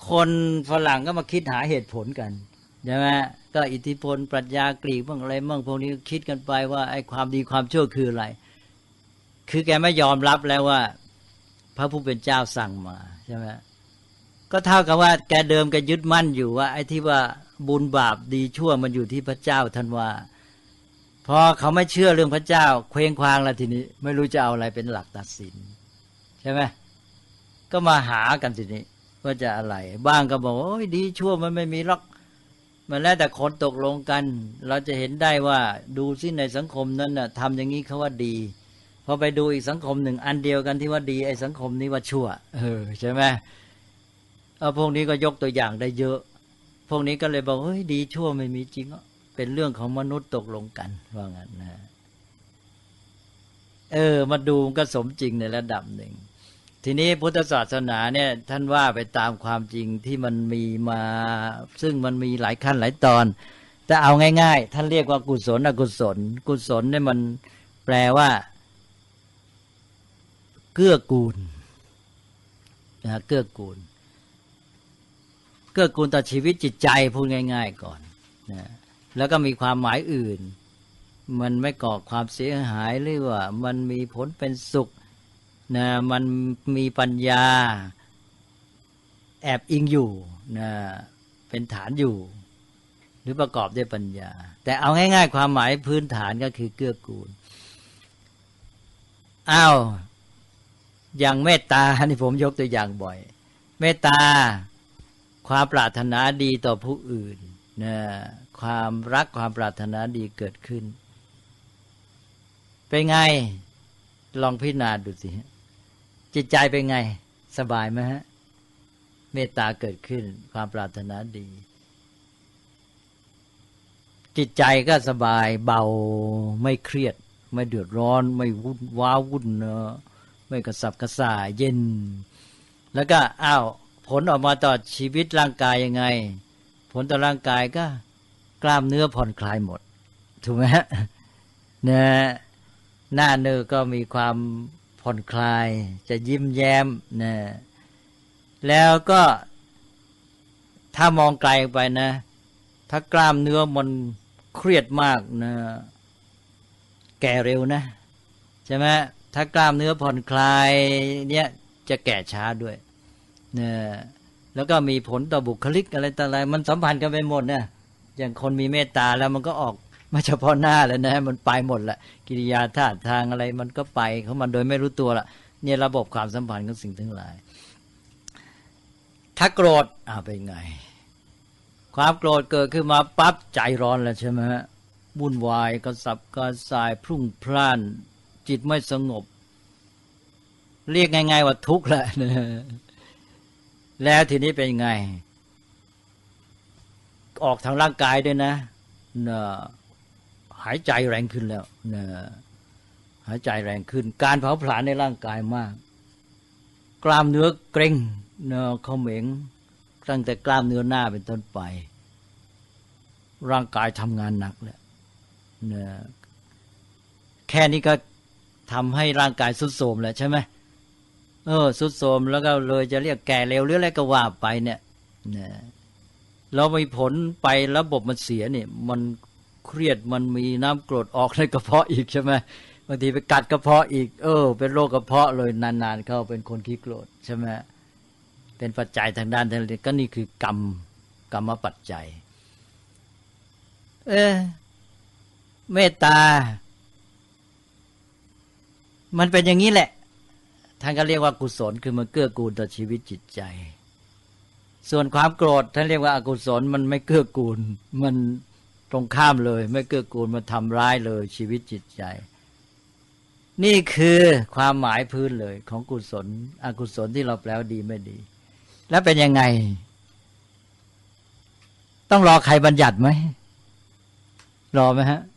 คนฝรั่งก็มาคิดหาเหตุผลกันใช่ไหมก็อิทธิพลปรัชญากรีกบ้างอะไรบ้างพวกนี้คิดกันไปว่าไอ้ความดีความชั่วคืออะไรคือแกไม่ยอมรับแล้วว่าพระผู้เป็นเจ้าสั่งมาใช่ไหมก็เท่ากับว่าแกเดิมแกยึดมั่นอยู่ว่าไอ้ที่ว่าบุญบาปดีชั่วมันอยู่ที่พระเจ้าท่านว่าพอเขาไม่เชื่อเรื่องพระเจ้าเคว้งคว้างแล้วทีนี้ไม่รู้จะเอาอะไรเป็นหลักตัดสินใช่ไหมก็มาหากันทีนี้ว่าจะอะไรบ้างก็บอกโอ้ยดีชั่วมันไม่มีหรอกมันแล้วแต่คนตกลงกันเราจะเห็นได้ว่าดูซิในสังคมนั้นน่ะทำอย่างนี้เขาว่าดีพอไปดูอีกสังคมหนึ่งอันเดียวกันที่ว่าดีไอ้สังคมนี้ว่าชั่วใช่ไหมพวกนี้ก็ยกตัวอย่างได้เยอะพวกนี้ก็เลยบอกเฮ้ยดีชั่วไม่มีจริงเป็นเรื่องของมนุษย์ตกลงกันว่างั้นนะมาดูมันก็สมจริงในระดับหนึ่งทีนี้พุทธศาสนาเนี่ยท่านว่าไปตามความจริงที่มันมีมาซึ่งมันมีหลายขั้นหลายตอนแต่เอาง่ายๆท่านเรียกว่ากุศลอกุศลกุศลเนี่ยมันแปลว่าเกื้อกูลนะเกื้อกูลต่อชีวิตจิตใจพูดง่ายๆก่อนนะแล้วก็มีความหมายอื่นมันไม่ก่อความเสียหายหรือว่ามันมีผลเป็นสุขนะมันมีปัญญาแอบอิงอยู่นะเป็นฐานอยู่หรือประกอบด้วยปัญญาแต่เอาง่ายๆความหมายพื้นฐานก็คือเกื้อกูลอย่างเมตตานี่ผมยกตัวอย่างบ่อยเมตตาความปรารถนาดีต่อผู้อื่นนะความรักความปรารถนาดีเกิดขึ้นเป็นไงลองพิจารณาดูสิจิตใจเป็นไงสบายไหมฮะเมตตาเกิดขึ้นความปรารถนาดีจิตใจก็สบายเบาไม่เครียดไม่เดือดร้อนไม่วุ่นว้าวุ่นเนอะไม่กระสับกระส่ายเย็นแล้วก็ผลออกมาต่อชีวิตร่างกายยังไงผลต่อร่างกายก็กล้ามเนื้อผ่อนคลายหมดถูกไหมฮะเนี่ยหน้าเนื้อก็มีความผ่อนคลายจะยิ้มแย้มนะแล้วก็ถ้ามองไกลไปนะถ้ากล้ามเนื้อมันเครียดมากนะแก่เร็วนะใช่ไหมถ้ากล้ามเนื้อผ่อนคลายเนี่ยจะแก่ช้าด้วยนะแล้วก็มีผลต่อบุคลิกอะไรต่ออะไรมันสัมพันธ์กันไปหมดนะอย่างคนมีเมตตาแล้วมันก็ออกไม่เฉพาะหน้าแล้วนะมันไปหมดละกิริยาท่าทางอะไรมันก็ไปของมันโดยไม่รู้ตัวละเนี่ยระบบความสัมพันธ์ของสิ่งทั้งหลายถ้าโกรธเป็นไงความโกรธเกิดขึ้นมาปั๊บใจร้อนแล้วใช่ไหมฮะวุ่นวายกระสับกระส่ายพรุ่งพล่านจิตไม่สงบเรียกง่ายๆว่าทุกข์แหละแล้วทีนี้เป็นไงออกทางร่างกายด้วยนะหายใจแรงขึ้นแล้วหายใจแรงขึ้นการเผาผลาญในร่างกายมากกล้ามเนื้อเกร็งเขม็งตั้งแต่กล้ามเนื้อหน้าเป็นต้นไปร่างกายทำงานหนักแล้วแค่นี้ก็ทำให้ร่างกายทรุดโทรมแล้วใช่ไหมทรุดโทรมแล้วก็เลยจะเรียกแก่เร็วหรืออะไรก็ว่าไปเนี่ยเรามีผลไประบบมันเสียเนี่ยมันเครียดมันมีน้ำกรดออกในกระเพาะอีกใช่ไหมบางทีไปกัดกระเพาะอีกเป็นโรคกระเพาะเลยนานๆเข้าเป็นคนขี้โกรธใช่ไหมเป็นปัจจัยทางด้านทางนี้ก็นี่คือกรรมปัจจัยเมตตามันเป็นอย่างนี้แหละท่านก็เรียกว่ากุศลคือมันเกื้อกูลต่อชีวิตจิตใจส่วนความโกรธท่านเรียกว่าอกุศลมันไม่เกื้อกูลมันตรงข้ามเลยไม่เกื้อกูลมันทำร้ายเลยชีวิตจิตใจนี่คือความหมายพื้นเลยของกุศลอกุศลที่เราแปลว่าดีไม่ดีแล้วเป็นยังไงต้องรอใครบัญญัติไหมรอไหมฮะ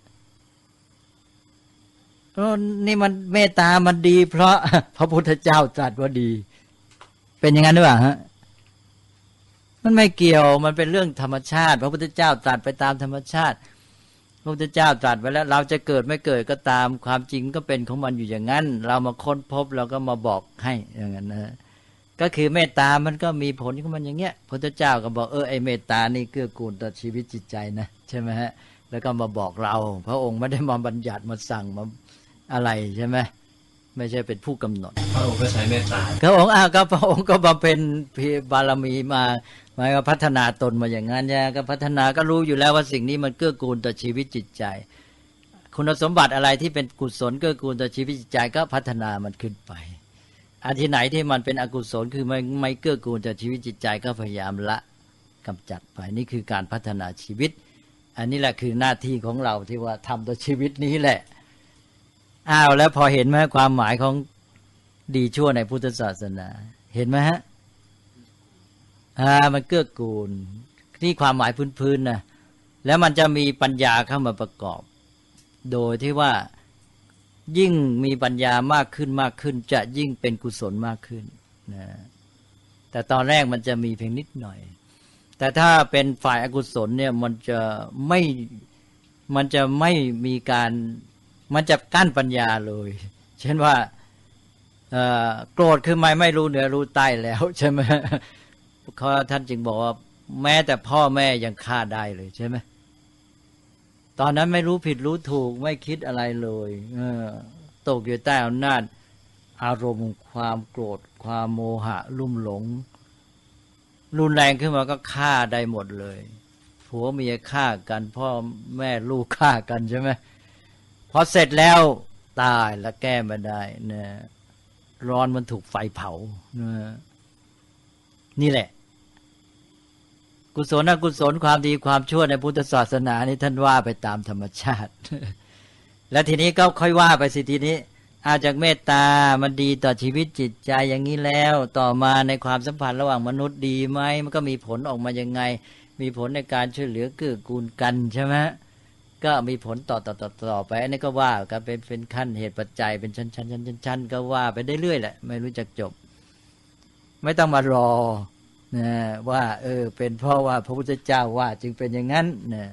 นี่มันเมตตามันดีเพราะพระพุทธเจ้าตรัสว่าดีเป็นอย่างนั้นหรือเปล่าฮะมันไม่เกี่ยวมันเป็นเรื่องธรรมชาติพระพุทธเจ้าตรัสไปตามธรรมชาติพระพุทธเจ้าตรัสไว้แล้วเราจะเกิดไม่เกิดก็ตามความจริงก็เป็นของมันอยู่อย่างนั้นเรามาค้นพบเราก็มาบอกให้อย่างนั้นนะก็คือเมตตามันก็มีผลของมันอย่างเงี้ยพระพุทธเจ้าก็บอกไอ้เมตตานี่เกื้อกูลต่อชีวิตจิตใจนะใช่ไหมฮะแล้วก็มาบอกเราพระองค์ไม่ได้มาบัญญัติมาสั่งมาอะไรใช่ไหมไม่ใช่เป็นผู้กำหนดพระองค์ก็ใช้เมตตาพระองค์ก็พระองค์ก็มาเป็นบารมีมาก็พัฒนาตนมาอย่างนั้นเนี่ยก็พัฒนาก็รู้อยู่แล้วว่าสิ่งนี้มันเกื้อกูลต่อชีวิตจิตใจคุณสมบัติอะไรที่เป็นกุศลเกื้อกูลต่อชีวิตจิตใจก็พัฒนามันขึ้นไปอันที่ไหนที่มันเป็นอกุศลคือไม่เกื้อกูลต่อชีวิตจิตใจก็พยายามละกำจัดไปนี่คือการพัฒนาชีวิตอันนี้แหละคือหน้าที่ของเราที่ว่าทำต่อชีวิตนี้แหละแล้วพอเห็นไหมความหมายของดีชั่วในพุทธศาสนาเห็นไหมฮะมันเกื้อกูลนี่ความหมายพื้นๆนะแล้วมันจะมีปัญญาเข้ามาประกอบโดยที่ว่ายิ่งมีปัญญามากขึ้นจะยิ่งเป็นกุศลมากขึ้นนะแต่ตอนแรกมันจะมีเพียงนิดหน่อยแต่ถ้าเป็นฝ่ายอกุศลเนี่ยมันจะไม่มีการมันจะกั้นปัญญาเลยเช่นว่าโกรธคือไม่รู้เหนือรู้ใต้แล้วใช่ไหมเขาท่านจึงบอกว่าแม้แต่พ่อแม่ยังฆ่าได้เลยใช่ไหมตอนนั้นไม่รู้ผิดรู้ถูกไม่คิดอะไรเลยตกอยู่ใต้อำนาจอารมณ์ความโกรธความโมหะลุ่มหลงรุนแรงขึ้นมาก็ฆ่าได้หมดเลยผัวเมียฆ่ากันพ่อแม่ลูกฆ่ากันใช่ไหมพอเสร็จแล้วตายแล้วแก้ไม่ได้นะร้อนมันถูกไฟเผานี่แหละกุศลอกุศลความดีความชั่วในพุทธศาสนานี่ท่านว่าไปตามธรรมชาติ และทีนี้ก็ค่อยว่าไปสิทีนี้อาจากเมตตามันดีต่อชีวิตจิตใจอย่างนี้แล้วต่อมาในความสัมพันธ์ระหว่างมนุษย์ดีไหมมันก็มีผลออกมายังไงมีผลในการช่วยเหลือเกื้อกูลกันใช่ไหมก็มีผลต่อไปอันนี้ก็ว่ากันเป็นขั้นเหตุปัจจัยเป็นชั้นก็ว่าไปได้เรื่อยแหละไม่รู้จักจบไม่ต้องมารอนะว่าเป็นเพราะว่าพระพุทธเจ้าว่าจึงเป็นอย่างนั้นนะ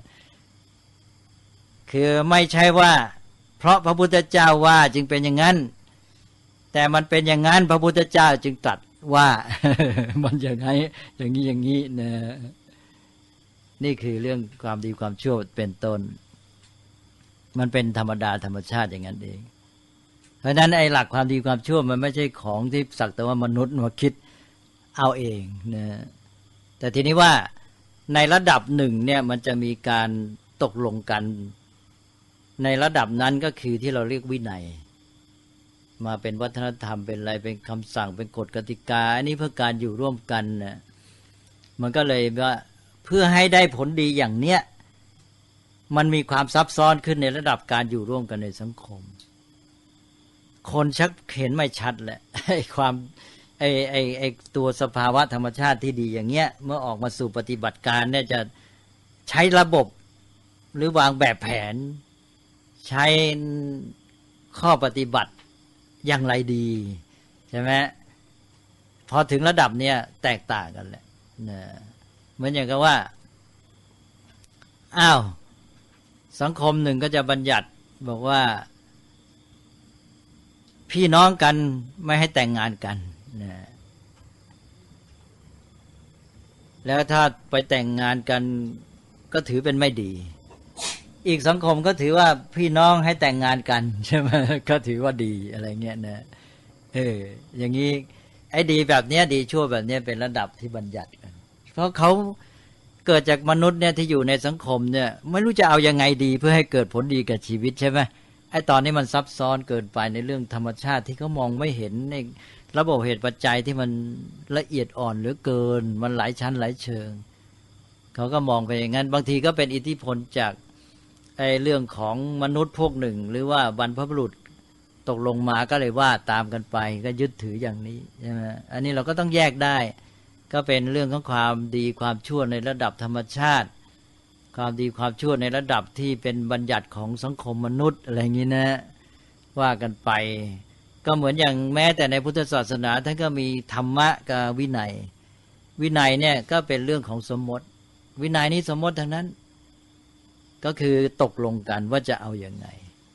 คือไม่ใช่ว่าเพราะพระพุทธเจ้าว่าจึงเป็นอย่างนั้นแต่มันเป็นอย่างนั้นพระพุทธเจ้าจึงตรัสว่า มันอย่างไรอย่างนี้นะนี่คือเรื่องความดีความชั่วเป็นต้นมันเป็นธรรมดาธรรมชาติอย่างนั้นเองเพราะฉะนั้นไอ้หลักความดีความชั่วมันไม่ใช่ของที่สักแต่ว่ามนุษย์มาคิดเอาเองนะแต่ทีนี้ว่าในระดับหนึ่งเนี่ยมันจะมีการตกลงกันในระดับนั้นก็คือที่เราเรียกวินัยมาเป็นวัฒนธรรมเป็นอะไรเป็นคำสั่งเป็นกฎกติกาอันนี้เพื่อการอยู่ร่วมกันนะมันก็เลยว่าเพื่อให้ได้ผลดีอย่างเนี้ยมันมีความซับซ้อนขึ้นในระดับการอยู่ร่วมกันในสังคมคนชักเห็นไม่ชัดแหละไอ้ความไอ้ตัวสภาวะธรรมชาติที่ดีอย่างเงี้ยเมื่อออกมาสู่ปฏิบัติการเนี่ยจะใช้ระบบหรือวางแบบแผนใช้ข้อปฏิบัติอย่างไรดีใช่ไหมพอถึงระดับเนี้ยแตกต่างกันแหละเหมือนอย่างกับว่าสังคมหนึ่งก็จะบัญญัติบอกว่าพี่น้องกันไม่ให้แต่งงานกันแล้วถ้าไปแต่งงานกันก็ถือเป็นไม่ดีอีกสังคมก็ถือว่าพี่น้องให้แต่งงานกันใช่ไหมก็ถือว่าดีอะไรเงี้ยนะอย่างนี้ไอ้ดีแบบเนี้ยดีชั่วแบบเนี้ยเป็นระดับที่บัญญัติกันเพราะเขาเกิดจากมนุษย์เนี่ยที่อยู่ในสังคมเนี่ยไม่รู้จะเอายังไงดีเพื่อให้เกิดผลดีกับชีวิตใช่ไหมไอ้ตอนนี้มันซับซ้อนเกินไปในเรื่องธรรมชาติที่เขามองไม่เห็นในระบบเหตุปัจจัยที่มันละเอียดอ่อนเหลือเกินมันหลายชั้นหลายเชิงเขาก็มองไปอย่างนั้นบางทีก็เป็นอิทธิพลจากไอ้เรื่องของมนุษย์พวกหนึ่งหรือว่าบรรพบุรุษตกลงมาก็เลยว่าตามกันไปก็ยึดถืออย่างนี้ใช่ไหมอันนี้เราก็ต้องแยกได้ก็เป็นเรื่องของความดีความชั่วในระดับธรรมชาติความดีความชั่วในระดับที่เป็นบัญญัติของสังคมมนุษย์อะไรอย่างนี้นะว่ากันไปก็เหมือนอย่างแม้แต่ในพุทธศาสนาท่านก็มีธรรมะกับวินัยเนี่ยก็เป็นเรื่องของสมมติวินัยนี้สมมติทั้งนั้นก็คือตกลงกันว่าจะเอาอย่างไง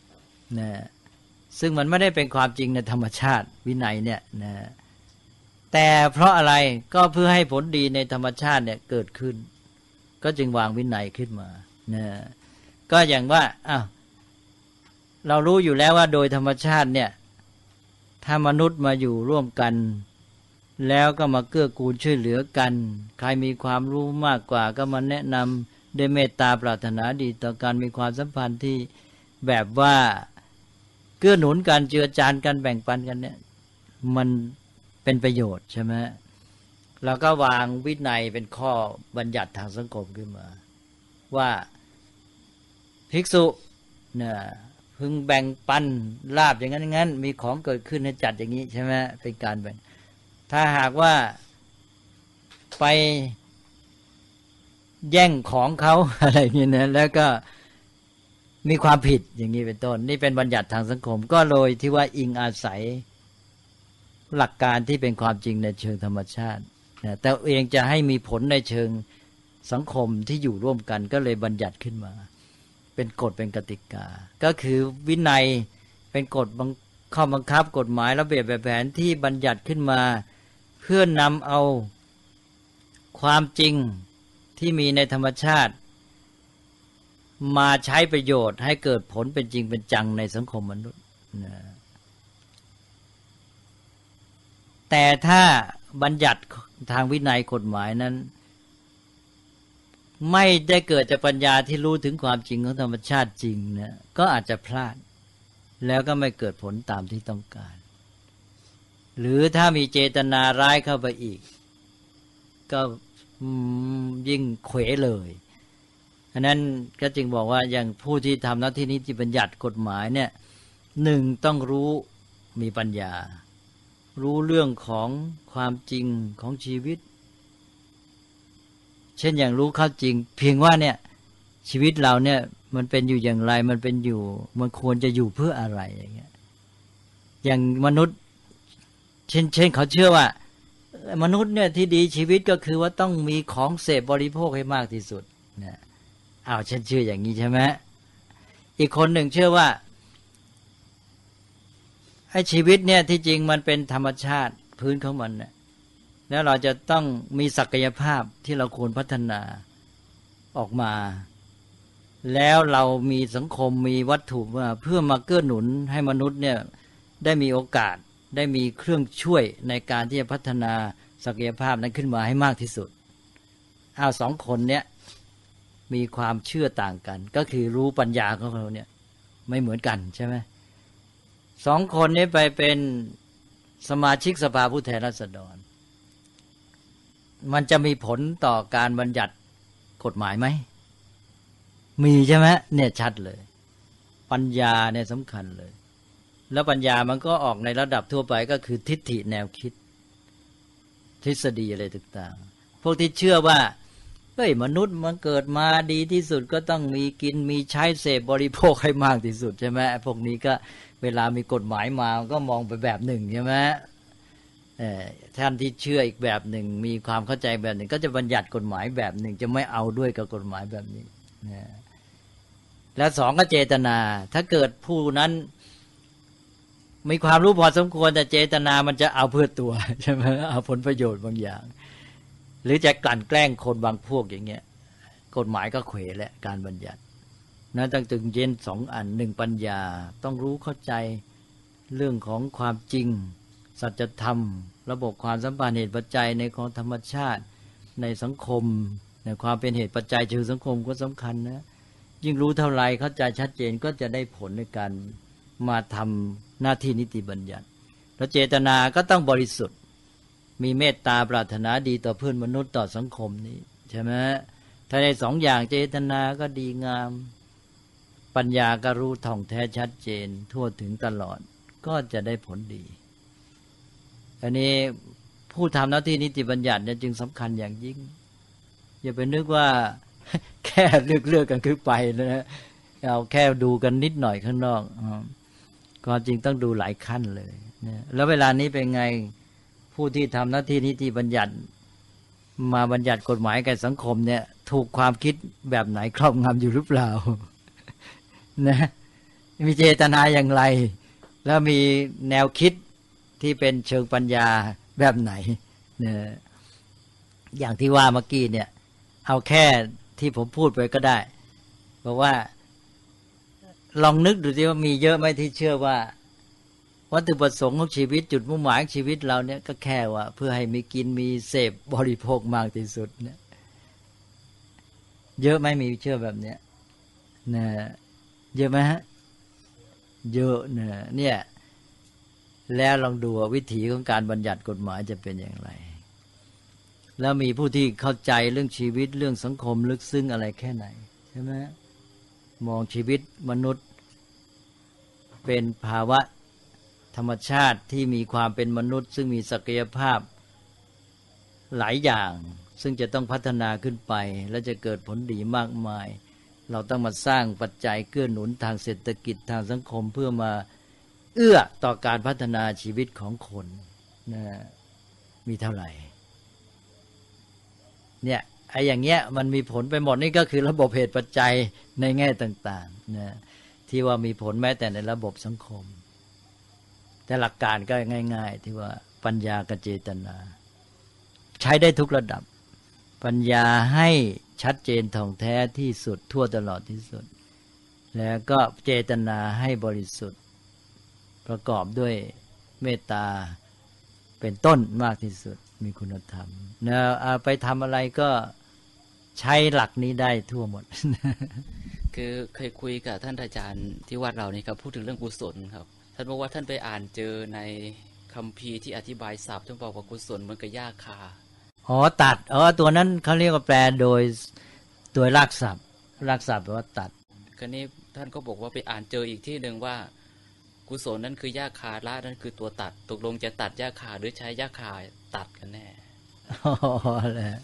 นะซึ่งมันไม่ได้เป็นความจริงในธรรมชาติวินัยเนี่ยนะแแต่เพราะอะไรก็เพื่อให้ผลดีในธรรมชาติเนี่ยเกิดขึ้นก็จึงวางวินัยขึ้นมานะก็อย่างว่าเรารู้อยู่แล้วว่าโดยธรรมชาติเนี่ยถ้ามนุษย์มาอยู่ร่วมกันแล้วก็มาเกื้อกูลช่วยเหลือกันใครมีความรู้มากกว่าก็มาแนะนำด้วยเมตตาปรารถนาดีต่อกันมีความสัมพันธ์ที่แบบว่าเกื้อหนุนกันเจือจานกันแบ่งปันกันเนี่ยมันเป็นประโยชน์ใช่ไหมแล้วก็วางวินัยเป็นข้อบัญญัติทางสังคมขึ้นมาว่าภิกษุเนี่ยพึงแบ่งปันลาภอย่างนั้นอย่างนั้นมีของเกิดขึ้นให้จัดอย่างนี้ใช่ไหมเป็นการแบ่งถ้าหากว่าไปแย่งของเขาอะไรอย่างนี้นะแล้วก็มีความผิดอย่างนี้เป็นต้นนี่เป็นบัญญัติทางสังคมก็เลยที่ว่าอิงอาศัยหลักการที่เป็นความจริงในเชิงธรรมชาตินะแต่เองจะให้มีผลในเชิงสังคมที่อยู่ร่วมกันก็เลยบัญญัติขึ้นมาเป็นกฎเป็นกติกาก็คือวินัยเป็นกฎข้อบังคับกฎหมายระเบียบแบบแผนที่บัญญัติขึ้นมาเพื่อนำเอาความจริงที่มีในธรรมชาติมาใช้ประโยชน์ให้เกิดผลเป็นจริงเป็นจังในสังคมมนุษย์แต่ถ้าบัญญัติทางวินัยกฎหมายนั้นไม่ได้เกิดจากปัญญาที่รู้ถึงความจริงของธรรมชาติจริงนะก็อาจจะพลาดแล้วก็ไม่เกิดผลตามที่ต้องการหรือถ้ามีเจตนาร้ายเข้าไปอีกก็ยิ่งเขวเลยอันนั้นก็จึงบอกว่าอย่างผู้ที่ทำหน้าที่นิติบัญญัติกฎหมายเนี่ยหนึ่งต้องรู้มีปัญญารู้เรื่องของความจริงของชีวิตเช่นอย่างรู้ข้อจริงเพียงว่าเนี่ยชีวิตเราเนี่ยมันเป็นอยู่อย่างไรมันเป็นอยู่มันควรจะอยู่เพื่ออะไรอย่างเงี้ยอย่างมนุษย์เช่นเขาเชื่อว่ามนุษย์เนี่ยที่ดีชีวิตก็คือว่าต้องมีของเสพบริโภคให้มากที่สุดนะฉันเชื่ออย่างนี้ใช่ไหมอีกคนหนึ่งเชื่อว่าไอ้ชีวิตเนี่ยที่จริงมันเป็นธรรมชาติพื้นของมันนะแล้วเราจะต้องมีศักยภาพที่เราควรพัฒนาออกมาแล้วเรามีสังคมมีวัตถุมาเพื่อมาเกื้อหนุนให้มนุษย์เนี่ยได้มีโอกาสได้มีเครื่องช่วยในการที่จะพัฒนาศักยภาพนั้นขึ้นมาให้มากที่สุดสองคนเนี้ยมีความเชื่อต่างกันก็คือรู้ปัญญาของเขาเนี่ยไม่เหมือนกันใช่ไหมสองคนนี้ไปเป็นสมาชิกสภาผู้แทนราษฎรมันจะมีผลต่อการบัญญัติกฎหมายไหมมีใช่ไหมเนี่ยชัดเลยปัญญาเนี่ยสำคัญเลยแล้วปัญญามันก็ออกในระดับทั่วไปก็คือทิฏฐิแนวคิดทฤษฎีอะไรต่างๆพวกที่เชื่อว่ามนุษย์มันเกิดมาดีที่สุดก็ต้องมีกินมีใช้เสพบริโภคให้มากที่สุดใช่ไหมพวกนี้ก็เวลามีกฎหมายมาก็มองไปแบบหนึ่งใช่ไหมท่านที่เชื่ออีกแบบหนึ่งมีความเข้าใจแบบหนึ่งก็จะบัญญัติกฎหมายแบบหนึ่งจะไม่เอาด้วยกับกฎหมายแบบนี้แล้วสองก็เจตนาถ้าเกิดผู้นั้นมีความรู้พอสมควรแต่เจตนามันจะเอาเพื่อตัวใช่ไหมเอาผลประโยชน์บางอย่างหรือจะกลั่นแกล้งคนบางพวกอย่างเงี้ยกฎหมายก็เขวและการบัญญัตินั้นต้องถึงเย็นสองอันหนึ่งปัญญาต้องรู้เข้าใจเรื่องของความจริงสัจธรรมระบบความสัมพันธ์เหตุปัจจัยในของธรรมชาติในสังคมในความเป็นเหตุปัจจัยเชิงสังคมก็สำคัญนะยิ่งรู้เท่าไรเข้าใจชัดเจนก็จะได้ผลในการมาทำหน้าที่นิติบัญญัติแล้วเจตนาก็ต้องบริสุทธิ์มีเมตตาปรารถนาดีต่อเพื่อนมนุษย์ต่อสังคมนี้ใช่ไหมถ้าในสองอย่างเจตนาก็ดีงามปัญญาก็รู้ท่องแท้ชัดเจนทั่วถึงตลอดก็จะได้ผลดีอันนี้ผู้ทำหน้าที่นิติบัญญัติเนี่ยจึงสำคัญอย่างยิ่งอย่าไปนึกว่าแค่เลือกกันคือไปนะเอาแค่ดูกันนิดหน่อยข้างนอกความจริงต้องดูหลายขั้นเลยนะแล้วเวลานี้เป็นไงผู้ที่ทำหน้าที่นิติบัญญัติมาบัญญัติกฎหมายแก่สังคมเนี่ยถูกความคิดแบบไหนครอบงำอยู่หรือเปล่านะมีเจตนาอย่างไรแล้วมีแนวคิดที่เป็นเชิงปัญญาแบบไหนเนี่ยอย่างที่ว่าเมื่อกี้เนี่ยเอาแค่ที่ผมพูดไปก็ได้เพราะว่าลองนึกดูสิว่ามีเยอะไหมที่เชื่อว่าวัตถุประสงค์ของชีวิตจุดมุ่งหมายของชีวิตเราเนี่ยก็แค่ว่าเพื่อให้มีกินมีเสพบริโภคมากที่สุดเนี่ยเยอะไหมมีเชื่อแบบเนี้ยนะเยอะไหมฮะเยอะเนี่ยแล้วลองดูวิถีของการบัญญัติกฎหมายจะเป็นอย่างไรแล้วมีผู้ที่เข้าใจเรื่องชีวิตเรื่องสังคมลึกซึ้งอะไรแค่ไหนใช่ไหมมองชีวิตมนุษย์เป็นภาวะธรรมชาติที่มีความเป็นมนุษย์ซึ่งมีศักยภาพหลายอย่างซึ่งจะต้องพัฒนาขึ้นไปและจะเกิดผลดีมากมายเราต้องมาสร้างปัจจัยเกื้อหนุนทางเศรษฐกิจทางสังคมเพื่อมาเอื้อต่อการพัฒนาชีวิตของคนนะมีเท่าไหร่เนี่ยไอ้อย่างเงี้ยมันมีผลไปหมดนี่ก็คือระบบเหตุปัจจัยในแง่ต่างๆนะที่ว่ามีผลแม้แต่ในระบบสังคมแต่หลักการก็ง่ายๆที่ว่าปัญญากับเจตนาใช้ได้ทุกระดับปัญญาให้ชัดเจนท่องแท้ที่สุดทั่วตลอดที่สุดแล้วก็เจตนาให้บริสุทธิ์ประกอบด้วยเมตตาเป็นต้นมากที่สุดมีคุณธรรมนะไปทำอะไรก็ใช้หลักนี้ได้ทั่วหมดคือเคยคุยกับท่านอาจารย์ที่วัดเรานี่ครับพูดถึงเรื่องกุศลครับท่านบอกว่าท่านไปอ่านเจอในคัมภีร์ที่อธิบายศัพท์ท่านบอกว่ากุศลเหมือนกับหญ้าคาตัดตัวนั้นเขาเรียกว่าแปลโดยรากศัพท์แปลว่าตัดคราวนี้ท่านก็บอกว่าไปอ่านเจออีกที่หนึ่งว่ากุศลนั้นคือหญ้าคาละนั่นคือตัวตัดตกลงจะตัดหญ้าคาหรือใช้หญ้าคาตัดกันแน่แหละ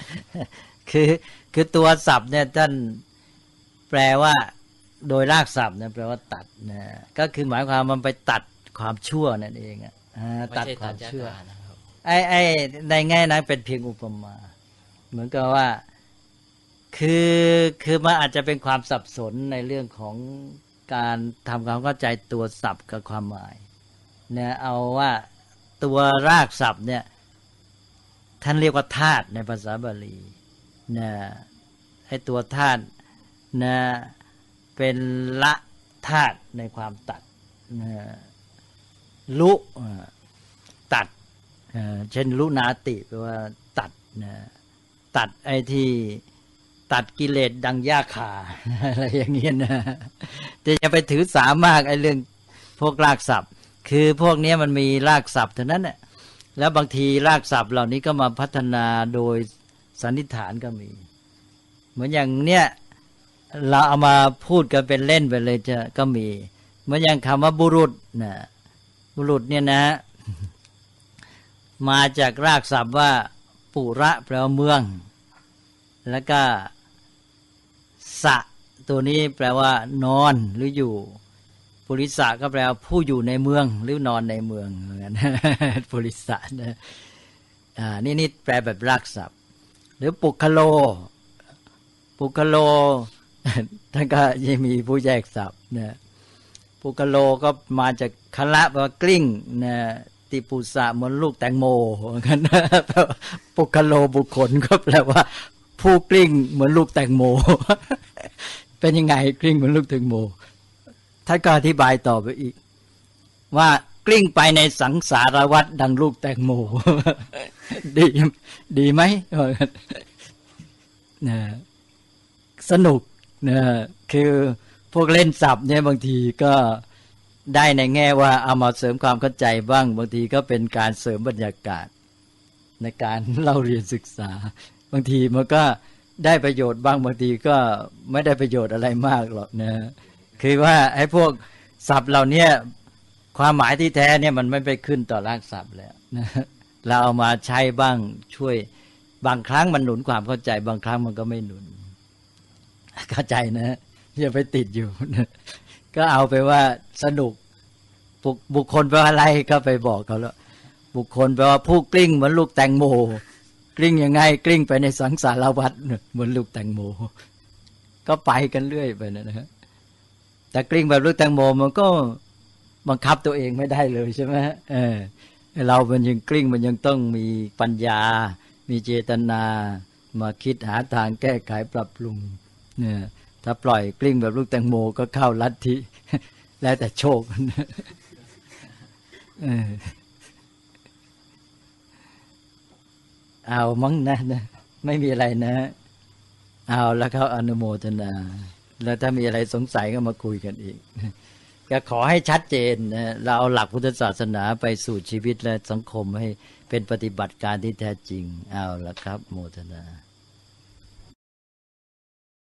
คือตัวศัพท์เนี่ยท่านแปลว่าโดยรากศัพท์เนี่ยแปลว่าตัดนะก็คือหมายความมันไปตัดความชั่วนั่นเองตัดความชั่วไอ้ในแง่นั้นเป็นเพียงอุปมาเหมือนกับว่าคือมันอาจจะเป็นความสับสนในเรื่องของการทำความเข้าใจตัวศัพท์กับความหมายเนี่ยเอาว่าตัวรากศัพท์เนี่ยท่านเรียกว่าธาตุในภาษาบาลีนะให้ตัวธาตุนะเป็นละธาตุในความตัดนะลุตัดเช่นลุนาติแปลว่าตัดนะตัดไอ้ที่ตัดกิเลสดังหญ้าคาอะไรอย่างเงี้ยนะแต่อย่าไปถือสามากไอ้เรื่องพวกรากศัพท์คือพวกนี้มันมีรากศัพท์เท่านั้นแหละแล้วบางทีรากศัพท์เหล่านี้ก็มาพัฒนาโดยสันนิษฐานก็มีเหมือนอย่างเนี้ยเราเอามาพูดกันเป็นเล่นไปเลยจะก็มีเหมือนอย่างคำว่าบุรุษนะบุรุษเนี่ยนะมาจากรากศัพท์ว่าปุระแปลว่าเมืองแล้วก็สะตัวนี้แปลว่านอนหรืออยู่ปุริสะก็แปลว่าผู้อยู่ในเมืองหรือนอนในเมืองเหมือนกันปุริสะนะนี่แปลแบบรากศัพท์หรือปุคโลท่านก็ยังมีผู้แยกศัพท์นะปุคโลก็มาจากคละแปลว่ากลิ้งนะติปุสะเหมือนลูกแตงโมเหมือนกันปุคโลบุคคลก็แปลว่าผู้กลิ้งเหมือนลูกแตงโมเป็นยังไงกลิ้งเหมือนลูกแตงโมท่านก็อธิบายต่อไปอีกว่ากลิ้งไปในสังสารวัฏดังลูกแตงโมดีไหมนะสนุกนะคือพวกเล่นศัพท์เนี่ยบางทีก็ได้ในแง่ว่าเอามาเสริมความเข้าใจบ้างบางทีก็เป็นการเสริมบรรยากาศในการเล่าเรียนศึกษาบางทีมันก็ได้ประโยชน์บ้างบางทีก็ไม่ได้ประโยชน์อะไรมากหรอกนะคือว่าไอ้พวกศัพท์เหล่านี้ความหมายที่แท้เนี่ยมันไม่ไปขึ้นต่อรากศัพท์แล้วนะเราเอามาใช้บ้างช่วยบางครั้งมันหนุนความเข้าใจบางครั้งมันก็ไม่หนุนเข้าใจนะอย่าไปติดอยู่นะก็เอาไปว่าสนุกบุคคลแปลว่าอะไรก็ไปบอกเขาแล้วบุคคลแปลว่าผู้กลิ้งเหมือนลูกแตงโมกลิ้งยังไงกลิ้งไปในสังสารวัฏเหมือนลูกแตงโมก็ไปกันเรื่อยไปนะฮะแต่กลิ้งแบบลูกแตงโมมันก็บังคับตัวเองไม่ได้เลยใช่ไหมเรามันยังกลิ้งมันยังต้องมีปัญญา มีเจตนามาคิดหาทางแก้ไขปรับปรุงเนี่ยถ้าปล่อยกลิ้งแบบลูกแตงโมก็เข้าลัทธิ แล้วแต่โชค เอามั้งนะไม่มีอะไรนะเอาแล้วเขาอนุโมทนาแล้วถ้ามีอะไรสงสัยก็มาคุยกันอีก ก็ขอให้ชัดเจนนะเราเอาหลักพุทธศาสนาไปสู่ชีวิตและสังคมให้เป็นปฏิบัติการที่แท้จริงเอาละครับโมทนา